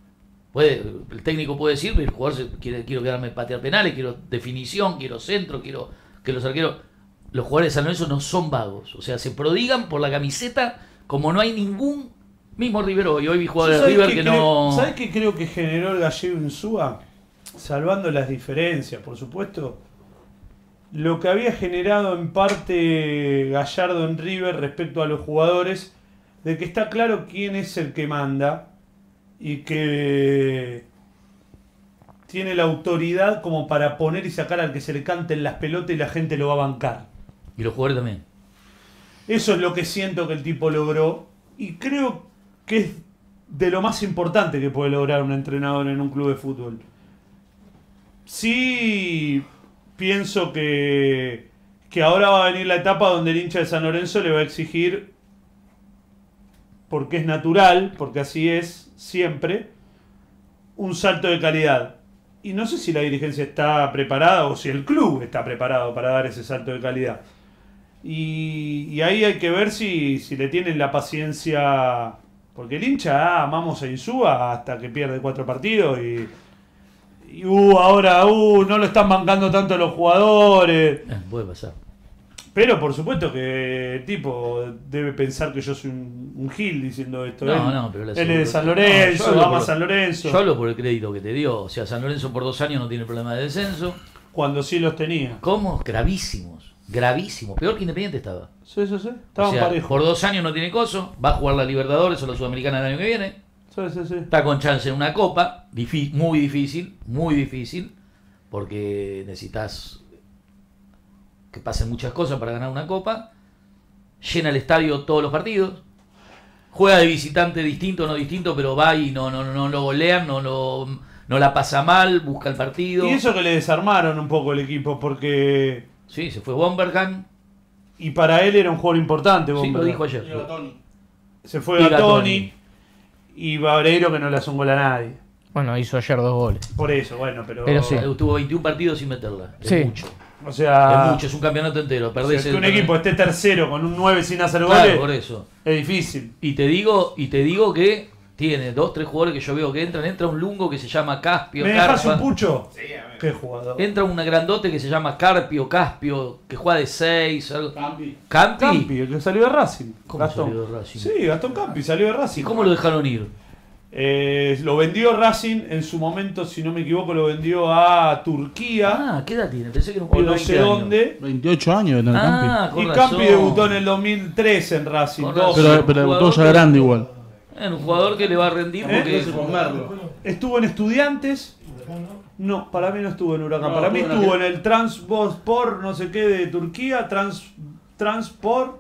El técnico puede decir, el jugador quiero quedarme patear penales, quiero definición, quiero centro, quiero que los arqueros... Los jugadores de San Lorenzo no son vagos, o sea, se prodigan por la camiseta como no hay ningún... Mismo River hoy vi jugadores de ¿Sabés River qué que creo- no... ¿Sabés qué creo que generó el Gallego Insúa? Salvando las diferencias, por supuesto. Lo que había generado en parte Gallardo en River respecto a los jugadores, de que está claro quién es el que manda y que tiene la autoridad como para poner y sacar al que se le canten las pelotas y la gente lo va a bancar. Y los jugadores también. Eso es lo que siento que el tipo logró y creo que es de lo más importante que puede lograr un entrenador en un club de fútbol. Sí, pienso que ahora va a venir la etapa donde el hincha de San Lorenzo le va a exigir, porque es natural, porque así es siempre, un salto de calidad. Y no sé si la dirigencia está preparada o si el club está preparado para dar ese salto de calidad. Y ahí hay que ver si le tienen la paciencia, porque el hincha amamos a Insúa hasta que pierde 4 partidos y ahora no lo están bancando tanto los jugadores. Puede pasar. Pero por supuesto que el tipo debe pensar que yo soy un gil diciendo esto. Pero él es de San Lorenzo, yo ama a San Lorenzo. Yo hablo por el crédito que te dio. O sea, San Lorenzo por 2 años no tiene problema de descenso. Cuando sí los tenía. ¿Cómo? Gravísimos. Peor que Independiente estaba. Sí. Estaban O sea, parejos. por 2 años no tiene coso. Va a jugar la Libertadores o la Sudamericana el año que viene. Sí. Está con chance en una copa. Muy difícil. Porque necesitas que pasen muchas cosas para ganar una copa. Llena el estadio todos los partidos. Juega de visitante distinto, no distinto, pero va y no lo golean, no la pasa mal, busca el partido. Y eso que le desarmaron un poco el equipo, porque... Sí, se fue Bombergan. Y para él era un jugador importante, Sí, Bombergan. lo dijo ayer. Se fue Gatoni y Babreiro, que no le hace un gol a nadie. Bueno, hizo ayer 2 goles. Por eso, bueno, pero sí. Tuvo 21 partidos sin meterla. Es Sí. mucho. O sea... Es mucho, es un campeonato entero. o sea, Perdés que un el- equipo esté tercero con un 9 sin hacer Claro, goles, por eso. es difícil. Y te digo que tiene 2-3 jugadores que yo veo que entran. Entra un lungo que se llama Caspio, ¿Me dejas un Carpa. pucho? Sí, qué jugador. Entra un grandote que se llama Carpio, Caspio, que juega de 6. Algo. Campi. Campi, el que salió de Racing. ¿Cómo Gastón. salió de Racing? Sí, Gastón Campi salió de Racing. ¿Y cómo lo dejaron ir? Lo vendió Racing en su momento, si no me equivoco, lo vendió a Turquía Ah, ¿qué edad tiene? Pensé que era un o pibe de no 20 sé años. dónde. 28 años en el Campi. Con Y razón. Campi debutó en el 2003 en Racing. Con 12. razón. Pero debutó ya Jugador grande que- igual. Un jugador que le va a rendir porque Entonces, con Merlo. Estuvo en Estudiantes. Huracán, ¿no? No, para mí no estuvo en Huracán. No, para mí estuvo en estuvo en aquel- el Transport no sé qué de Turquía. Transport.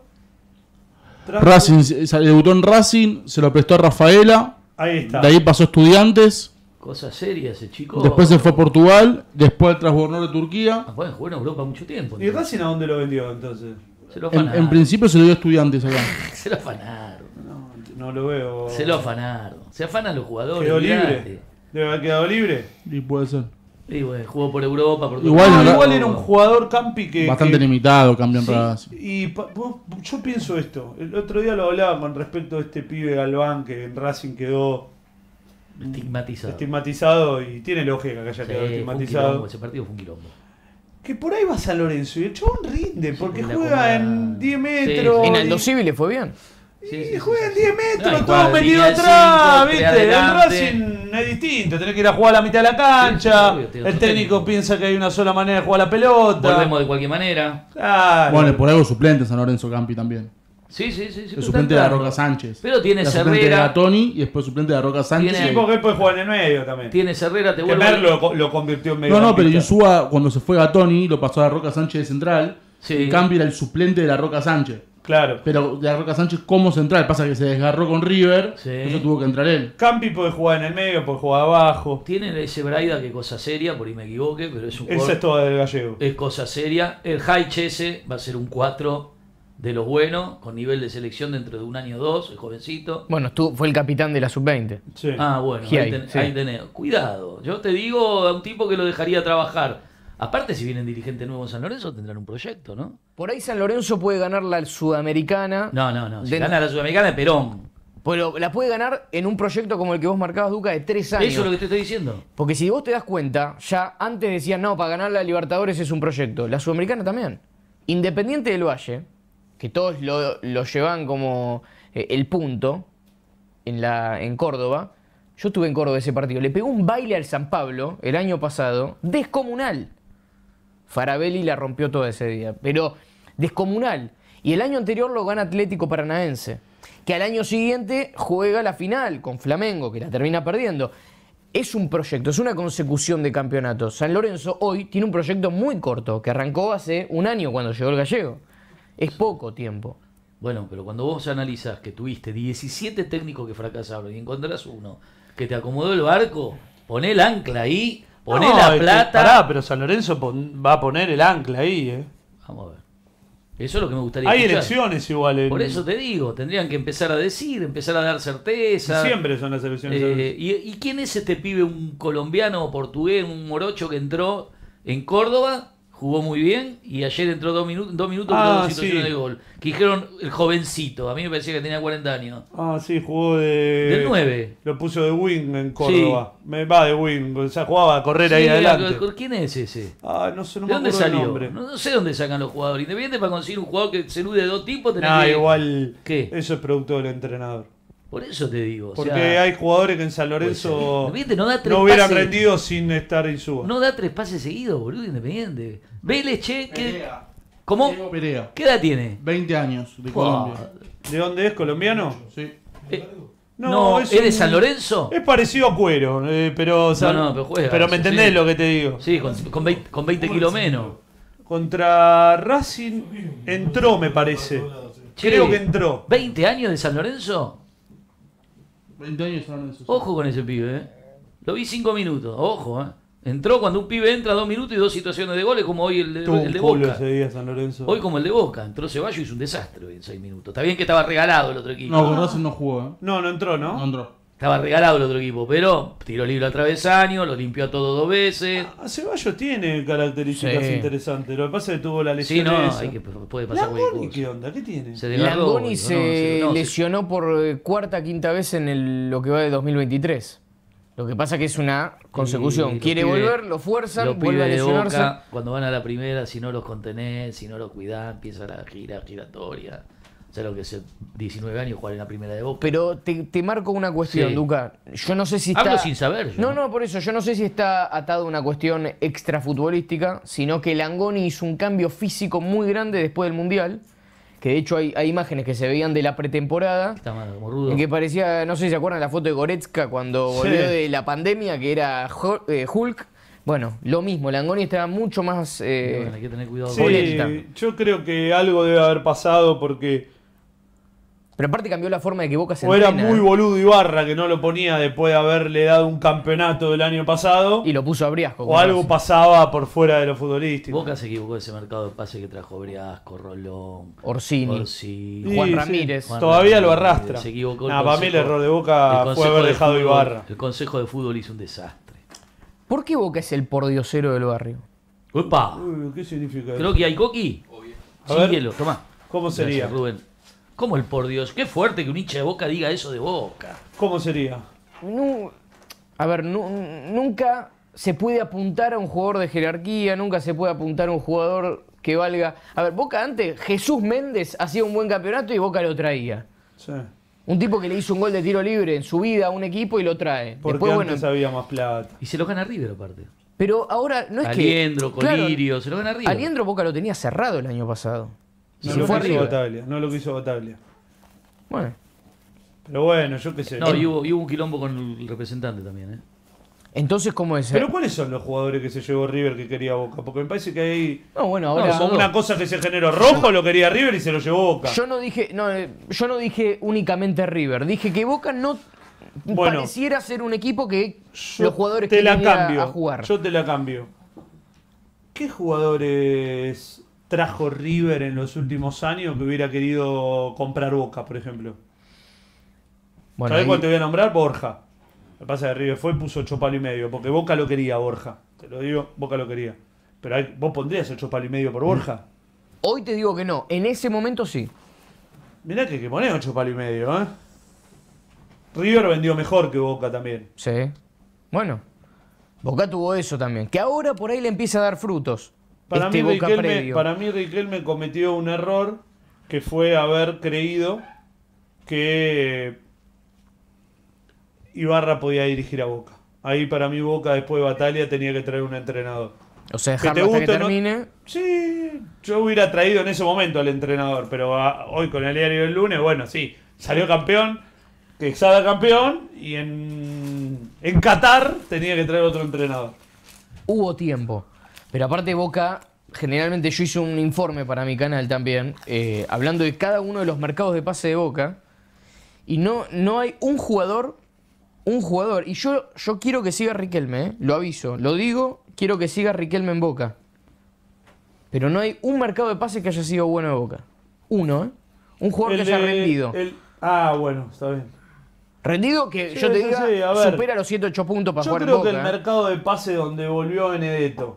Racing debutó en Racing, se lo prestó a Rafaela, Ahí está. de ahí pasó a Estudiantes, cosa seria ese chico. después se fue a Portugal, después al transbordador de Turquía. Ah, bueno, jugó en Europa mucho tiempo. ¿Y Racing a dónde lo vendió entonces? Se lo En afanaron. principio se lo dio a Estudiantes acá. Se lo afanaron. No lo veo. Se lo afanaron. Se afanan los jugadores. Quedó olvidate. libre. Debe haber quedado libre. Y puede ser. Y bueno, jugó por Europa, por Igual todo. no- Igual era un jugador Campi que. Bastante que- limitado cambió en Sí. Racing. Y yo pienso esto. El otro día lo hablaba con respecto a este pibe Galván que en Racing quedó Estigmatizado. estigmatizado y tiene lógica que haya Sí, quedado fue un estigmatizado. quilombo, ese partido fue un quilombo. Que por ahí va San Lorenzo y el chabón rinde porque la juega acomoda. en 10 Sí, metros. sí. En y- Aldo Civi le fue bien. Y juega en 10 metros, No, y todo juega de metido línea de atrás, cinco, ¿viste? tres El adelante. Racing es distinto, tenés que ir a jugar a la mitad de la cancha. Sí, sí, obvio, tiene el otro técnico técnico. piensa que hay una sola manera de jugar la pelota. Volvemos de cualquier manera. Claro. Bueno, y por algo suplente San Lorenzo Campi también. Sí. El suplente de la Roca Sánchez. Pero tiene La suplente de Herrera. Gatoni y después suplente de la Roca Sánchez. Tiene- Sí, porque él puede jugar en el medio también. Tiene Herrera, te Que vuelvo Merlo lo convirtió en medio. No, pero Insúa, cuando se fue Gatoni, lo pasó a la Roca Sánchez de central. Sí. Y Campi era el suplente de la Roca Sánchez. Claro. Pero de la Roca Sánchez como central. Pasa que se desgarró con River. Sí. Eso tuvo que entrar él. Campi puede jugar en el medio, puede jugar abajo. Tiene ese Braida que cosa seria, por ahí me equivoque, pero es un Esa jugador- es toda del gallego. es cosa seria. El Haich ese va a ser un 4 de los buenos, con nivel de selección dentro de un año o dos, el jovencito. Bueno, fue el capitán de la sub-20. Sí. Ah, bueno, Giai, sí. ahí tenés. Cuidado, yo te digo a un tipo que lo dejaría trabajar. Aparte, si vienen dirigentes nuevos en San Lorenzo, tendrán un proyecto, ¿no? Por ahí San Lorenzo puede ganar la Sudamericana. No. Si De- gana la Sudamericana de Perón. Pero la puede ganar en un proyecto como el que vos marcabas, Duca, de 3 años. Eso es lo que te estoy diciendo. Porque si vos te das cuenta, ya antes decían, no, para ganar la Libertadores es un proyecto. La Sudamericana también. Independiente del Valle, que todos lo llevan como el punto en Córdoba. Yo estuve en Córdoba ese partido. Le pegó un baile al San Pablo el año pasado, descomunal. Farabelli la rompió todo ese día, pero descomunal. Y el año anterior lo gana Atlético Paranaense, que al año siguiente juega la final con Flamengo, que la termina perdiendo. Es un proyecto, es una consecución de campeonatos. San Lorenzo hoy tiene un proyecto muy corto, que arrancó hace un año cuando llegó el gallego. Es poco tiempo. Bueno, pero cuando vos analizás que tuviste 17 técnicos que fracasaron y encontrás uno que te acomodó el barco, poné el ancla ahí, Poné No, la es que, plata. pará, pero San Lorenzo va a poner el ancla ahí, Vamos a ver. Eso es lo que me gustaría Hay escuchar. elecciones igual. Por eso te digo, tendrían que empezar a decir, empezar a dar certeza. Siempre son las elecciones. ¿Y quién es este pibe, un colombiano o portugués, un morocho que entró en Córdoba, jugó muy bien y ayer entró 2 minutos con Ah, dos situaciones sí. de gol? Que dijeron el jovencito, a mí me parecía que tenía 40 años. Sí, jugó de... Del 9. Lo puso de wing en Córdoba. Me va de wing, o sea, jugaba a correr ahí Sí, adelante. ¿Quién es ese? No sé, no ¿De me dónde acuerdo el salió? nombre. No sé dónde sacan los jugadores. Independiente para conseguir un jugador que se nude de dos tipos, tenés que... Igual ¿Qué? eso es producto del entrenador. Por eso te digo. o Porque sea, hay jugadores que en San Lorenzo Independiente no da tres no hubieran pases. rendido sin estar Insúa. No da 3 pases seguidos, boludo, Independiente. Vélez, che, ¿qué? Perea. ¿Cómo? Diego Perea. ¿Qué edad tiene? 20 años de Oh, Colombia. ¿De dónde es? ¿Colombiano? Sí. No, ¿es de un- San Lorenzo? Es parecido a Cuero, pero... o sea, No, pero juega, pero me entendés sí. lo que te digo. Sí, con 20 kilos menos. Contra Racing entró, me parece. Che, Creo que entró. ¿20 años de San Lorenzo? 20 años San Lorenzo. Ojo con ese pibe, Lo vi 5 minutos, ojo, Entró cuando un pibe entra 2 minutos y 2 situaciones de goles, como hoy el Tuvo de un culo Boca. ese día San Lorenzo. Hoy como el de Boca. Entró Ceballos y hizo un desastre hoy en 6 minutos. Está bien que estaba regalado el otro equipo. No, con Racing no jugó, No entró, No ¿no? entró. Estaba regalado el otro equipo, pero tiró libre al travesaño, lo limpió a todo 2 veces. Ceballos tiene características Sí. interesantes. Lo que pasa es que tuvo la lesión Sí, no, esa. hay que, puede pasar cualquier Langoni, cosa. ¿qué onda? ¿Qué tiene? Se desgarró, Langoni digo, se no, lesionó por cuarta, quinta vez en lo que va de 2023. Lo que pasa que es una consecución. los Quiere pibes- volver, lo fuerzan, Los vuelve a pibes de lesionarse. Boca, cuando van a la primera, si no los contenés, si no los cuidás, empieza la giratoria. O sea, lo que es 19 años jugar en la primera de Boca. Pero te marco una cuestión, Sí. Duca. Yo no sé si está... Hablo sin saber yo. No, por eso. Yo no sé si está atado a una cuestión extrafutbolística, sino que Langoni hizo un cambio físico muy grande después del Mundial. Que de hecho hay imágenes que se veían de la pretemporada. Está mal, como rudo. En que parecía, no sé si se acuerdan la foto de Goretzka cuando Sí. volvió de la pandemia, que era Hulk. Bueno, lo mismo, Langoni estaba mucho más... Bueno, hay que tener cuidado Sí, con Boleta. yo creo que algo debe haber pasado porque Pero aparte cambió la forma de que Boca se o era entrena, muy boludo Ibarra que no lo ponía después de haberle dado un campeonato del año pasado, y lo puso a Briasco. o algo pasaba por fuera de lo futbolístico. Boca se equivocó de ese mercado de pase que trajo Briasco, Rolón, Orsini. Orsini. Juan Sí, Ramírez. Juan Todavía Ramírez, lo arrastra. Se equivocó el Nah, para mí el consejo- error de el Boca fue consejo haber de dejado fútbol- Ibarra. El consejo de fútbol hizo un desastre. ¿Por qué Boca es el pordiosero del barrio? ¡Upa! Uy, ¿qué significa Creo eso? que hay coqui. A Sin ver. hielo, tomá. ¿Cómo sería? Gracias, Rubén. ¿Cómo el por Dios? Qué fuerte que un hincha de Boca diga eso de Boca. ¿Cómo sería? A ver, nunca se puede apuntar a un jugador de jerarquía, nunca se puede apuntar a un jugador que valga... A ver, Boca antes, Jesús Méndez hacía un buen campeonato y Boca lo traía. Sí. Un tipo que le hizo un gol de tiro libre en su vida a un equipo y lo trae. Porque Después, bueno, antes había más plata. Y se lo gana River aparte. pero ahora no es Aliendro, que... Claro, Colirio, se lo gana River. Aliendro Boca lo tenía cerrado el año pasado. Y No se lo fue a quiso River. Bataglia, no lo quiso Bataglia. Bueno, Pero bueno, yo qué sé. No, y hubo un quilombo con el representante también, ¿eh? entonces, ¿cómo es? Pero ¿cuáles son los jugadores que se llevó River que quería Boca? Porque me parece que hay No, bueno, No, ahora... son como una cosa que se generó. Rojo lo quería River y se lo llevó Boca. Yo no dije únicamente River, dije que Boca no Bueno, pareciera ser un equipo que Yo los jugadores te la quieren ir a cambio. jugar. Yo te la cambio. ¿Qué jugadores trajo River en los últimos años que hubiera querido comprar Boca, por ejemplo? Bueno, ¿Sabés ahí- cuál te voy a nombrar? Borja. Lo que pasa es que River fue y puso 8 palos y medio, porque Boca lo quería, Borja. Te lo digo, Boca lo quería. Pero vos pondrías 8 palos y medio por Borja. Hoy te digo que no, en ese momento sí. Mirá que hay que poner 8 palos y medio, ¿eh? River vendió mejor que Boca también. Sí. Bueno, Boca tuvo eso también, que ahora por ahí le empieza a dar frutos. Para, este mí, Boca Riquelme, previo. para mí Riquelme cometió un error que fue haber creído que Ibarra podía dirigir a Boca. Ahí para mí Boca después de Batalla tenía que traer un entrenador. O sea, que te dejarlo hasta que guste o no- termine. Sí, yo hubiera traído en ese momento al entrenador, pero hoy con el diario del lunes, bueno, sí, salió campeón, que salga campeón y en Qatar tenía que traer otro entrenador. Hubo tiempo. Pero aparte Boca, generalmente yo hice un informe para mi canal también, hablando de cada uno de los mercados de pase de Boca, y no hay un jugador un jugador, y yo quiero que siga Riquelme, lo aviso, lo digo, quiero que siga Riquelme en Boca. Pero no hay un mercado de pases que haya sido bueno de Boca. Uno, ¿eh? Un jugador que haya rendido. Bueno, está bien. Rendido que Sí, yo te sí, diga, sí, a ver. supera los 108 puntos para Yo jugar en creo Boca. que el mercado de pase donde volvió Benedetto.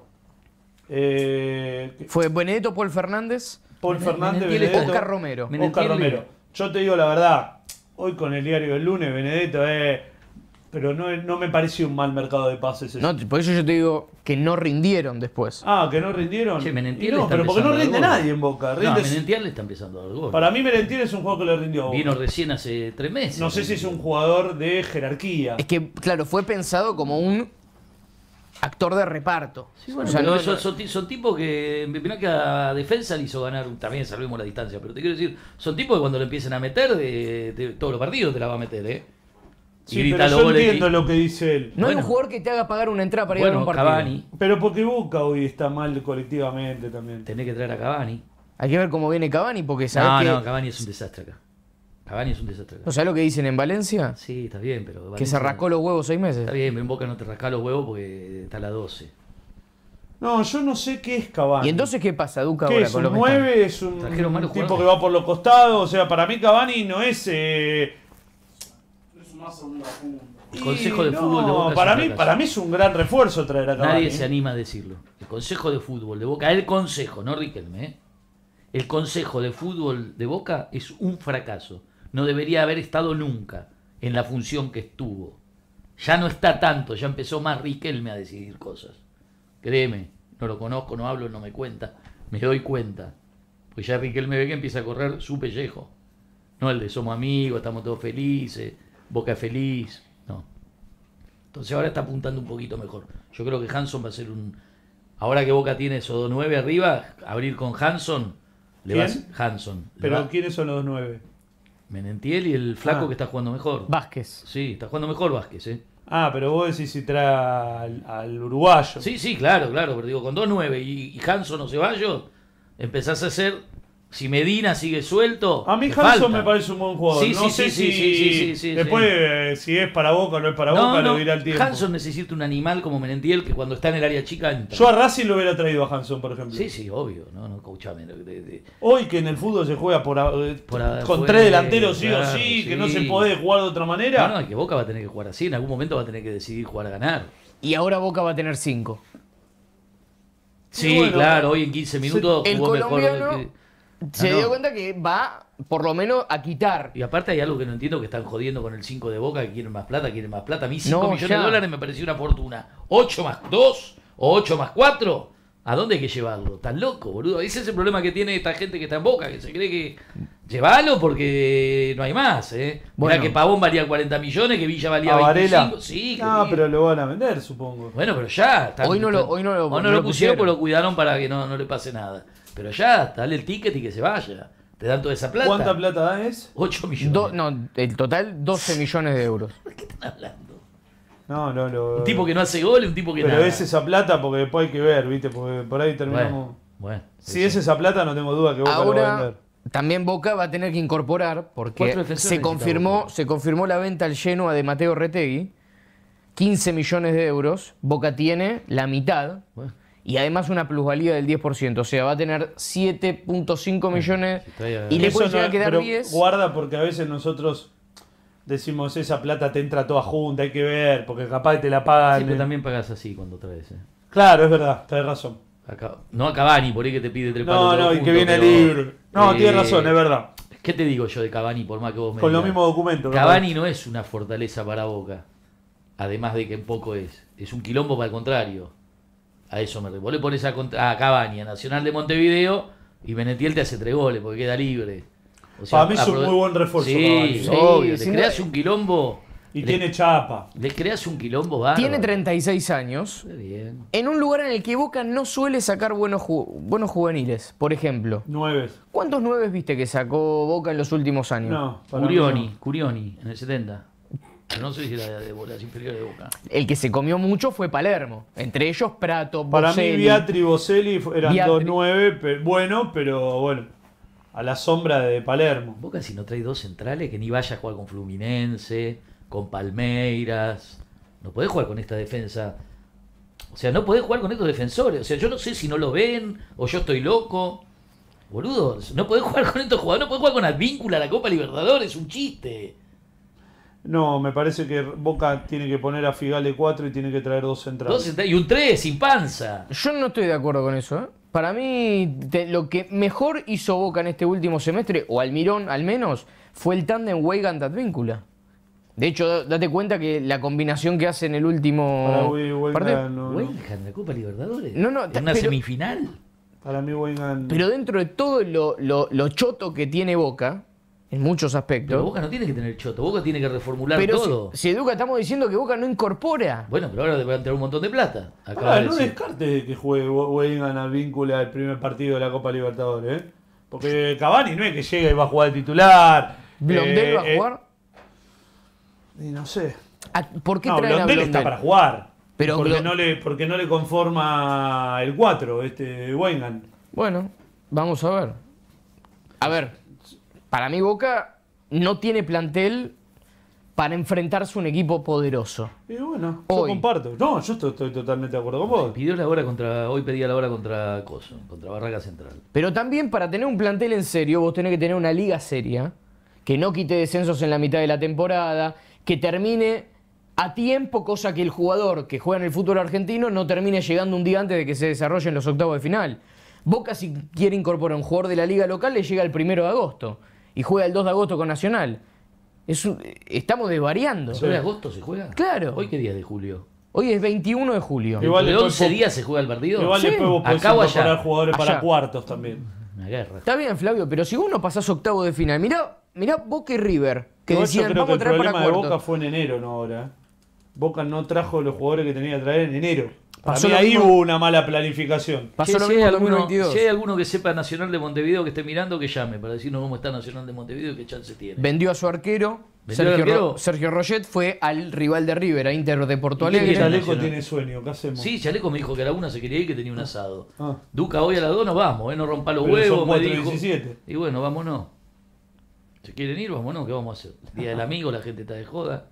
Fue Benedetto, Paul Fernández, Paul Fernández, Menentiel, Benedetto. Oscar Romero. Menentiel, Oscar Romero. Yo te digo la verdad, hoy con el diario del lunes, Benedetto, pero no me pareció un mal mercado de pases ese. No, por eso yo te digo que no rindieron después. Ah, que no rindieron. Che, Y Menentiel no, está pero porque no empezando a rinde dar gol. nadie en Boca. No, Rinde- Menentiel le está empezando a dar gol. Para mí Menentiel es un jugador que le rindió a Boca. Vino recién hace 3 meses. No sé si es un jugador de jerarquía. Es que, claro, fue pensado como un actor de reparto. Sí, bueno, O sea, pero no- son tipos que. Mirá que a defensa le hizo ganar. También salvemos la distancia, pero te quiero decir, son tipos que cuando lo empiecen a meter, de todos los partidos te la va a meter, ¿eh? Y Sí, grita pero los yo goles entiendo y- lo que dice él. No hay Bueno. un jugador que te haga pagar una entrada para ir a ver Bueno, un partido. Cavani. Pero porque Boca hoy está mal colectivamente también. Tenés que traer a Cavani. Hay que ver cómo viene Cavani porque sabes No, que... no, Cavani es un desastre acá. Cavani es un desastre acá. ¿No sabes lo que dicen en Valencia? Sí, está bien, pero. Que Valencia- se rascó los huevos 6 meses. Está bien, en Boca no te rascás los huevos porque está a la 12. No, yo no sé qué es Cavani. ¿Y entonces qué pasa, Duca, ¿Qué ahora es? con ¿Un lo que están? 9? ¿Es un Trajeron malos tipo jugadores. que va por los costados? O sea, para mí Cavani no es... Es más segunda punta. El Consejo de Fútbol de Boca es para un mí, fracaso. para mí es un gran refuerzo traer a Cavani. Nadie se anima a decirlo. El Consejo de Fútbol de Boca, el Consejo, no Riquelme, ¿eh? El Consejo de Fútbol de Boca es un fracaso. No debería haber estado nunca en la función que estuvo. Ya no está tanto, ya empezó más Riquelme a decidir cosas. Créeme, no lo conozco, no hablo, no me cuenta. Me doy cuenta. Pues ya Riquelme ve que empieza a correr su pellejo. No el de somos amigos, estamos todos felices, Boca es feliz. No. Entonces ahora está apuntando un poquito mejor. Yo creo que Hanson va a ser un... Ahora que Boca tiene esos 9 arriba, abrir con Hanson, le va a... ¿Quién? Hanson. le Pero va- ¿quiénes son los 9? Menentiel y el flaco Ah. que está jugando mejor. Vázquez. Sí, está jugando mejor Vázquez, ¿eh? Ah, pero vos decís si trae al uruguayo. Sí, sí, claro, pero digo, con 2-9 y Hanson o Ceballos, empezás a hacer... Si Medina sigue suelto... A mí te Hanson falta. me parece un buen jugador. Sí, no sí, sé sí, si sí, después si es para Boca o no es para Boca, lo dirá el tiempo. Hanson necesita un animal como Menentiel que cuando está en el área chica entra. Yo a Racing lo hubiera traído a Hanson, por ejemplo. Sí, sí, obvio, no, escuchame. Hoy que en el fútbol se juega con afuera, 3 delanteros sí o claro, sí, que sí. no se puede jugar de otra manera. No, que Boca va a tener que jugar así, en algún momento va a tener que decidir jugar a ganar. Y ahora Boca va a tener 5. Sí, bueno, claro, hoy en 15 minutos El jugó mejor. colombiano se no. dio cuenta que va, por lo menos, a quitar. Y aparte hay algo que no entiendo, que están jodiendo con el 5 de Boca, que quieren más plata, A mí 5 No, millones ya. de dólares me pareció una fortuna. 8 más 2 o 8 más 4. ¿A dónde hay que llevarlo? Tan loco, boludo. Ese es el problema que tiene esta gente que está en Boca, que se cree que... Llévalo porque no hay más, ¿eh? Bueno. Mirá que Pavón valía 40 millones, que Villa valía ¿A Varela? 25. Sí, No, querido. pero lo van a vender, supongo. Bueno, pero ya. Están- Hoy no lo o no lo pusieron. pusieron, pero lo cuidaron para que no le pase nada. Pero ya, dale el ticket y que se vaya. Te dan toda esa plata. ¿Cuánta plata es? 8 millones. No, el total 12 millones de euros. ¿De qué están hablando? No. Un tipo que no hace gol y un tipo que Pero nada. es esa plata porque después hay que ver, ¿viste? Porque por ahí terminamos. Bueno. Si es esa plata, no tengo duda que Boca lo va a Ahora vender. también Boca va a tener que incorporar, 4 porque defensores se necesita confirmó, Boca. se confirmó la venta al Genoa de Mateo Retegui, 15 millones de euros. Boca tiene la mitad Bueno. y además una plusvalía del 10%. O sea, va a tener 7.5 millones si trae a- y le Eso puede no- llegar a quedar pero 10. Guarda porque a veces nosotros decimos esa plata te entra toda junta, hay que ver, porque capaz te la pagan. Siempre también pagas así cuando traes. Claro, es verdad, tenés razón. No a Cavani, por ahí que te pide 3 No, y que viene libre. No, tienes razón, es verdad. ¿Qué te digo yo de Cavani, por más que vos me Con los digas? mismos documentos. ¿no? Cavani no es una fortaleza para Boca. Además de que en poco es. Es un quilombo para el contrario. A eso me refiero. Vos le pones a Cavani, a Nacional de Montevideo, y Benetiel te hace 3 goles porque queda libre. O Para mí es un muy buen refuerzo, Sí, Cavani. Sí, obvio. Le sin creas duda. un quilombo. Y le, tiene chapa. le creas un quilombo bárbaro. Tiene 36 años. Está bien. En un lugar en el que Boca no suele sacar buenos juveniles. Por ejemplo, 9. ¿cuántos 9 viste que sacó Boca en los últimos años? No, para mí Curioni, en el 70. Pero no sé si era de las inferiores de Boca. El que se comió mucho fue Palermo. Entre ellos Prato, Para mí Boselli. Biatri y Boselli eran Biatri. 2-9, bueno, pero bueno, a la sombra de Palermo. Boca si no trae 2 centrales, que ni vaya a jugar con Fluminense, con Palmeiras. No podés jugar con esta defensa. O sea, no podés jugar con estos defensores. O sea, yo no sé si no lo ven o yo estoy loco. Boludo, no podés jugar con estos jugadores. No podés jugar con Advíncula, la Copa Libertadores. Es un chiste. No, me parece que Boca tiene que poner a Figal de 4 y tiene que traer 2 centrales. Y un 3 sin panza. Yo no estoy de acuerdo con eso, ¿eh? Para mí, lo que mejor hizo Boca en este último semestre, o Almirón al menos, fue el tándem Weigand-Advíncula. De hecho, date cuenta que la combinación que hace en el último Para partido... Weigand, la Copa Libertadores. No, no, en una semifinal. Para mí, Weigand... Pero dentro de todo lo choto que tiene Boca, en muchos aspectos... Pero Boca no tiene que tener choto, Boca tiene que reformular pero todo. Si Educa estamos diciendo que Boca no incorpora. Bueno, pero ahora le van a entrar un montón de plata. Ahora, no descarte que juegue Weigand a Víncula el primer partido de la Copa Libertadores, ¿eh? Porque Cavani no es que llega y va a jugar de titular. ¿Blondel va a jugar? Y no sé. ¿Por qué No, traen a Blondel Blondel? está para jugar. Pero porque no le conforma el 4, Weigand. Bueno, vamos a ver. A ver, para mí Boca no tiene plantel para enfrentarse a un equipo poderoso. Y bueno, Hoy. yo comparto. No, yo estoy totalmente de acuerdo con vos. Hoy pedía la hora contra Coso, contra Barraca Central. Pero también para tener un plantel en serio, vos tenés que tener una liga seria, que no quite descensos en la mitad de la temporada, que termine a tiempo, cosa que el jugador que juega en el fútbol argentino no termine llegando un día antes de que se desarrollen los octavos de final. Boca, si quiere incorporar un jugador de la liga local, le llega el 1 de agosto y juega el 2 de agosto con Nacional. Estamos desvariando. ¿El 2 de agosto se juega? Claro. ¿Hoy qué día es de julio? Hoy es 21 de julio. Igual ¿De después 11 días se juega el partido? Igual Sí. después vos podés Acá o allá. incorporar jugadores para Allá. cuartos también. Una guerra. Está bien, Flavio, pero si vos no pasás octavo de final, mirá Boca y River, que Igual decían, yo creo vamos que a el traer para problema de Boca cuartos. fue en enero, no ahora. Boca no trajo los jugadores que tenía que traer en enero. Para Pasó mí lo ahí mismo- hubo una mala planificación. Pasó lo Si hay mismo en alguno- 2022. Si hay alguno que sepa Nacional de Montevideo que esté mirando, que llame para decirnos cómo está Nacional de Montevideo y qué chance tiene. Vendió a su arquero. ¿Vendió al arquero? Sergio Roget fue al rival de River, a Inter de Porto ¿Y qué Alegre. quiere Chaleco Nacional? tiene sueño, ¿qué hacemos? Sí, Chaleco me dijo que a la 1 se quería ir, que tenía un asado. Ah. Duca, hoy a las 2 nos vamos, no rompa los Pero huevos, son me 4:17. dijo. Y bueno, vámonos. Si quieren ir, vámonos, ¿qué vamos a hacer? Día del amigo, la gente está de joda.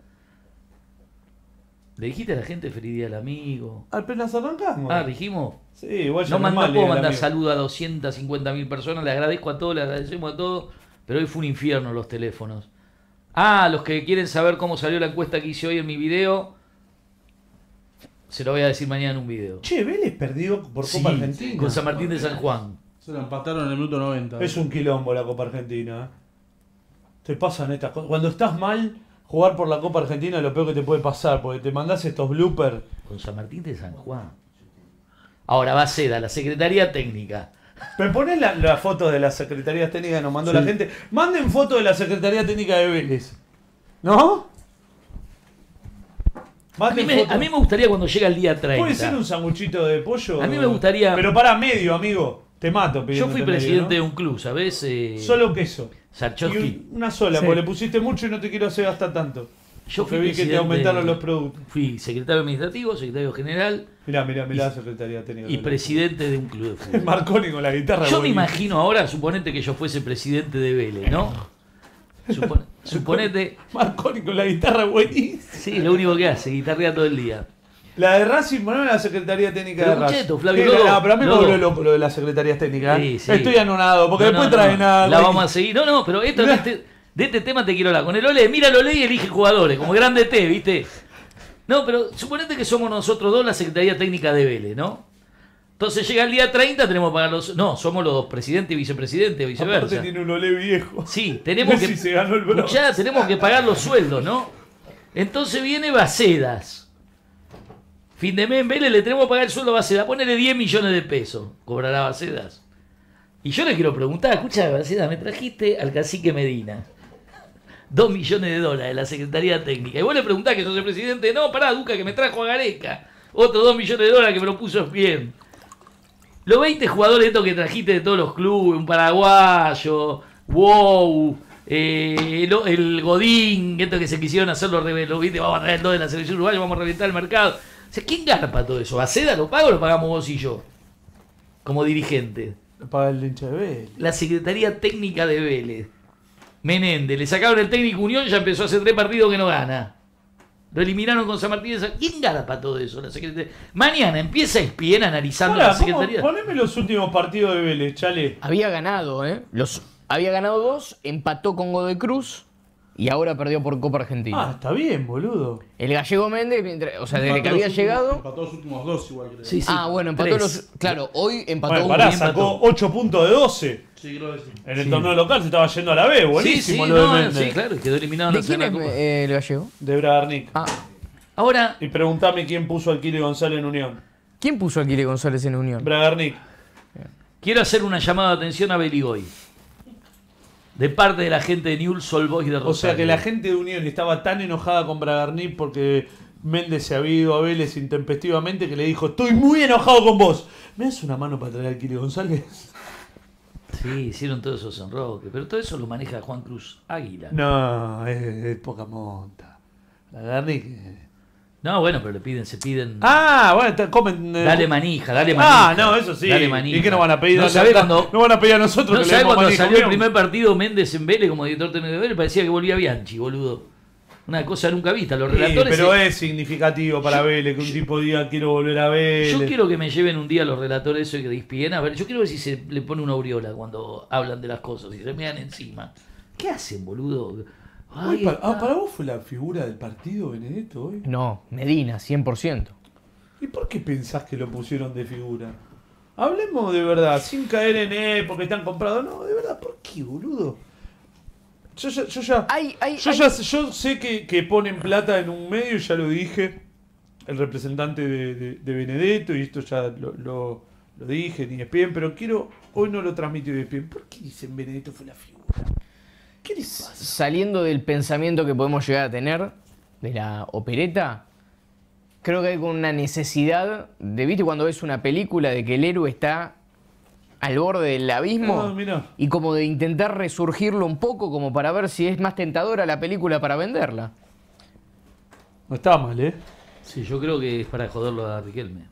¿Le dijiste a la gente feliz día del amigo? Apenas arrancamos. Ah, dijimos. Sí, igual ya No, es mal, puedo el mandar amigo. saludos a 250.000 personas, le agradezco a todos, le agradecemos a todos, pero hoy fue un infierno los teléfonos. Ah, los que quieren saber cómo salió la encuesta que hice hoy en mi video, se lo voy a decir mañana en un video. Che, Vélez perdió por Sí, Copa Argentina. con San Martín de San Juan. Se lo empataron en el minuto 90. Es un quilombo la Copa Argentina. Te pasan estas cosas. Cuando estás mal, jugar por la Copa Argentina es lo peor que te puede pasar, porque te mandás estos bloopers. Con San Martín de San Juan. Ahora va Seda, la Secretaría Técnica. Me pones la foto de la Secretaría Técnica que nos mandó la gente. Manden foto de la Secretaría Técnica de Vélez. ¿No? Manden foto. A mí me gustaría cuando llega el día 30. ¿Puede ser un sanguchito de pollo? A mí me gustaría- Pero para medio, amigo. Te mato Yo pidiéndote fui medio, presidente de ¿no? un club, ¿sabés? Solo queso. Sarchowski. Y una sola, Sí. porque le pusiste mucho y no te quiero hacer gastar tanto. Yo Porque fui vi que te presidente- aumentaron los productos. Fui secretario administrativo, secretario general Mirá la Secretaría Técnica. y presidente de un club de fútbol. Marconi con la guitarra. Yo me buenísimo. imagino ahora, suponete que yo fuese presidente de Vélez, ¿no? Suponete, Marconi con la guitarra buenísima. sí, lo único que hace, guitarrea todo el día. La de Racing, poneme la Secretaría Técnica Pero de Racing. escuché esto, Flavio, Sí, Lodo, no, pero a mí me Lodo. volvió loco lo de las Secretarías Técnicas. Sí, sí. Estoy anonado, porque después traen a... La vamos a seguir. No, pero esto de este tema te quiero hablar. Con el Ole, mira el Ole y elige jugadores, como grande T, ¿viste? No, pero suponete que somos nosotros dos la Secretaría Técnica de Vélez, ¿no? Entonces llega el día 30, tenemos que pagar los... No, somos los dos, presidente y vicepresidente, Aparte viceversa. tiene un olé viejo. Sí, tenemos Messi que... se ganó el bronce. Ya tenemos que pagar los sueldos, ¿no? Entonces viene Bacedas. Fin de mes en Vélez le tenemos que pagar el sueldo a Bacedas. Ponele 10 millones de pesos. Cobrará Bacedas. Y yo le quiero preguntar, escucha, Bacedas, me trajiste al cacique Medina. 2 millones de dólares de la Secretaría Técnica. Y vos le preguntás que sos el presidente. No, pará, Duca, que me trajo a Gareca. Otros 2 millones de dólares que me lo puso bien. Los 20 jugadores estos que trajiste de todos los clubes, un paraguayo, wow, el Godín, estos que se quisieron hacer los rebeldes, ¿viste? Vamos a traer el 2 de la selección uruguaya, vamos a reventar el mercado. O sea, ¿quién garpa todo eso? ¿Baceda lo paga o lo pagamos vos y yo? Como dirigente. Para el hincha de Vélez. La Secretaría Técnica de Vélez. Menéndez, le sacaron el técnico Unión, ya empezó a hacer 3 partidos que no gana. Lo eliminaron con San Martín. ¿Quién garpa todo eso? La secretaría. Mañana empieza ESPN analizando Pará, la secretaría. poneme los últimos partidos de Vélez, chale. Había ganado, ¿eh? Había ganado 2, empató con Godoy Cruz y ahora perdió por Copa Argentina. Ah, está bien, boludo. El Gallego Méndez, o sea, desde que había llegado... Empató los últimos 2 igual, creo. Sí, sí, Bueno, empató 3. los... Claro, hoy empató Bueno, uno. pará, y sacó empató. 8 puntos de 12. Sí, creo que sí. En el Sí. torneo local se estaba yendo a la B, buenísimo Sí, sí, lo de no, Méndez. sí, claro, quedó eliminado en ¿De la quién es Copa. el Gallego? De Bragarnik. Ah, Ahora, Y preguntame quién puso al Kile González en Unión. ¿quién puso a Kile González en Unión? Bragarnik. quiero hacer una llamada de atención a Beligoy. De parte de la gente de Newell's Old Boys de Rosario. O sea que la gente de Unión estaba tan enojada con Bragarnik porque Méndez se había ido a Vélez intempestivamente que le dijo: estoy muy enojado con vos. ¿Me das una mano para traer al Kile González? Sí, hicieron todos esos enroques, pero todo eso lo maneja Juan Cruz Águila. No, es poca monta. Bragarnik. No, bueno, pero se piden. Ah, bueno, comen. Dale manija, dale manija. Ah, no, eso sí. Dale manija. ¿Y qué nos van a pedir? No sabés cuando, no van a pedir a nosotros no que le sabés demos cuando manija salió el Unión. primer partido Méndez en Vélez como director técnico de Vélez, parecía que volvía Bianchi, boludo. Una cosa nunca vista. Los Sí, relatores. pero es significativo para Vélez que un tipo diga quiero volver a Vélez. Yo quiero que me lleven un día los relatores eso y que dispiden. A ver, yo quiero ver si se le pone una aureola cuando hablan de las cosas y se me dan encima. ¿Qué hacen, boludo? Ay, ¿Para vos fue la figura del partido, Benedetto, hoy? No, Medina, 100%. ¿Y por qué pensás que lo pusieron de figura? Hablemos de verdad, sin caer en él porque están comprados. No, de verdad, ¿por qué, boludo? Yo yo sé que ponen plata en un medio, ya lo dije, el representante de Benedetto, y esto ya lo dije en ESPN, pero hoy no lo transmitió ESPN. ¿Por qué dicen Benedetto fue la figura? ¿Qué les pasa? Saliendo del pensamiento que podemos llegar a tener de la opereta, creo que hay una necesidad de, ¿viste cuando ves una película de que el héroe está al borde del abismo? Ah, mirá. Y como de intentar resurgirlo un poco como para ver si es más tentadora la película para venderla. No está mal, ¿eh? Sí, yo creo que es para joderlo a Riquelme.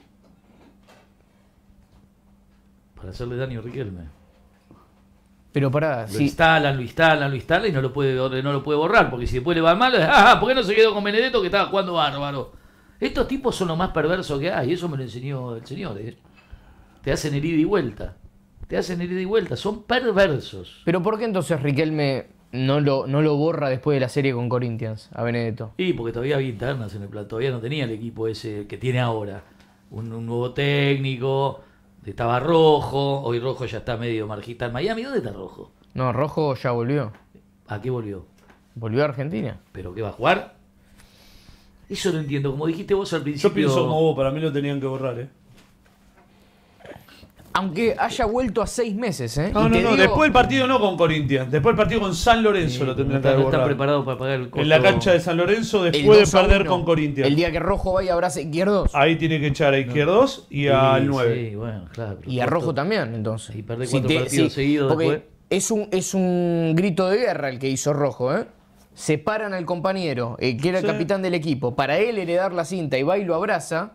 Para hacerle daño a Riquelme. Pero pará, Lo sí. instalan y no lo puede borrar, porque si después le va mal, ¿por qué no se quedó con Benedetto que estaba jugando bárbaro? Estos tipos son lo más perversos que hay, eso me lo enseñó el señor. Te hacen el ida y vuelta. Son perversos. Pero ¿por qué entonces Riquelme no lo borra después de la serie con Corinthians a Benedetto? Y porque todavía había internas en el plan, todavía no tenía el equipo ese que tiene ahora. Un nuevo técnico, estaba Rojo, hoy Rojo ya está medio marginal. Miami, ¿dónde está Rojo? No, Rojo ya volvió. ¿A qué volvió? Volvió a Argentina. ¿Pero qué va a jugar? Eso no entiendo, como dijiste vos al principio. Yo pienso como vos, para mí lo tenían que borrar, ¿eh? Aunque haya vuelto a 6 meses, ¿eh? No, Y te digo- después del partido no con Corinthians, después del partido con San Lorenzo lo tendrían que haber no están borrado. preparados para pagar el costo. En la cancha de San Lorenzo el después de 2-1, perder con Corinthians. El día que Rojo vaya y abrace izquierdos. Ahí tiene que echar a Izquierdos y al 9. Sí, bueno, claro. Y a Rojo también, entonces. Y perder 4 partidos seguidos porque después. es un grito de guerra el que hizo Rojo, ¿eh? Separan al compañero, que era el Sí. capitán del equipo, para él heredar la cinta y va y lo abraza.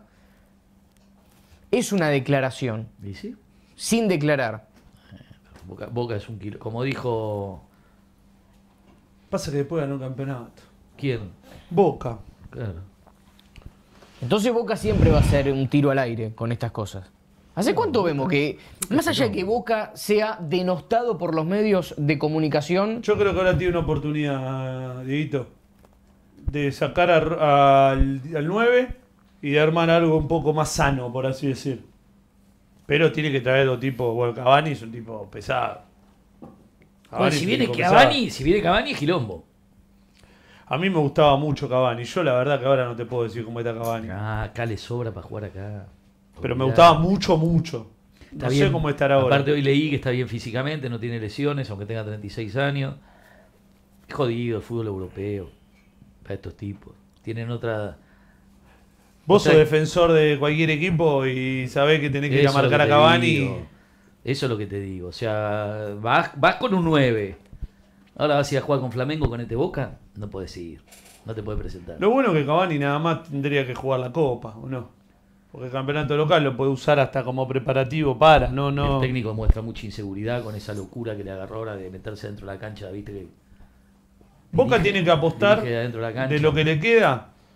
Es una declaración, ¿Y sí? sin declarar. Boca es un kilo. Como dijo. Pasa que después ganó el campeonato. ¿Quién? Boca. Claro. Entonces Boca siempre va a ser un tiro al aire con estas cosas. ¿Hace cuánto vemos que, más allá de que Boca sea denostado por los medios de comunicación, Yo creo que ahora tiene una oportunidad, Dieguito, de sacar al 9 y de armar algo un poco más sano, por así decir. Pero tiene que traer otro tipo. Bueno, Cavani es un tipo pesado. Bueno, es si un viene tipo Cavani, pesado. es quilombo. A mí me gustaba mucho Cavani. Yo la verdad que ahora no te puedo decir cómo está Cavani. Ah, acá le sobra para jugar acá. Pero me Olvidá. gustaba mucho, mucho. Está No bien. sé cómo estará ahora. Aparte hoy leí que está bien físicamente, no tiene lesiones, aunque tenga 36 años. Es jodido el fútbol europeo para estos tipos. Tienen otra... Vos o sea, sos defensor de cualquier equipo y sabés que tenés que ir a Eso es lo marcar que a te Cavani. digo. Eso es lo que te digo. O sea, vas con un 9. Ahora vas a ir a jugar con Flamengo con este Boca. No puedes ir. No te puedes presentar. Lo bueno es que Cavani nada más tendría que jugar la Copa, ¿o no? Porque el campeonato local lo puede usar hasta como preparativo para, no. El técnico muestra mucha inseguridad con esa locura que le agarró ahora de meterse dentro de la cancha. ¿Viste? Que Boca tiene que apostar dirige adentro de la cancha. de lo que le queda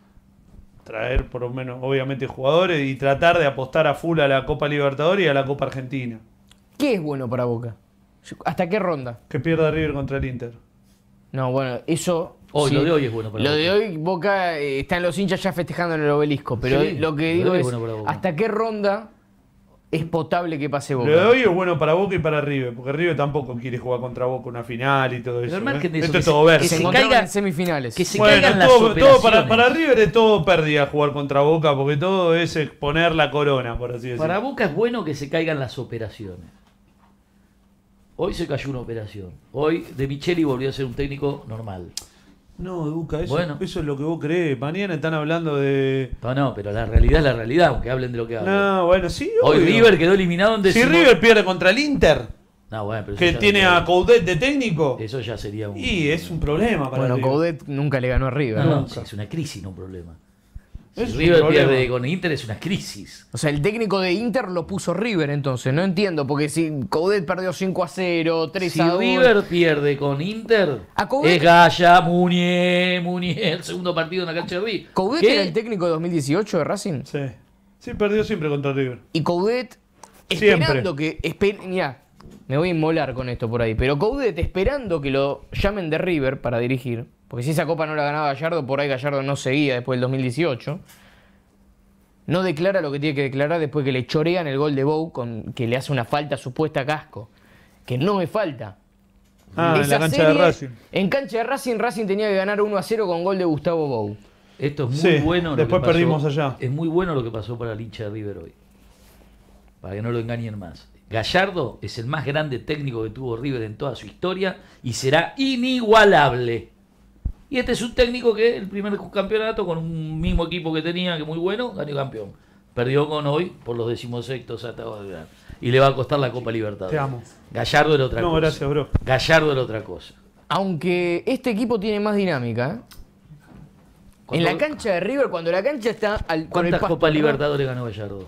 traer por lo menos, obviamente, jugadores y tratar de apostar a full a la Copa Libertadores y a la Copa Argentina. ¿Qué es bueno para Boca? ¿Hasta qué ronda? Que pierda River contra el Inter. No, bueno, eso... Hoy, sí. lo de hoy es bueno para Lo Boca. de hoy, Boca están los hinchas ya festejando en el obelisco, pero Sí, lo que lo digo de hoy es, es bueno para Boca. ¿hasta qué ronda es potable que pase Boca? Lo de hoy es bueno para Boca y para River, porque River tampoco quiere jugar contra Boca una final y todo eso. al margen de eso, Esto es que todo se- verde. Que se se encontraban caiga- en semifinales. que se Bueno, caigan las todo para operaciones. River es todo pérdida jugar contra Boca, porque todo es exponer la corona, por así decirlo. Para Boca es bueno que se caigan las operaciones. Hoy se cayó una operación. Hoy De Micheli volvió a ser un técnico normal. No, Duca, eso, Bueno. eso es lo que vos crees. Mañana están hablando de... No, pero la realidad es la realidad, aunque hablen de lo que hablen. No, bueno, sí, Hoy obvio. River quedó eliminado en Si décimo. River pierde contra el Inter, No, bueno, pero eso que ya tiene no- a Coudet de técnico, Eso ya sería un... y es un problema para Bueno, River. Coudet nunca le ganó a River. No, ¿no? sí, es una crisis, no un problema. Es Si un River problema. pierde con Inter es una crisis. O sea, el técnico de Inter lo puso River entonces, no entiendo, porque si Coudet perdió 5-0, 3-2... Si River pierde con Inter, A Coudet- es Gaya, Munier, el segundo partido en la cancha de River. ¿Coudet ¿Qué? era el técnico de 2018 de Racing? Sí. Sí, perdió siempre contra River. Y Coudet esperando que... Mirá, me voy a inmolar con esto por ahí, pero Coudet esperando que lo llamen de River para dirigir, porque si esa copa no la ganaba Gallardo, por ahí Gallardo no seguía después del 2018, no declara lo que tiene que declarar después que le chorean el gol de Bou, que le hace una falta supuesta a Casco, que no es falta. Ah, en Esa la cancha de serie, Racing. En cancha de Racing tenía que ganar 1-0 con gol de Gustavo Bou. Esto es muy Sí, bueno. lo después que pasó. perdimos allá. Es muy bueno lo que pasó para el hincha de River hoy. Para que no lo engañen más. Gallardo es el más grande técnico que tuvo River en toda su historia y será inigualable. Y este es un técnico que el primer campeonato con un mismo equipo que tenía, que muy bueno, ganó campeón. Perdió con hoy por los 16º hasta ahora. Y le va a costar la Copa Libertadores. Te amo. Gallardo era otra No, cosa. gracias, bro. Gallardo era otra cosa. Aunque este equipo tiene más dinámica, ¿eh? En Cuando- la cancha de River, cuando la cancha está con el ¿Cuántas pasto Copas atrás, Libertadores ganó Gallardo?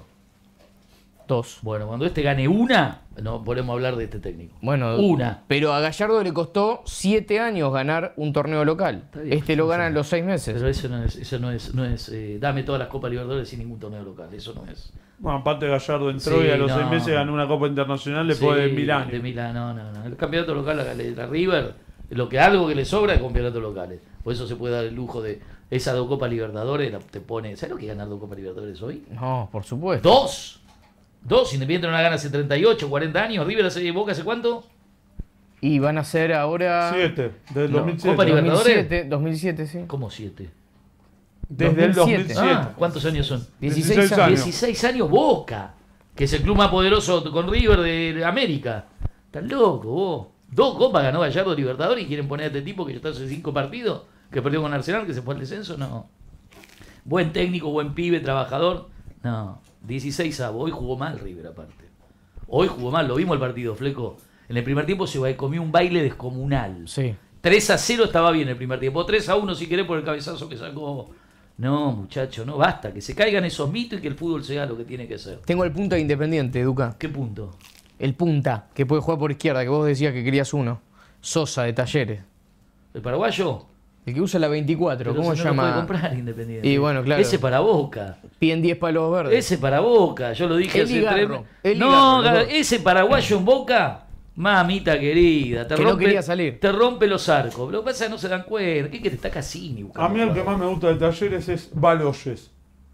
2. Bueno, cuando este gane una, no podemos hablar de este técnico. Bueno, Una. Pero a Gallardo le costó 7 años ganar un torneo local. Está bien, Este lo sí, gana sí. en los 6 meses. Pero eso no es dame todas las Copas Libertadores sin ningún torneo local. Eso no es. Bueno, aparte Gallardo entró Sí, y a los no. 6 meses ganó una Copa Internacional después de Sí, Milán. de Milán, no. El campeonato local a River, algo que le sobra es campeonatos locales. Por eso se puede dar el lujo de esas 2 Copas Libertadores. Te pone, ¿sabes lo que es ganar 2 Copas Libertadores hoy? No, por supuesto. 2. Independiente no la gana hace 38, 40 años. River hace Boca hace cuánto? Y van a ser ahora... 7, desde el No, 2007. Copa Libertadores. 2007, sí. ¿Cómo 7? Desde el 2007. 2007. Ah, ¿cuántos años son? 16 años. 16 años Boca, que es el club más poderoso con River de América. Estás loco vos. 2 copas ganó Gallardo Libertadores y quieren poner a este tipo que ya está hace 5 partidos, que perdió con Arsenal, que se fue al descenso. No. Buen técnico, buen pibe, trabajador. No. 16 avos. Hoy jugó mal River aparte. Hoy jugó mal, lo vimos el partido, Fleco. En el primer tiempo se comió un baile descomunal. Sí. 3-0 estaba bien el primer tiempo. 3-1 si querés por el cabezazo que sacó. No, muchacho, no basta. Que se caigan esos mitos y que el fútbol sea lo que tiene que ser. Tengo el punta de Independiente, Duca. ¿Qué punto? El punta, que puede jugar por izquierda, que vos decías que querías uno. Sosa, de Talleres. ¿El paraguayo? El que usa la 24, Pero ¿cómo si se no lo puede llama? comprar Independiente. Y bueno, claro. Ese para Boca. Piden 10 palos verdes. Ese para Boca. Yo lo dije Eli hace 3 Garro, Eli No, Garro, los dos. ese paraguayo en Boca. Mamita querida. Que no quería salir. Te rompe los arcos. Lo que pasa es que no se dan cuenta. ¿Qué querés? Está Cassini buscando A mí el que jugadores. más me gusta de Talleres es Baloyes.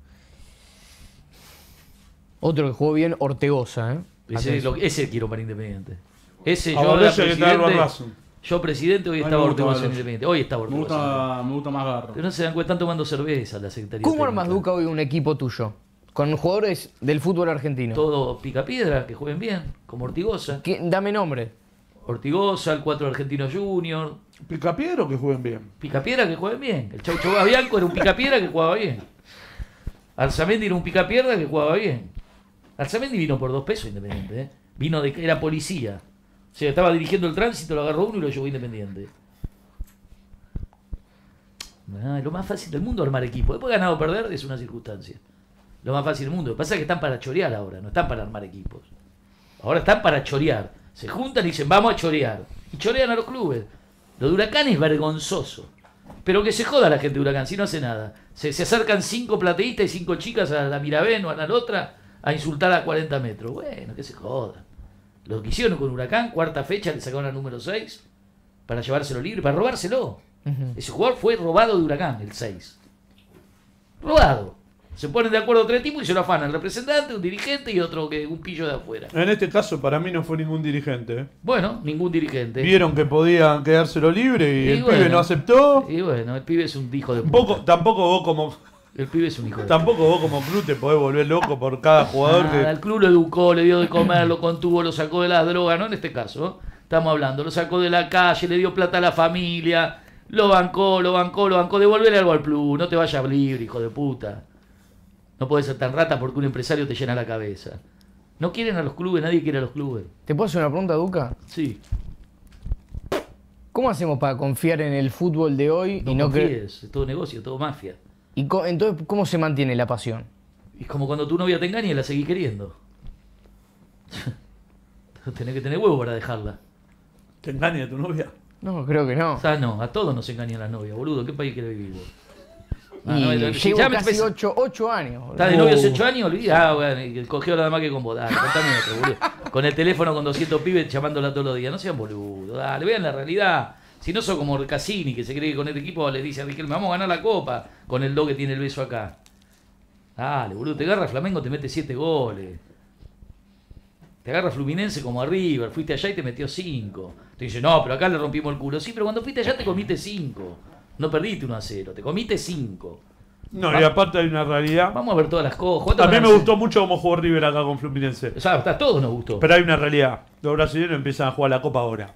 Otro que jugó bien, Ortegoza, ¿eh? Ese quiero para Independiente. Ese A yo Baloyes era hay que traerlo a presidente. Racing. Yo presidente, hoy A mí estaba me gusta Ortegoza en Baloyes. Independiente. Hoy está Me Ortegoza. gusta más Garro. Pero no se dan cuenta, están tomando cerveza la Secretaría ¿Cómo armas, Técnica. Duca, hoy un equipo tuyo? Con jugadores del fútbol argentino. Todo picapiedra, que jueguen bien, como Ortigoza. Dame nombre. Ortigoza, el 4 Argentino Junior. Picapiedra o que jueguen bien. Picapiedra que jueguen bien. El Chaucho Bianco era un picapiedra que jugaba bien. Arzamendi era un picapiedra que jugaba bien. Arzamendi vino por 2 pesos Independiente. ¿Eh? Era policía. O sea, estaba dirigiendo el tránsito, lo agarró uno y lo llevó Independiente. Es lo más fácil del mundo armar equipo. Después ganar o perder es una circunstancia. Lo más fácil del mundo. Lo que pasa es que están para chorear ahora, no están para armar equipos. Ahora están para chorear. Se juntan y dicen, vamos a chorear. Y chorean a los clubes. Lo de Huracán es vergonzoso. Pero que se joda la gente de Huracán, si no hace nada. Se acercan 5 plateístas y 5 chicas a la Miravén o a la otra a insultar a 40 metros. Bueno, que se jodan. Lo que hicieron con Huracán, cuarta fecha, le sacaron al número 6 para llevárselo libre, para robárselo. Ese jugador fue robado de Huracán, el 6. Robado. Se ponen de acuerdo 3 tipos y se lo afanan. El representante, un dirigente y otro que un pillo de afuera. En este caso, para mí no fue ningún dirigente. ¿eh? Bueno, ningún dirigente. Vieron que podían quedárselo libre y el bueno, pibe no aceptó. Y bueno, el pibe es un hijo de puta. Tampoco vos como El pibe es un hijo de Tampoco vos como club te podés volver loco por cada jugador Nada, que... el club lo educó, le dio de comer, lo contuvo, lo sacó de las drogas, no en este caso, ¿no? Estamos hablando, lo sacó de la calle, le dio plata a la familia, lo bancó, devolverle algo al club, no te vayas libre, hijo de puta. No podés ser tan rata porque un empresario te llena la cabeza. No quieren a los clubes, nadie quiere a los clubes. ¿Te puedo hacer una pregunta, Duca? Sí. ¿Cómo hacemos para confiar en el fútbol de hoy No y no creer? confíes, es todo negocio, todo mafia. Y entonces, ¿cómo se mantiene la pasión? Es como cuando tu novia te engaña y la seguís queriendo. Tenés que tener huevo para dejarla. ¿Te engaña tu novia? No, creo que no. O sea, no, a todos nos engañan las novias, boludo. ¿En qué país querés vivir vos? Ah, Y no, llevo ya me casi empecé- 8 años. boludo. ¿Estás de novio hace 8 años? Olvidá. Ah, bueno, y cogió nada más que con vos. Dale, contame otro, boludo. Con el teléfono con 200 pibes llamándola todos los días. No sean boludo. Dale, vean la realidad. Si no son como el Cassini, que se cree que con este equipo le dice a Riquelme, vamos a ganar la copa. Con el 2 que tiene el beso acá. Dale, boludo. Te agarra Flamengo, te mete 7 goles. Te agarra Fluminense como a River. Fuiste allá y te metió 5. Te dice, no, pero acá le rompimos el culo. Sí, pero cuando fuiste allá te comiste 5. No perdiste 1-0, te comiste 5. No, y aparte hay una realidad. Vamos a ver todas las cosas. A mí me gustó mucho cómo jugó River acá con Fluminense. O sea, a todos nos gustó. Pero hay una realidad. Los brasileños empiezan a jugar la Copa ahora.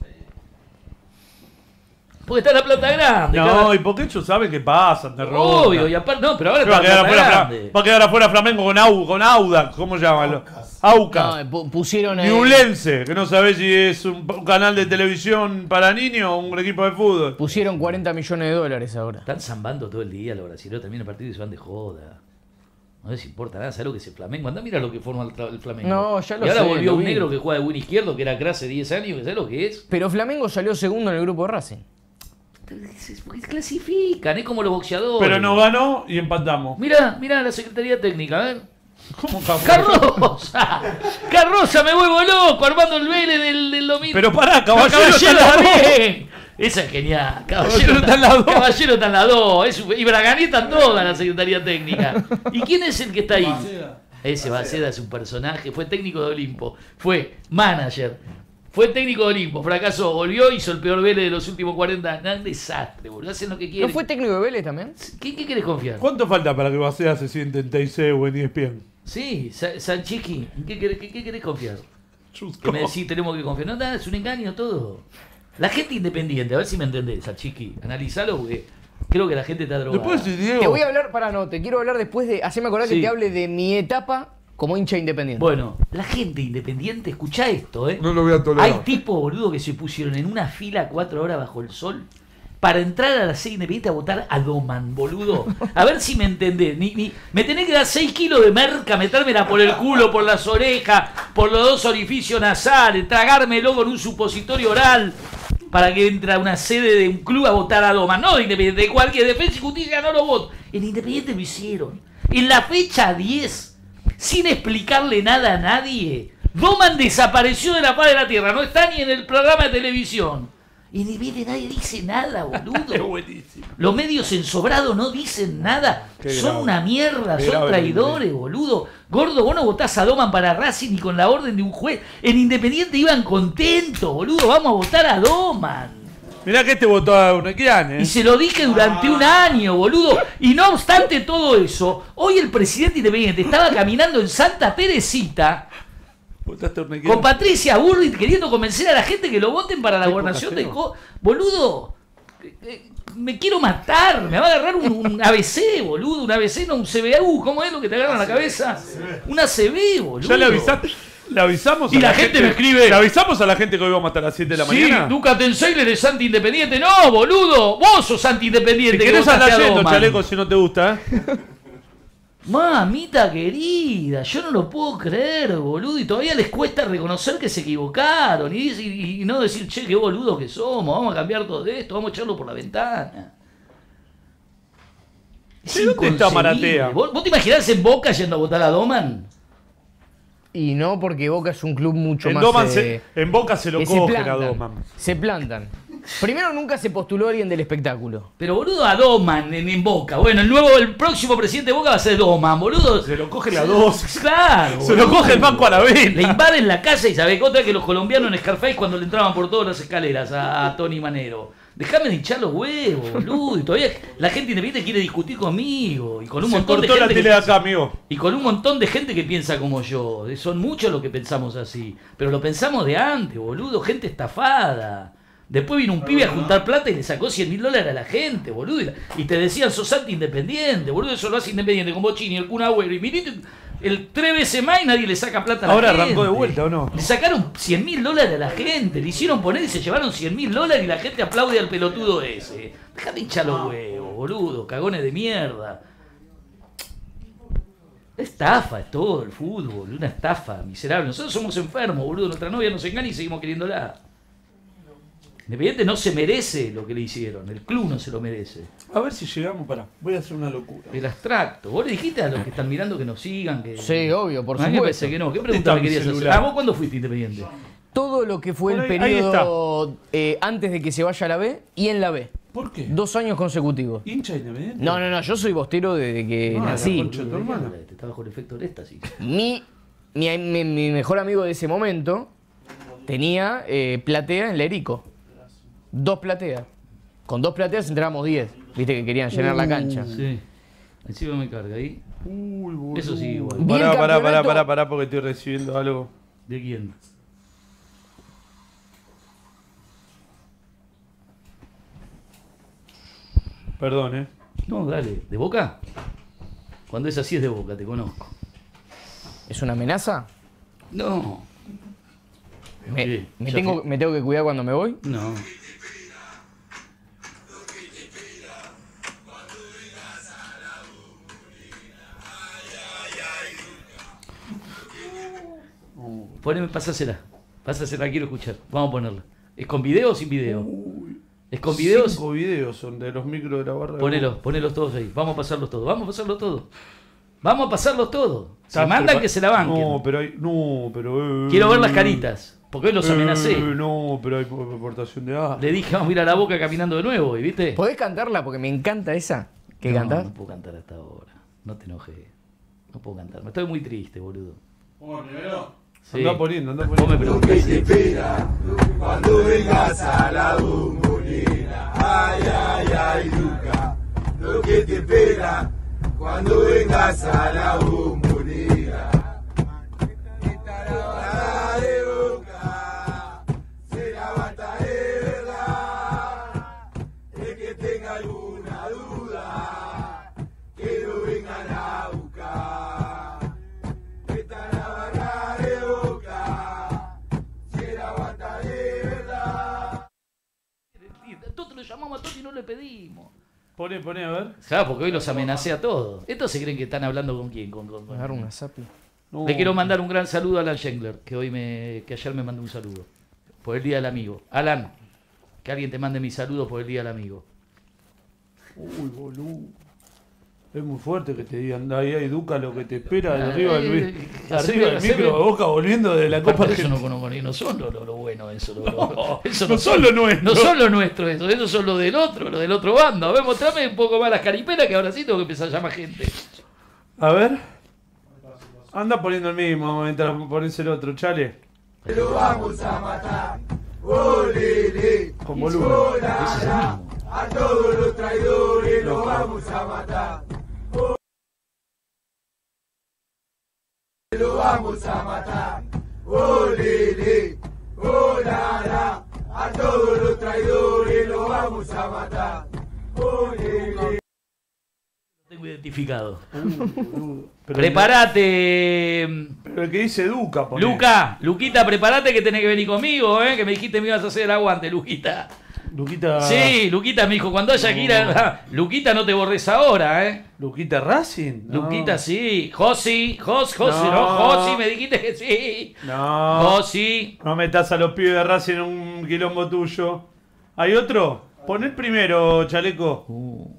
Porque está la plata grande. No, cada- y porque ellos saben que pasan, te roban. Obvio, y aparte, no, pero ahora Va a está quedar la plata afuera, grande. va a quedar afuera Flamengo con Audax, ¿cómo se llama? Aucas. No, pusieron Ñublense, que no sabés si es un canal de televisión para niños o un equipo de fútbol. pusieron 40 millones de dólares ahora. Están zambando todo el día los brasileños, terminan el partido y se van de joda. No les importa nada, ¿sabes lo que es el Flamengo? Andá, mira lo que forma el Flamengo. No, ya lo Y ahora sé, volvió lo un vi. negro que juega de buen izquierdo, que era crack hace 10 años, que ¿sabes lo que es? Pero Flamengo salió segundo en el grupo de Racing. Porque clasifican, es como los boxeadores. Pero no ganó y empatamos. Mirá la Secretaría Técnica, a ver. ¿Cómo cambió? ¡Carroza! ¡Carroza, me vuelvo loco! Armando el Vélez del domingo. Pero pará, Caballero Caballero está en la también. Esa es genial. Caballero está en la dos. Caballero está en la 2. Y Braganeta en toda la Secretaría Técnica. ¿Y quién es el que está ahí? Ese Baceda es un personaje. Fue técnico de Olimpo. Fue manager. Fue técnico de Olimpo. Fracasó. Volvió. Hizo el peor Vélez de los últimos 40 años. Un desastre, boludo. Hacen lo que ¿No quieren. fue técnico de Vélez también? ¿Qué querés confiar? ¿Cuánto falta para que Bacea se siente en TIC o en ESPN? Sí, Sanchiqui. ¿En qué querés confiar? Que me decís, tenemos que confiar. No, nada, es un engaño todo. La gente independiente, a ver si me entendés, Sanchiqui. Analizalo porque creo que la gente está drogada. Después si Diego. Te voy a hablar, te quiero hablar después de. Haceme acordar que Sí. te hable de mi etapa como hincha independiente. Bueno, la gente independiente, escuchá esto, ¿eh? No lo voy a tolerar. Hay tipos, boludo, que se pusieron en una fila 4 horas bajo el sol para entrar a la sede independiente a votar a Doman, boludo. A ver si me entendés. Me tenés que dar 6 kilos de merca, metérmela por el culo, por las orejas, por los 2 orificios nasales, tragármelo con un supositorio oral para que entre a una sede de un club a votar a Doman. No de Independiente, de cualquier Defensa y Justicia no lo voto. En Independiente lo hicieron. En la fecha 10, sin explicarle nada a nadie, Doman desapareció de la faz de la tierra. No está ni en el programa de televisión. Y ni viene nadie dice nada, boludo. buenísimo. Los medios ensobrados no dicen nada. Qué Son grave. una mierda, Qué son grave, traidores, boludo. Gordo, vos no votás a Doman para Racing ni con la orden de un juez. En Independiente iban contentos, boludo. Vamos a votar a Doman. Mirá que este votó a Urnequian, Y se lo dije durante un año, boludo. Y no obstante todo eso, hoy el presidente independiente estaba caminando en Santa Teresita Votaste a Urnequian. con Patricia Burrit queriendo convencer a la gente que lo voten para la gobernación de Boludo, me quiero matar. Me va a agarrar un ABC, boludo. Un ABC, no un CBU. ¿Cómo es lo que te agarra en la cabeza? Un ACB, boludo. ¿Ya le avisaste? ¿Le avisamos Y a la gente me escribe. ¿Le avisamos a la gente que hoy vamos a estar a las 7 de la Sí, mañana? Duca Tenseiler es anti-independiente. No, boludo. Vos sos anti-independiente. Si que querés votaste andar a yendo, Doman. chaleco, si no te gusta, Mamita querida, yo no lo puedo creer, boludo. Y todavía les cuesta reconocer que se equivocaron. Y no decir, che, qué boludo que somos. Vamos a cambiar todo esto, vamos a echarlo por la ventana. Es ¿De dónde está inconcebible. Maratea? ¿Vos te imaginás en Boca yendo a votar a Doman? Y no, porque Boca es un club mucho En, más... Doman en Boca se lo que cogen a Doman. se plantan. Primero, nunca se postuló alguien del espectáculo. Pero boludo, a Doman en Boca. Bueno, el próximo presidente de Boca va a ser Doman, boludo. Se lo coge la dos. Claro. Se lo boludo. coge el Banco Le Aravena. invaden la casa y sabe otra que los colombianos en Scarface cuando le entraban por todas las escaleras a Tony Manero. Déjame de hinchar los huevos, boludo. Y todavía la gente independiente quiere discutir conmigo. Y con un Se montón de cortó la gente. tele de acá, amigo. Y con un montón de gente que piensa como yo. Son muchos los que pensamos así. Pero lo pensamos de antes, boludo. Gente estafada. Después vino un pibe a juntar plata y le sacó $100.000 a la gente, boludo. Y te decían, sos anti-independiente, boludo. Eso lo hace Independiente con Bochini, el Kun Agüero. Y miriste el 3 veces más y nadie le saca plata a la Ahora gente. arrancó de vuelta, ¿o no? Le sacaron $100.000 a la gente. Le hicieron poner y se llevaron $100.000 y la gente aplaude al pelotudo ese. Dejate hinchar los huevos, boludo. Cagones de mierda. Estafa es todo el fútbol, una estafa miserable. Nosotros somos enfermos, boludo. Nuestra novia nos engaña y seguimos queriéndola. Independiente no se merece lo que le hicieron. El club no se lo merece. A ver si llegamos para. Voy a hacer una locura. El abstracto. Vos le dijiste a los que están mirando que nos sigan. Que... Sí, obvio, por A mí me supuesto. parece que no. ¿Qué pregunta Está me mi querías hacer? celular. ¿Vos cuándo fuiste Independiente? Todo lo que fue Por el ahí- ahí periodo antes de que se vaya a la B y en la B. ¿Por qué? 2 años consecutivos. ¿Hincha independiente? No, yo soy bostero desde que No, la nací. concha de tu hermana. Te estaba bajo el efecto del éxtasis. Mi mejor amigo de ese momento tenía platea en Lerico. 2 plateas. Con 2 plateas entrábamos 10. Viste que querían llenar la cancha. Sí. Encima me carga ahí. Uy, boludo. Eso sí, igual. Vi el Pará, campeonato- porque estoy recibiendo algo. ¿De quién? Perdón, No, dale. ¿De Boca? Cuando es así es de Boca, te conozco. ¿Es una amenaza? No. Sí, ya ¿Me tengo que cuidar cuando me voy? No. Poneme, pásasela. Pásasela, quiero escuchar. Vamos a ponerla. ¿Es con video o sin video? ¿Es con videos? 5 videos son de los micros de la barra. Ponelos todos ahí. Vamos a pasarlos todos. Vamos a pasarlos todos. Vamos a pasarlos todos. Se ¿Estás mandan prepa- que se la banquen. No, pero hay. No, pero. Quiero ver las caritas. Porque hoy los amenacé. No, pero hay aportación de agua. Le dije, vamos a ir a la Boca caminando de nuevo. ¿Y viste? ¿Podés cantarla? Porque me encanta esa. ¿Qué No, cantás? No puedo cantar hasta ahora. No te enojes. No puedo cantar. Me estoy muy triste, boludo. Bueno, primero. Sí. Anda poniendo. Vos me preguntás. Cuando vengas a la bombonera, ay, ay, ay, Luca, lo que te espera cuando vengas a la bombonera. Esta la bata de Boca, será bata de verdad. El que tenga alguna duda, que lo vengan a buscar. Esta la bata de Boca, será bata de verdad. Nosotros lo llamamos a todos y no le pedimos. Pone, a ver. Claro, porque hoy los amenacé a todos. Estos se creen que están hablando con quién. Me agarro una sapi. No. Le quiero mandar un gran saludo a Alan Schengler, que ayer me mandó un saludo. Por el Día del Amigo. Alan, que alguien te mande mis saludos por el Día del Amigo. Uy, boludo. Es muy fuerte que te digan, ahí hay Duca lo que te espera de arriba del micro de Boca volviendo de la Copa Pero eso Argentina. no son lo bueno, eso. Eso no son lo nuestro. No son lo nuestro, eso. Esos son lo del otro bando. A ver, mostrame un poco más las caripelas que ahora sí tengo que empezar a llamar gente. A ver. Anda poniendo el mismo mientras pones el otro, chale. Lo vamos a matar, olele, Con volumen. Ese es el mismo. a todos los traidores los vamos a matar. Lo vamos a matar, olele, olala, a todos los traidores los vamos a matar. Olele. Lo tengo identificado. Pero Prepárate, Pero el que dice Duca, poné. Luquita, prepárate que tenés que venir conmigo, que me dijiste que me ibas a hacer el aguante, Luquita. Luquita. Sí, Luquita me dijo, cuando haya que ir a... Luquita, no te borres ahora, Luquita Racing. No. Luquita, sí. Josi, No. Josi, me dijiste que sí. No. Josi. No metas a los pibes de Racing en un quilombo tuyo. ¿Hay otro? Pon el primero, chaleco.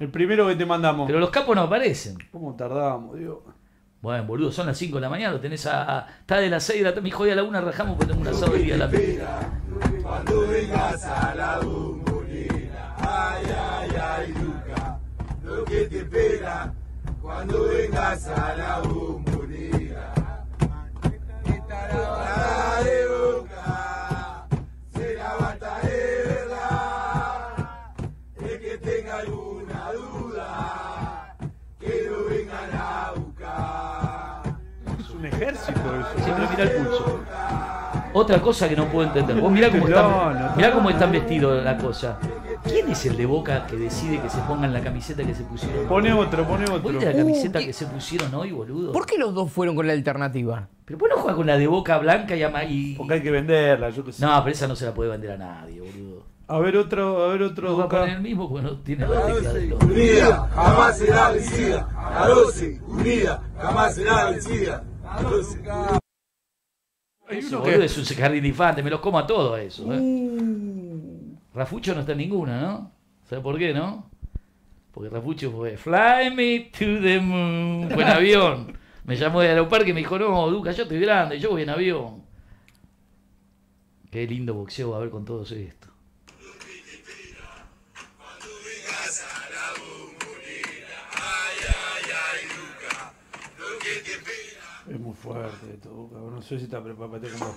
El primero que te mandamos. Pero los capos no aparecen. ¿Cómo tardamos, Dios? Bueno, boludo, son las 5 de la mañana, lo tenés está de las 6 de la tarde. Mi hijo, hoy a la 1 rajamos porque tengo un asado hoy día a la Cuando vengas a la Bombonera, ay, ay, ay, Luca, lo que te espera cuando vengas a la Bombonera. Esta la bata de Boca, será bata de verdad. El que tenga alguna duda, que lo vengan a buscar. Es un ejército eso. Siempre mira el pulso. Otra cosa que no puedo entender. Vos mirá cómo están vestidos la cosa. ¿Quién es el de Boca que decide que se pongan la camiseta que se pusieron? Pone otro. ¿Vos viste la camiseta que se pusieron hoy, boludo? ¿Por qué los dos fueron con la alternativa? Pero vos no juegas con la de Boca blanca y... Porque hay que venderla, yo qué sé. No, pero esa no se la puede vender a nadie, boludo. A ver otro No va a Boca. poner el mismo porque no tiene la tecla del logo. Unida, jamás será vencida. A 12, unida, jamás será vencida. A 12. Eso, boludo, es un jardín de infante, me los como a todos a eso. Rafucho no está en ninguna, ¿no? ¿Sabes por qué, no? Porque Rafucho fue Fly me to the moon. Fue en avión. Me llamó de Aeroparque y me dijo, no, Duca, yo estoy grande, yo voy en avión. Qué lindo boxeo va a haber con todo esto. Es muy fuerte esto, Boca. No sé si está preparado para como...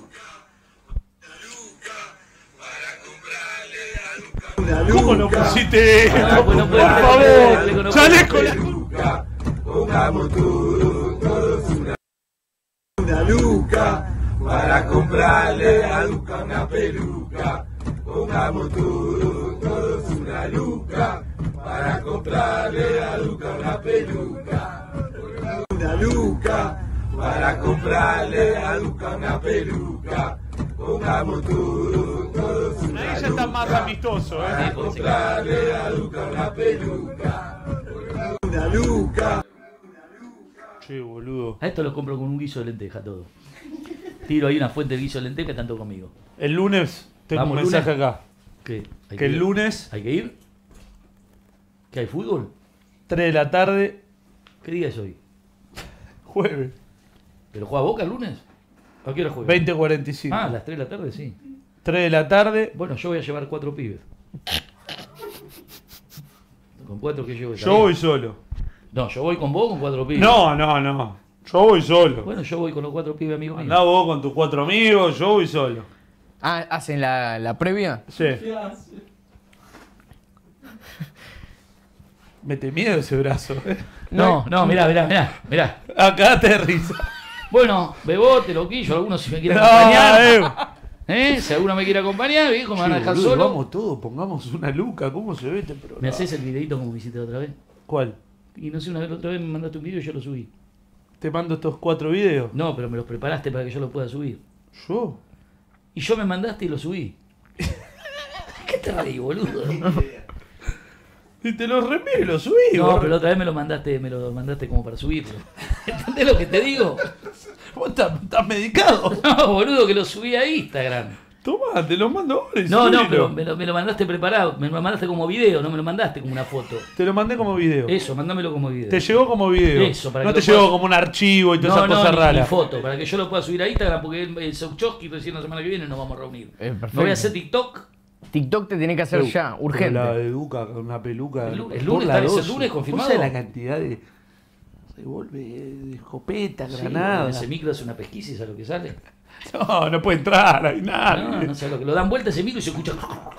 ¿Cómo no pusiste esto? No, pues no puede por ser, favor, no chaleco. Luca, pongamos todos una luca para comprarle a Luca una peluca. Pongamos todos una luca para comprarle a Luca una peluca. Una luca para comprarle a Luca una peluca. Pongamos todos una Ahí ya está más amistoso, para comprarle a Luca una peluca. Una luca. Che, boludo. A esto lo compro con un guiso de lenteja todo. Tiro ahí una fuente de guiso de lenteja tanto conmigo. El lunes tengo Vamos, un mensaje lunes. acá. ¿Qué? ¿Hay Que el ir? lunes, ¿Hay que ir? ¿Que hay fútbol? 3 de la tarde, ¿Qué día es hoy? jueves, ¿Pero juega Boca el lunes? ¿A qué hora juega? 20:45. Ah, a las 3 de la tarde, sí. 3 de la tarde. Bueno, yo voy a llevar 4 pibes. ¿Con 4 que llevo? Yo voy solo. No, yo voy con vos con 4 pibes. No. Yo voy solo. Bueno, yo voy con los 4 pibes amigos míos. Andá vos con tus 4 amigos, yo voy solo. Ah, ¿hacen la previa? Sí. Mete miedo ese brazo. No, mirá. Acá te risa. Bueno, Bebote, Loquillo, algunos si me quieren No, acompañar. Si alguno me quiere acompañar, viejo, me van a dejar boludo, solo. Vamos todos, pongamos una luca. ¿Cómo se ve este programa? ¿Me haces el videito como me hiciste la otra vez? ¿Cuál? Y no sé, una vez la otra vez me mandaste un video y yo lo subí. Te mando estos 4 videos. No, pero me los preparaste para que yo lo pueda subir. ¿Yo? Y yo me mandaste y lo subí. ¿Qué te reí, boludo? Y te los remé y los subí. No, boludo. pero la otra vez me lo mandaste como para subirlo. ¿Entendés lo que te digo? Vos estás medicado. No, boludo, que lo subí a Instagram. Tomá, te lo mando ahora y No, subilo. pero me lo mandaste preparado. Me lo mandaste como video, no me lo mandaste como una foto. Te lo mandé como video. Eso, mándamelo como video. Te llegó como video. Eso, para no que te lo llegó puedas- como un archivo y todas No, esas cosas ni raras. foto, para que yo lo pueda subir a Instagram, porque el Sauchowski recién la semana que viene nos vamos a reunir. Perfecto. Me voy a hacer TikTok. TikTok te tiene que hacer ya, La urgente. de Duca con una peluca. El por lunes, la ¿es el 12. lunes confirmado? ¿Vos sabés la cantidad de revólver, de escopeta, Sí, granada? en ese micro hace una pesquisa y sabe lo que sale. No puede entrar, hay nada. No sé lo que lo dan vuelta ese micro y se escucha.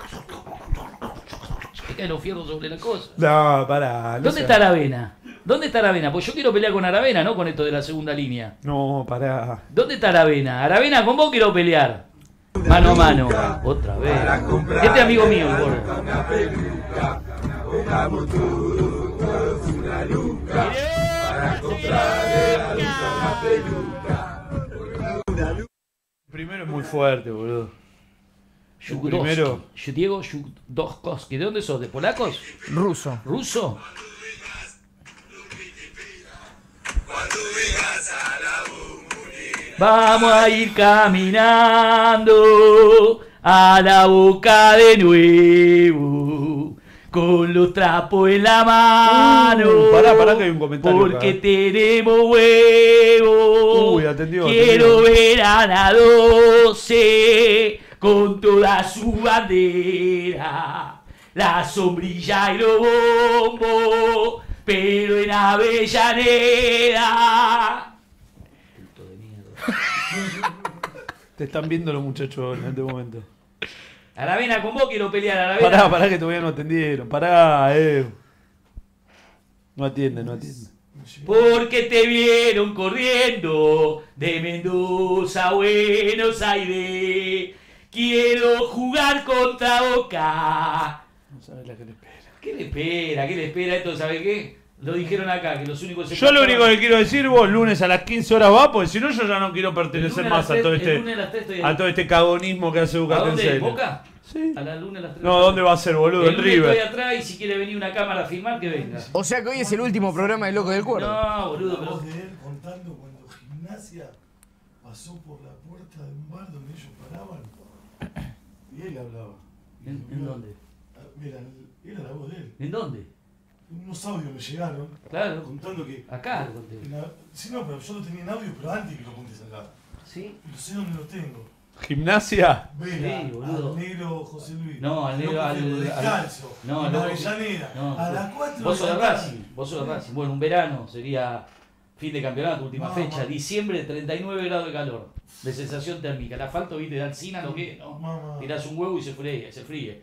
Se caen los fierros sobre la cosa. No, pará. ¿Dónde está Aravena? ¿Dónde está Aravena? Pues yo quiero pelear con Aravena, no con esto de la segunda línea. No, pará. ¿Dónde está Aravena? Aravena, con vos quiero pelear. Mano a mano. Otra vez. Este es amigo mío, el gordo. Una peluca, pongamos todos una luca para comprarle a Luca una peluca. Una luca. Primero es muy fuerte, boludo. Yugdowski. Primero. Diego Yugdowski. ¿De dónde sos? ¿De polacos? Ruso. ¿Ruso? Vamos a ir caminando a la Boca de nuevo, con los trapos en la mano. Pará que hay un comentario Porque acá. tenemos huevos. Uy, atendió. Quiero ver a la 12 con toda su bandera, la sombrilla y los bombos, pero en Avellaneda. Puto de mierda. Te están viendo los muchachos en este momento. Aravena con vos quiero pelear, Aravena. Pará que todavía no atendieron. Pará, No atiende. Porque te vieron corriendo de Mendoza a Buenos Aires. Quiero jugar contra Boca. No sabes la que le espera. ¿Qué le espera? Esto, ¿sabe qué? Lo dijeron acá, que los únicos... Yo lo único que quiero decir, vos lunes a las 15 horas va, porque si no yo ya no quiero pertenecer más a todo este cagonismo que hace ¿A dónde? Bucatense. ¿Boca? Sí. A la luna a las 3. No, ¿dónde va a ser, boludo? El En lunes estoy River. atrás y si quiere venir una cámara a filmar, que venga. O sea que hoy es el último programa de Loco del Cuervo. No, boludo, La pero... voz de él contando cuando Gimnasia pasó por la puerta de un bar donde ellos paraban y él hablaba. Y ¿En lo vio. dónde? Mira, era la voz de él. ¿En dónde? Unos audios me llegaron Claro. contando que... Acá lo conté. Sí, no, pero yo lo tenía en audio, pero antes que lo contes acá. ¿Sí? Y no sé dónde lo tengo. Gimnasia. Vela, Sí, boludo. al negro José Luis. No, al negro, Loco al- Fierro, al- descalzo, no, en loco- Avellaneda, No, a las 4 vos sos de la tarde. Racing, vos sos de Racing. Bueno, un verano sería fin de campeonato, última No, fecha. mamá. Diciembre, 39 grados de calor, de sensación térmica. El asfalto, viste, de Alcina, lo que, ¿no? Mamá. Tirás un huevo y se fríe.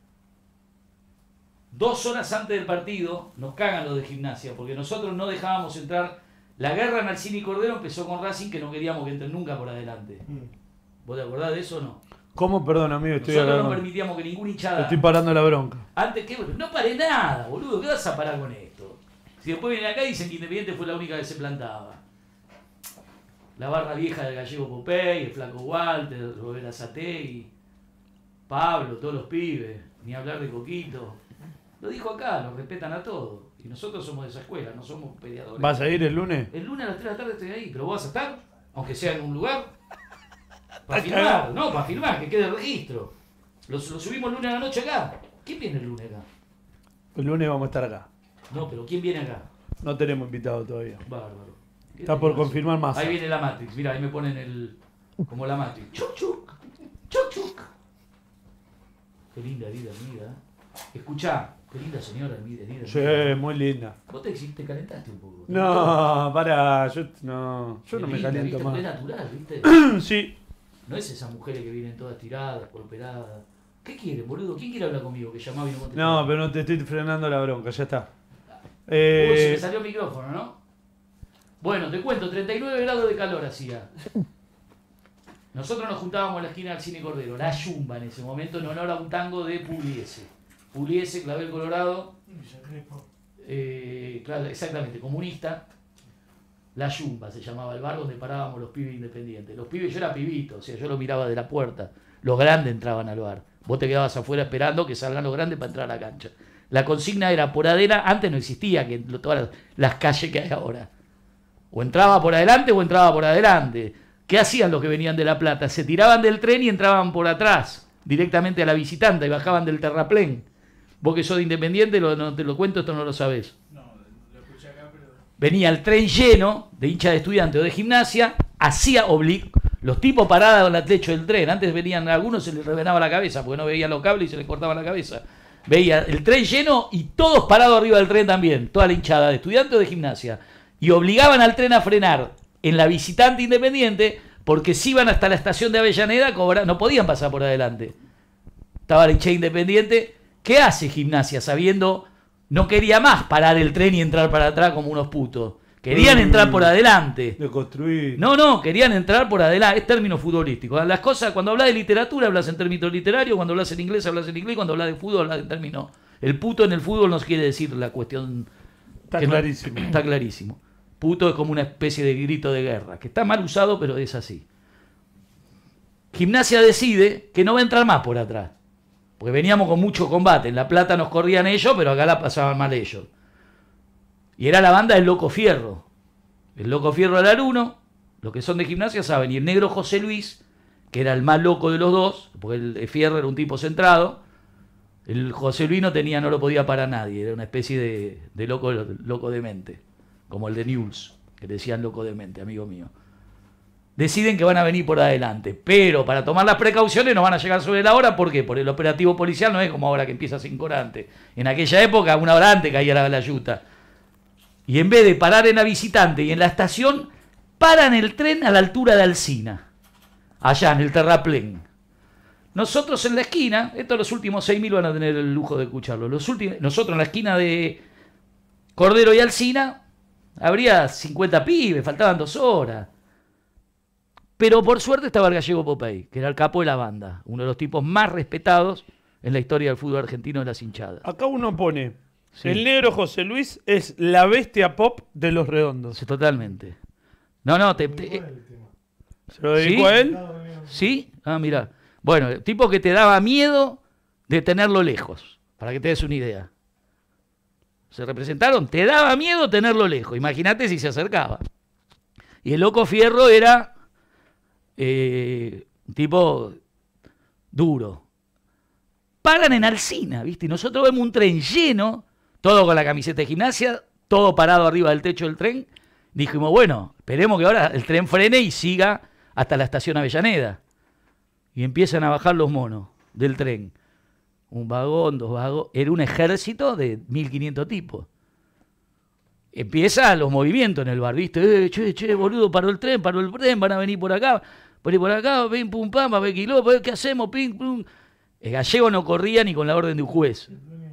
2 horas antes del partido nos cagan los de Gimnasia, porque nosotros no dejábamos entrar. La guerra en Alcina y Cordero empezó con Racing, que no queríamos que entren nunca por adelante. ¿Vos te acordás de eso o no? ¿Cómo? Perdón, amigo, estoy Nosotros no hablando. permitíamos que ninguna Te hinchada... estoy parando la bronca. Antes que no paré nada, boludo, ¿qué vas a parar con esto? Si después vienen acá y dicen que Independiente fue la única que se plantaba. La barra vieja del gallego Popey, el flaco Walter, Robert Azategui, Pablo, todos los pibes, ni hablar de Coquito. Lo dijo acá, lo respetan a todos. Y nosotros somos de esa escuela, no somos peleadores. ¿Vas a ir el lunes? El lunes a las 3 de la tarde estoy ahí, pero vos vas a estar, aunque sea en un lugar, para Está filmar, cagado. no, para filmar, que quede el registro. Lo subimos el lunes a la noche acá. ¿Quién viene el lunes acá? El lunes vamos a estar acá. No, pero ¿quién viene acá? No tenemos invitado todavía. Bárbaro. ¿Qué Está por tenemos? confirmar más. Ahí viene la Matrix, mira, ahí me ponen como la Matrix. Chuc, chuc, chuc, chuc. Qué linda vida, amiga. Escuchá, qué linda señora, herida. Sí, muy linda. Vos te calentaste un poco. No, pará, yo no Qué me linda, caliento ¿viste? más. Es natural, ¿viste? Sí, No es esas mujeres que vienen todas tiradas, operadas. ¿Qué quieren, boludo? ¿Quién quiere hablar conmigo? Que llamaba y no contestaba. no, pero no te estoy frenando la bronca, ya está. Uy, se me salió el micrófono, ¿no? Bueno, te cuento, 39 grados de calor hacía. Nosotros nos juntábamos en la esquina del Cine Cordero, la Yumba en ese momento, en honor a un tango de Pugliese. Pugliese, Clavel Colorado, Villa Crespo. claro, exactamente, comunista. La Yumba se llamaba el bar donde parábamos los pibes independientes. Los pibes, yo era pibito, o sea, yo lo miraba de la puerta. Los grandes entraban al bar. Vos te quedabas afuera esperando que salgan los grandes para entrar a la cancha. La consigna era por adelante, antes no existía que todas las calles que hay ahora. O entraba por adelante o entraba por adelante. ¿Qué hacían los que venían de La Plata? Se tiraban del tren y entraban por atrás, directamente a la visitante, y bajaban del terraplén. Vos que sos de Independiente, no te lo cuento, esto no lo sabés. Venía el tren lleno de hinchas de estudiantes o de Gimnasia, hacía los tipos parados en el techo del tren. Antes venían algunos, se les revenaba la cabeza porque no veían los cables y se les cortaba la cabeza. Veía el tren lleno y todos parados arriba del tren también, toda la hinchada de estudiantes o de Gimnasia. Y obligaban al tren a frenar en la visitante Independiente porque si iban hasta la estación de Avellaneda no podían pasar por adelante. Estaba la hinchada Independiente. ¿Qué hace Gimnasia sabiendo? No quería más parar el tren y entrar para atrás como unos putos. Querían entrar por adelante. De construir. No, querían entrar por adelante. Es término futbolístico. Las cosas, cuando hablas de literatura, hablas en términos literarios. Cuando hablas en inglés, hablas en inglés. Cuando hablas de fútbol, hablas en términos. El puto en el fútbol no quiere decir la cuestión. Está que no- clarísimo. está clarísimo. Puto es como una especie de grito de guerra. Que está mal usado, pero es así. Gimnasia decide que no va a entrar más por atrás. Porque veníamos con mucho combate. En La Plata nos corrían ellos, pero acá la pasaban mal ellos. Y era la banda del Loco Fierro. El Loco Fierro era el uno, los que son de Gimnasia saben. Y el negro José Luis, que era el más loco de los dos, porque el Fierro era un tipo centrado, El José Luis no lo podía parar nadie, era una especie de loco demente, como el de News, que le decían loco demente, amigo mío. Deciden que van a venir por adelante, pero para tomar las precauciones no van a llegar sobre la hora. ¿Por qué? Porque el operativo policial no es como ahora que empieza 5 horas antes. En aquella época, 1 hora antes caía la yuta. Y en vez de parar en la visitante y en la estación, paran el tren a la altura de Alsina, allá en el terraplén. Nosotros en la esquina, estos los últimos 6.000 van a tener el lujo de escucharlo. Nosotros en la esquina de Cordero y Alsina, habría 50 pibes, faltaban 2 horas. Pero por suerte estaba el gallego Popey, que era el capo de la banda, uno de los tipos más respetados en la historia del fútbol argentino de las hinchadas. Acá uno pone, Sí. el negro José Luis es la bestia pop de los redondos. Sí, totalmente. No, ¿Se lo dedicó ¿Sí? a él? ¿Sí? Ah, mira. Bueno, el tipo que te daba miedo de tenerlo lejos, para que te des una idea. Se representaron, te daba miedo tenerlo lejos. Imagínate si se acercaba. Y el loco Fierro era un tipo duro. Paran en Alsina, ¿viste? Y nosotros vemos un tren lleno, todo con la camiseta de Gimnasia, todo parado arriba del techo del tren. Dijimos, bueno, esperemos que ahora el tren frene y siga hasta la estación Avellaneda. Y empiezan a bajar los monos del tren. 1 vagón, 2 vagones. Era un ejército de 1.500 tipos. Empiezan los movimientos en el bar, ¿viste? Che, boludo, paró el tren, van a venir por acá, pim, pum, pam, va a ver quilombo, ¿qué hacemos? Pim, pum. El gallego no corría ni con la orden de un juez.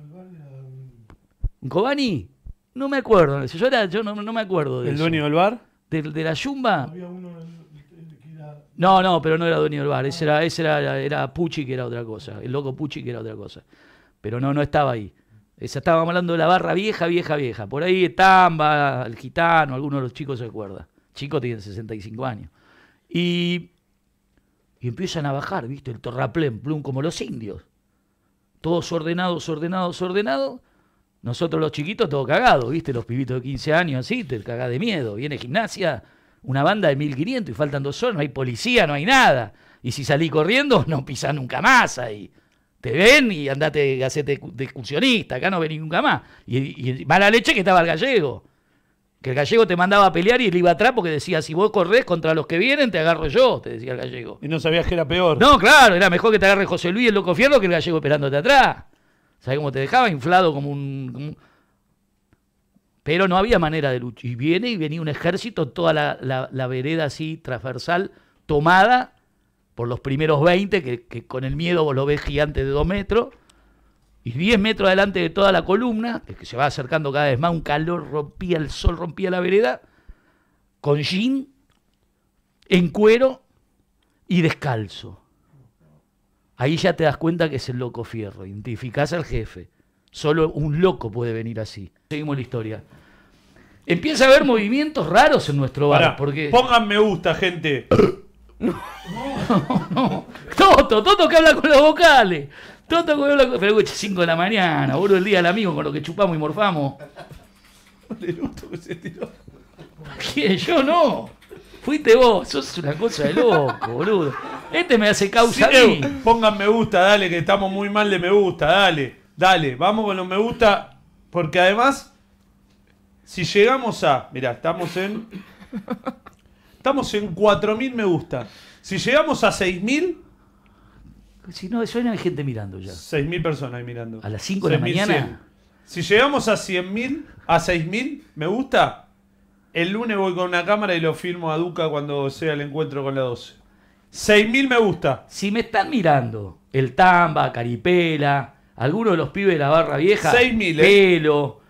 ¿Un Cobani? No me acuerdo. Yo no me acuerdo de ¿El eso. dueño del bar? ¿De la Yumba? Había uno que era... No, pero no era dueño del bar. Ese era Pucci, que era otra cosa. El loco Pucci, que era otra cosa. Pero no estaba ahí. Estábamos hablando de la barra vieja. Por ahí Tamba, el Gitano, algunos de los chicos se acuerdan. Chicos tienen 65 años. Y empiezan a bajar, ¿viste? El terraplén, plum, como los indios. Todos ordenados. Nosotros los chiquitos todos cagados, ¿viste? Los pibitos de 15 años así, te cagás de miedo. Viene Gimnasia, una banda de 1.500 y faltan 2 horas, no hay policía, no hay nada. Y si salís corriendo, no pisás nunca más ahí. Te ven y andate, hacete de excursionista, acá no venís nunca más. Y mala leche que estaba el gallego. Que el gallego te mandaba a pelear y él iba atrás porque decía, si vos corres contra los que vienen, te agarro yo, te decía el gallego. Y no sabías que era peor. No, claro, era mejor que te agarre José Luis el loco Fierro que el gallego esperándote atrás. ¿Sabés cómo te dejaba? Inflado como un... Pero no había manera de luchar. Y venía un ejército, toda la vereda así, transversal, tomada por los primeros 20, que con el miedo vos lo ves gigante de 2 metros, y 10 metros adelante de toda la columna, que se va acercando cada vez más, un calor, el sol rompía la vereda, con jean, en cuero y descalzo. Ahí ya te das cuenta que es el loco Fierro, identificás al jefe. Solo un loco puede venir así. Seguimos la historia. Empieza a haber movimientos raros en nuestro bar. Pará, Porque... pongan me gusta, gente. No. Toto que habla con los vocales. Toto que habla con... Pero 5 de la mañana, boludo, el día del amigo con lo que chupamos y morfamos. El luto que se tiró. ¿Quién? Yo no. Fuiste vos, sos una cosa de loco, boludo. Este me hace causa a mí. Pongan me gusta, dale, que estamos muy mal de me gusta, dale, vamos con los me gusta, porque además, si llegamos a, mirá, estamos en 4.000 me gusta. Si llegamos a 6.000, Si no, eso no hay gente mirando ya. 6.000 personas ahí mirando. A las 5 de la 6.100. mañana. Si llegamos a 100.000, a 6.000 me gusta, el lunes voy con una cámara y lo filmo a Duca cuando sea el encuentro con la 12. 6.000 me gusta. Si me están mirando el Tamba, Caripela, alguno de los pibes de la barra vieja, 6.000, Pelo,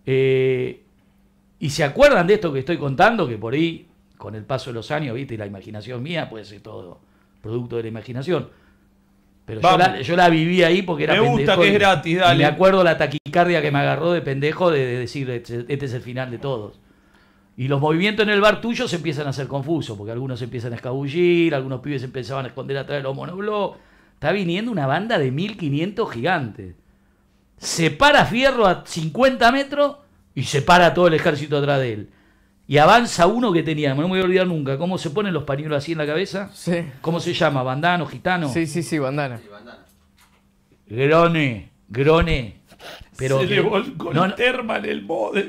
y se acuerdan de esto que estoy contando, que por ahí, con el paso de los años, viste, y la imaginación mía puede ser todo producto de la imaginación. Pero yo la viví ahí porque era me pendejo. gusta que es gratis, dale. Y me acuerdo la taquicardia que me agarró de pendejo de decir, este es el final de todos. Y los movimientos en el bar tuyo se empiezan a hacer confusos, porque algunos se empiezan a escabullir, algunos pibes se empezaban a esconder atrás de los monoblocks. Está viniendo una banda de 1.500 gigantes. Se para Fierro a 50 metros y se para todo el ejército atrás de él. Y avanza uno que tenía, no me voy a olvidar nunca, ¿cómo se ponen los pañuelos así en la cabeza? Sí. ¿Cómo se llama? ¿Bandano, gitano? Sí, bandana. Grone, Grone, pero se que- le volcó no, el no, terma en el modem.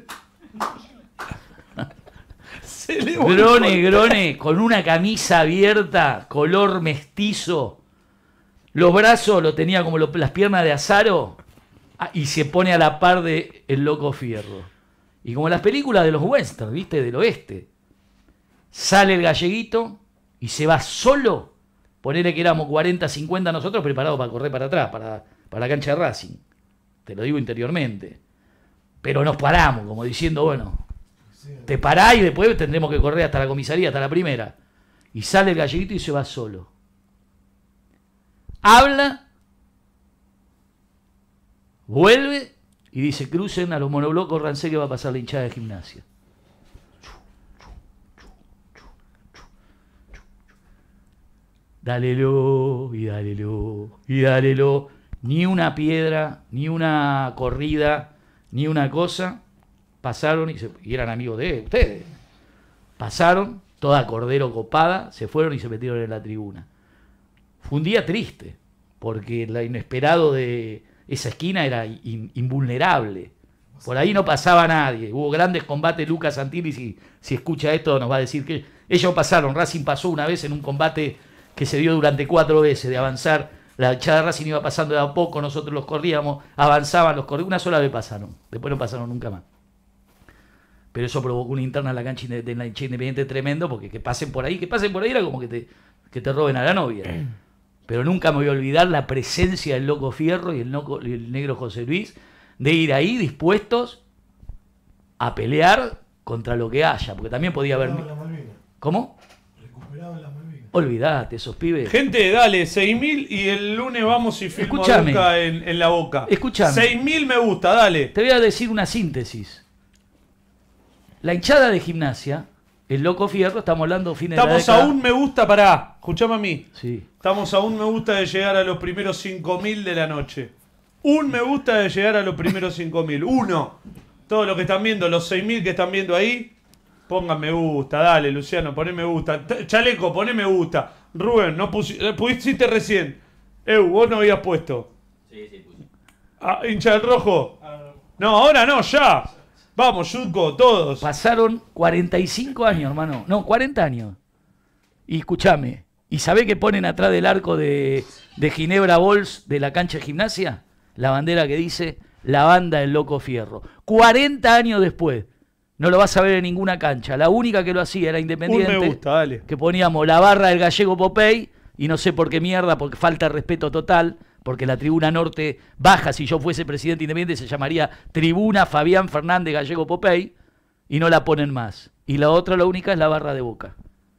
Se le volcó Grone, el Grone, con una camisa abierta, color mestizo. Los brazos lo tenía como las piernas de Azaro y se pone a la par de el Loco Fierro. Y como las películas de los western, ¿viste? Del oeste. Sale el galleguito y se va solo. Ponele que éramos 40, 50 nosotros preparados para correr para atrás, para la cancha de Racing. Te lo digo interiormente. Pero nos paramos, como diciendo, bueno, te parás y después tendremos que correr hasta la comisaría, hasta la primera. Y sale el galleguito y se va solo. Habla, vuelve y dice, crucen a los monoblocos Rancé que va a pasar la hinchada de Gimnasia. Dálelo, y dálelo, y dálelo. Ni una piedra, ni una corrida, ni una cosa. Pasaron y eran amigos de ustedes. Pasaron, toda cordero copada, se fueron y se metieron en la tribuna. Fue un día triste, porque lo inesperado de esa esquina era invulnerable. Por ahí no pasaba nadie. Hubo grandes combates. Lucas Santilli, si escucha esto, nos va a decir que ellos pasaron. Racing pasó una vez en un combate que se dio durante 4 veces, de avanzar. La hinchada de Racing iba pasando de a poco, nosotros los corríamos, avanzaban, los corríamos. Una sola vez pasaron, después no pasaron nunca más. Pero eso provocó una interna en la cancha de la hinchada Independiente tremendo, porque que pasen por ahí era como que te roben a la novia. Pero nunca me voy a olvidar la presencia del Loco Fierro y el negro José Luis, de ir ahí dispuestos a pelear contra lo que haya, porque también podía haber... Recuperaban las Malvinas. ¿Cómo? Recuperaban las Malvinas. Olvidate, esos pibes. Gente, dale, 6.000 y el lunes vamos y filmo a Escuchame. Duca en la Boca. Escuchame. 6.000 me gusta, dale. Te voy a decir una síntesis. La hinchada de Gimnasia, el Loco Fierro, estamos hablando fines de la Estamos década... a un me gusta, pará. Escuchame a mí. Sí. Estamos a un me gusta de llegar a los primeros 5.000 de la noche. Un me gusta de llegar a los primeros 5.000. Uno. Todos los que están viendo, los 6.000 que están viendo ahí, pongan me gusta. Dale, Luciano, poné me gusta. Chaleco, poné me gusta. Rubén, no pusiste recién. Vos no habías puesto. Sí, puse. Ah, hincha del rojo. No, ahora no, ya. Vamos, Yutko, todos. Pasaron 45 años, hermano. No, 40 años. Y escúchame. ¿Y sabés qué ponen atrás del arco de Ginebra Bols de la cancha de Gimnasia? La bandera que dice la banda del Loco Fierro. 40 años después. No lo vas a ver en ninguna cancha. La única que lo hacía era Independiente. Un me gusta, dale. Que poníamos la barra del Gallego Popey. Y no sé por qué mierda, porque falta de respeto total. Porque la tribuna norte baja, si yo fuese presidente independiente, se llamaría Tribuna Fabián Fernández Gallego Popey. Y no la ponen más. Y la otra, la única, es la barra de Boca.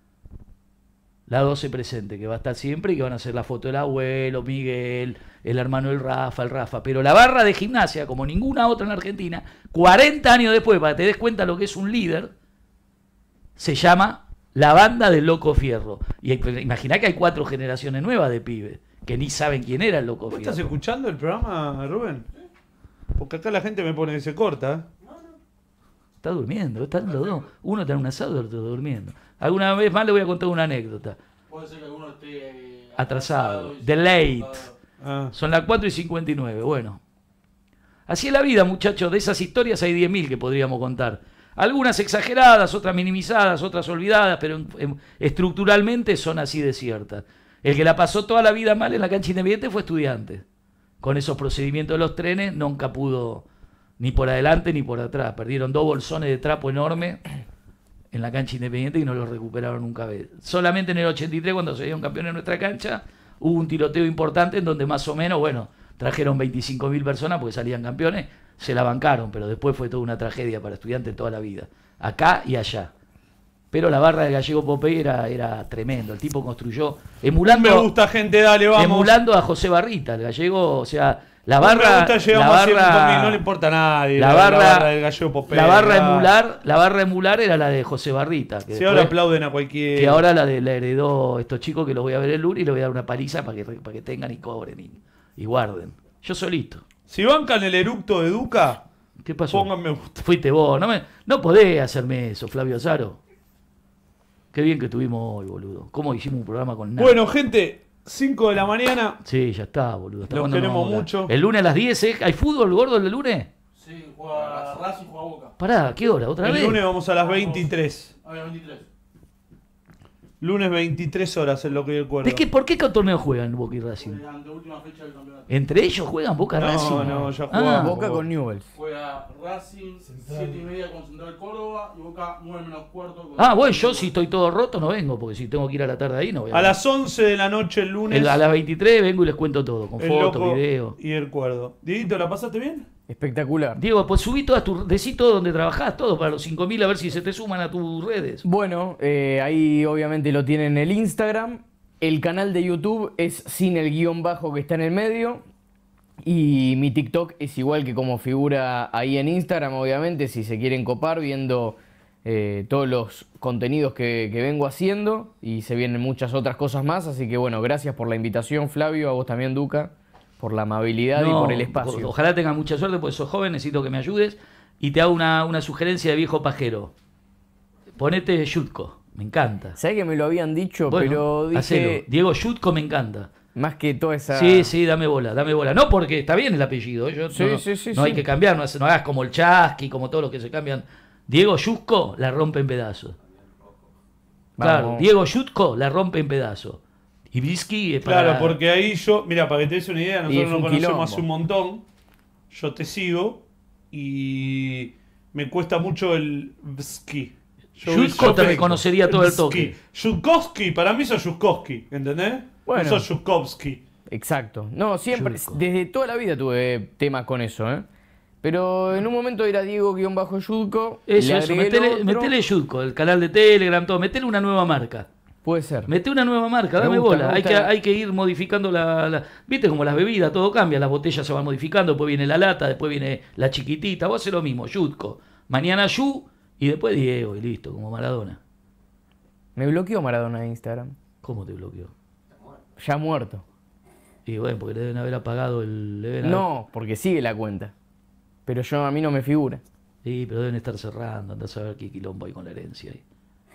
La 12 presente, que va a estar siempre y que van a hacer la foto del abuelo, Miguel, el hermano del Rafa, el Rafa. Pero la barra de Gimnasia, como ninguna otra en Argentina, 40 años después, para que te des cuenta lo que es un líder, se llama la banda del Loco Fierro. Y imaginá que hay 4 generaciones nuevas de pibes que ni saben quién era el Loco ¿Vos Fierro. estás escuchando el programa, Rubén? Porque acá la gente me pone que se corta. Está durmiendo, están los dos. Uno está en un asado y el otro durmiendo. Alguna vez más le voy a contar una anécdota. Puede ser que alguno esté Atrasado. y- Delayed. Ah. Son las 4:59. Bueno. Así es la vida, muchachos. De esas historias hay 10.000 que podríamos contar. Algunas exageradas, otras minimizadas, otras olvidadas, pero estructuralmente son así de ciertas. El que la pasó toda la vida mal en la cancha Independiente fue Estudiantes. Con esos procedimientos de los trenes nunca pudo ni por adelante ni por atrás. Perdieron 2 bolsones de trapo enormes en la cancha Independiente y no los recuperaron nunca vez. Solamente en el 83, cuando se dieron campeones en nuestra cancha, hubo un tiroteo importante en donde más o menos, bueno, trajeron 25.000 personas porque salían campeones, se la bancaron, pero después fue toda una tragedia para Estudiantes toda la vida, acá y allá. Pero la barra de Gallego Popey era tremendo, el tipo construyó, Me emulando, gusta, gente, dale, vamos. emulando a José Barrita, el gallego, o sea, la Un me barra, gusta, llegamos a 100.000, no le importa a nadie. la barra del Gallego Popey. la barra emular era la de José Barrita. Que Si después- ahora aplauden a cualquiera. que ahora la heredó estos chicos que los voy a ver el lunes y les voy a dar una paliza para que tengan y cobren y guarden. Yo solito. Si bancan el eructo de Duca, ¿Qué pasó? pongan me gusta. Fuiste vos. No podés hacerme eso, Flavio Azaro. Qué bien que estuvimos hoy, boludo. ¿Cómo hicimos un programa con nada? Bueno, gente, 5 de la mañana. Sí, ya está, boludo. ¿Hasta Los cuándo queremos nos vamos a mucho. hablar? El lunes a las 10, ¿eh? ¿Hay fútbol gordo el lunes? Sí, juega Racing, juega Boca. Pará, ¿qué hora? ¿Otra El vez? lunes vamos a las 23. A ver, 23. Lunes 23 horas es lo que yo recuerdo. ¿Por qué torneo juegan Boca y Racing? Anteúltima fecha del campeonato. ¿Entre ellos juegan Boca Racing? No, ya juegan. Boca con Newell's. Juega Racing, 7:30 con Central Córdoba y Boca 9 menos cuarto. Bueno, yo si estoy todo roto no vengo, porque si tengo que ir a la tarde ahí no voy A las 11 de la noche el lunes. A las 23 vengo y les cuento todo, con el fotos, Loco video. y el Cuerdo. Dieguito, ¿la pasaste bien? Espectacular. Diego, pues subí todas tus... Decí todo donde trabajás, todo para los 5.000 a ver si se te suman a tus redes. Bueno, ahí obviamente lo tienen en el Instagram. El canal de YouTube es sin el guión bajo que está en el medio. Y mi TikTok es igual que como figura ahí en Instagram, obviamente, si se quieren copar viendo todos los contenidos que vengo haciendo. Y se vienen muchas otras cosas más. Así que bueno, gracias por la invitación, Flavio, a vos también, Duca, por la amabilidad y por el espacio. Ojalá tengas mucha suerte, porque sos joven, necesito que me ayudes. Y te hago una sugerencia de viejo pajero. Ponete Yutko, me encanta. Sabés que me lo habían dicho, Bueno, pero dije... hacelo. Diego Yutko me encanta. Más que toda esa... Sí, dame bola, dame bola. No porque está bien el apellido, Sí, no hay sí. que cambiar, no hagas como el Chasqui, como todos los que se cambian. Diego Yutko la rompe en pedazos. Claro, Vamos. Diego Yutko la rompe en pedazos. Y Bisky es para... Claro, porque ahí yo, mira, para que te des una idea, Y nosotros es nos un conocemos quilombo. hace un montón. Yo te sigo y me cuesta mucho el Bsky. Yutko te reconocería todo el toque. Yutkowski, para mí sos Yutkowski, ¿entendés? Bueno. No sos Yutkowski. Exacto. No, siempre, Yurko. desde toda la vida tuve temas con eso, ¿eh? Pero en un momento era Diego-Yurko. Eso, metele Yutko, el canal de Telegram, todo. Metele una nueva marca. Puede ser. Mete una nueva marca, Me dame gusta, bola. me gusta. Hay que ir modificando Viste como las bebidas, todo cambia. Las botellas se van modificando, después viene la lata, después viene la chiquitita. Vos haces lo mismo, Yutko. Mañana Yu y después Diego y listo, como Maradona. Me bloqueó Maradona de Instagram. ¿Cómo te bloqueó? Ya muerto. Y bueno, porque le deben haber apagado el... No, porque sigue la cuenta. Pero a mí no me figura. Sí, pero deben estar cerrando. Andás a ver qué quilombo hay con la herencia ahí.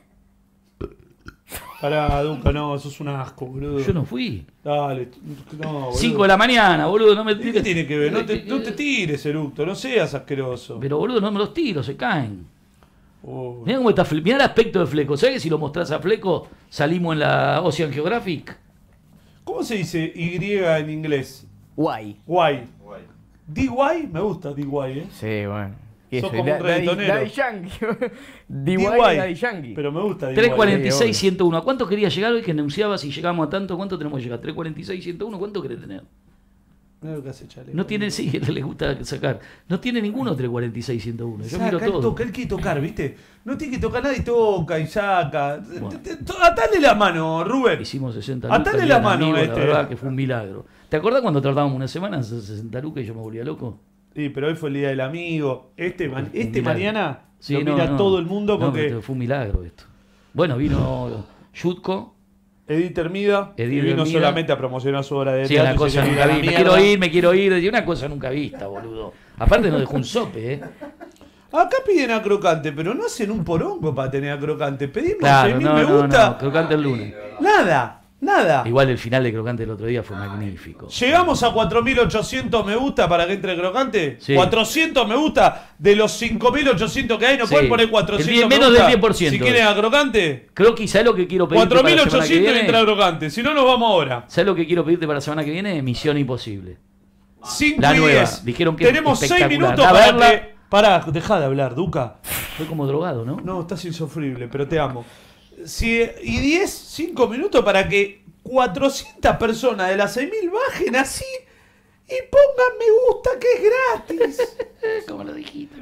Pará, Duca, no, sos un asco, boludo. Yo no fui. Dale, no, boludo. 5 de la mañana, boludo. No me ¿Qué tiene que ver? No te tires, eructo, no seas asqueroso. Pero boludo, no me los tiro, se caen. Oh. Mirá cómo está Mirá el aspecto de Fleco. ¿Sabes que si lo mostrás a Fleco salimos en la Ocean Geographic? ¿Cómo se dice Y en inglés? Guay. Guay. DY, me gusta DY, ¿eh? Sí, bueno. ¿Qué Sos soy? como un reggaetonero. Daddy Yankee. DY DY. y Daddy Yankee. Pero me gusta DY. 346, 101. ¿A cuánto quería llegar hoy que anunciaba si llegamos a tanto? ¿Cuánto tenemos que llegar? 346, 101. ¿Cuánto querés tener? Mirá lo que hace Chale. No tiene, sí, le gusta sacar. No tiene ninguno 346, 101. Yo Saca, miro él todo. toca, él quiere tocar, ¿viste? No tiene que tocar nada y toca y saca. Bueno. Atale la mano, Rubén. Hicimos 60 Atale lucas. la y eran mano, amigos, este. La verdad que fue un milagro. ¿Te acordás cuando tratábamos una semana 60 lucas y yo me volvía loco? Sí, pero hoy fue el día del amigo. Este milagro. mañana Sí, lo mira todo el mundo No, porque pero fue un milagro esto. Bueno, vino Yutko. Edith Hermida Edith que vino Hermida. solamente a promocionar su obra de Sí, teatro. una y cosa se nunca quería vi. la Me quiero ir. Decía una cosa nunca vista, boludo. Aparte nos dejó un sope, ¿eh? Acá piden a Crocante, pero no hacen un porongo para tener a Crocante. Pedimos Claro, 6.000 no, me no, gusta. no. Crocante el lunes. Nada. Igual el final de Crocante el otro día fue magnífico. ¿Llegamos a 4.800 me gusta para que entre Crocante? Sí. 400 me gusta de los 5.800 que hay. ¿No Sí. pueden poner 400 El me menos gusta del 10%. si quieren a Crocante? Creo que ¿sabes lo que quiero pedirte para la semana que 4.800 y viene? entra a Crocante. Si no, nos vamos ahora. ¿Sabes lo que quiero pedirte para la semana que viene? Misión Imposible. 5 La y nueva. 10. Dijeron que tenemos es 6 espectacular. minutos A para verla. que... Pará, dejá de hablar, Duca. Fue como drogado, ¿no? No, estás insufrible, pero te amo. Y 10, 5 minutos para que 400 personas de las 6.000 bajen así y pongan me gusta que es gratis. Como lo dijiste.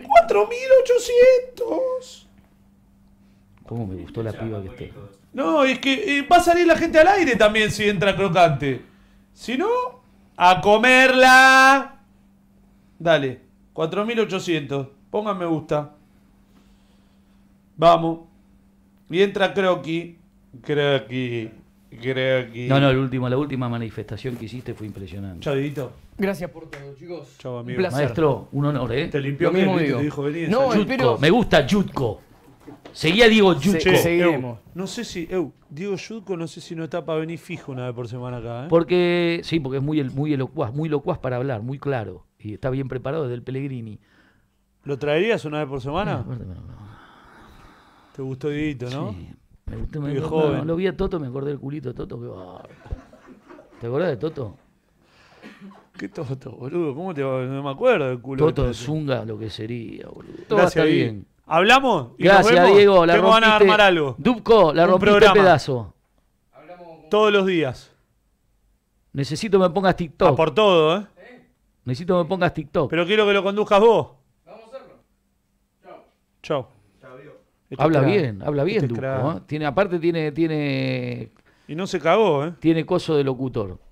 4.800. ¿Cómo me gustó la piba que esté? No, es que va a salir la gente al aire también si entra Crocante. Si no, a comerla. Dale, 4.800. Pongan me gusta. Vamos. Y entra Croqui. No, la última manifestación que hiciste fue impresionante. Chau, Dieguito. Gracias por todo, chicos. Chau, amigo. Un placer. Maestro, un honor, ¿eh? Te limpió Lo mismo bien, ¿viste? digo. Te dijo venir. No, Yutko, espero- me gusta Yutko. Seguía Diego Yutko. Sí, seguiremos. No sé si, Diego Yutko no sé si no está para venir fijo una vez por semana acá, ¿eh? Porque es muy locuaz para hablar, muy claro. Y está bien preparado desde el Pellegrini. ¿Lo traerías una vez por semana? No. Te gustó Dieguito, ¿no? Sí, me gustó. Muy joven. Lo vi a Toto, me acordé del culito de Toto. ¿Te acordás de Toto? ¿Qué Toto, boludo? ¿Cómo te va? No me acuerdo del culo. Toto de de Zunga, lo que sería, boludo. Todo Gracias, está Diego. bien. ¿Hablamos? ¿Y nos Gracias, vemos? Diego. La Tengo ganas de rompiste. armar algo. Dubko, la Un rompiste programa. pedazo. Todos los días. Necesito que me pongas TikTok. A por todo, ¿eh? Necesito que me pongas TikTok. Pero quiero que lo conduzcas vos. Vamos a hacerlo. Chau. Este habla crack. bien, Este Dubko. crack. ¿Eh? Aparte tiene Y no se cagó, ¿eh? coso de locutor.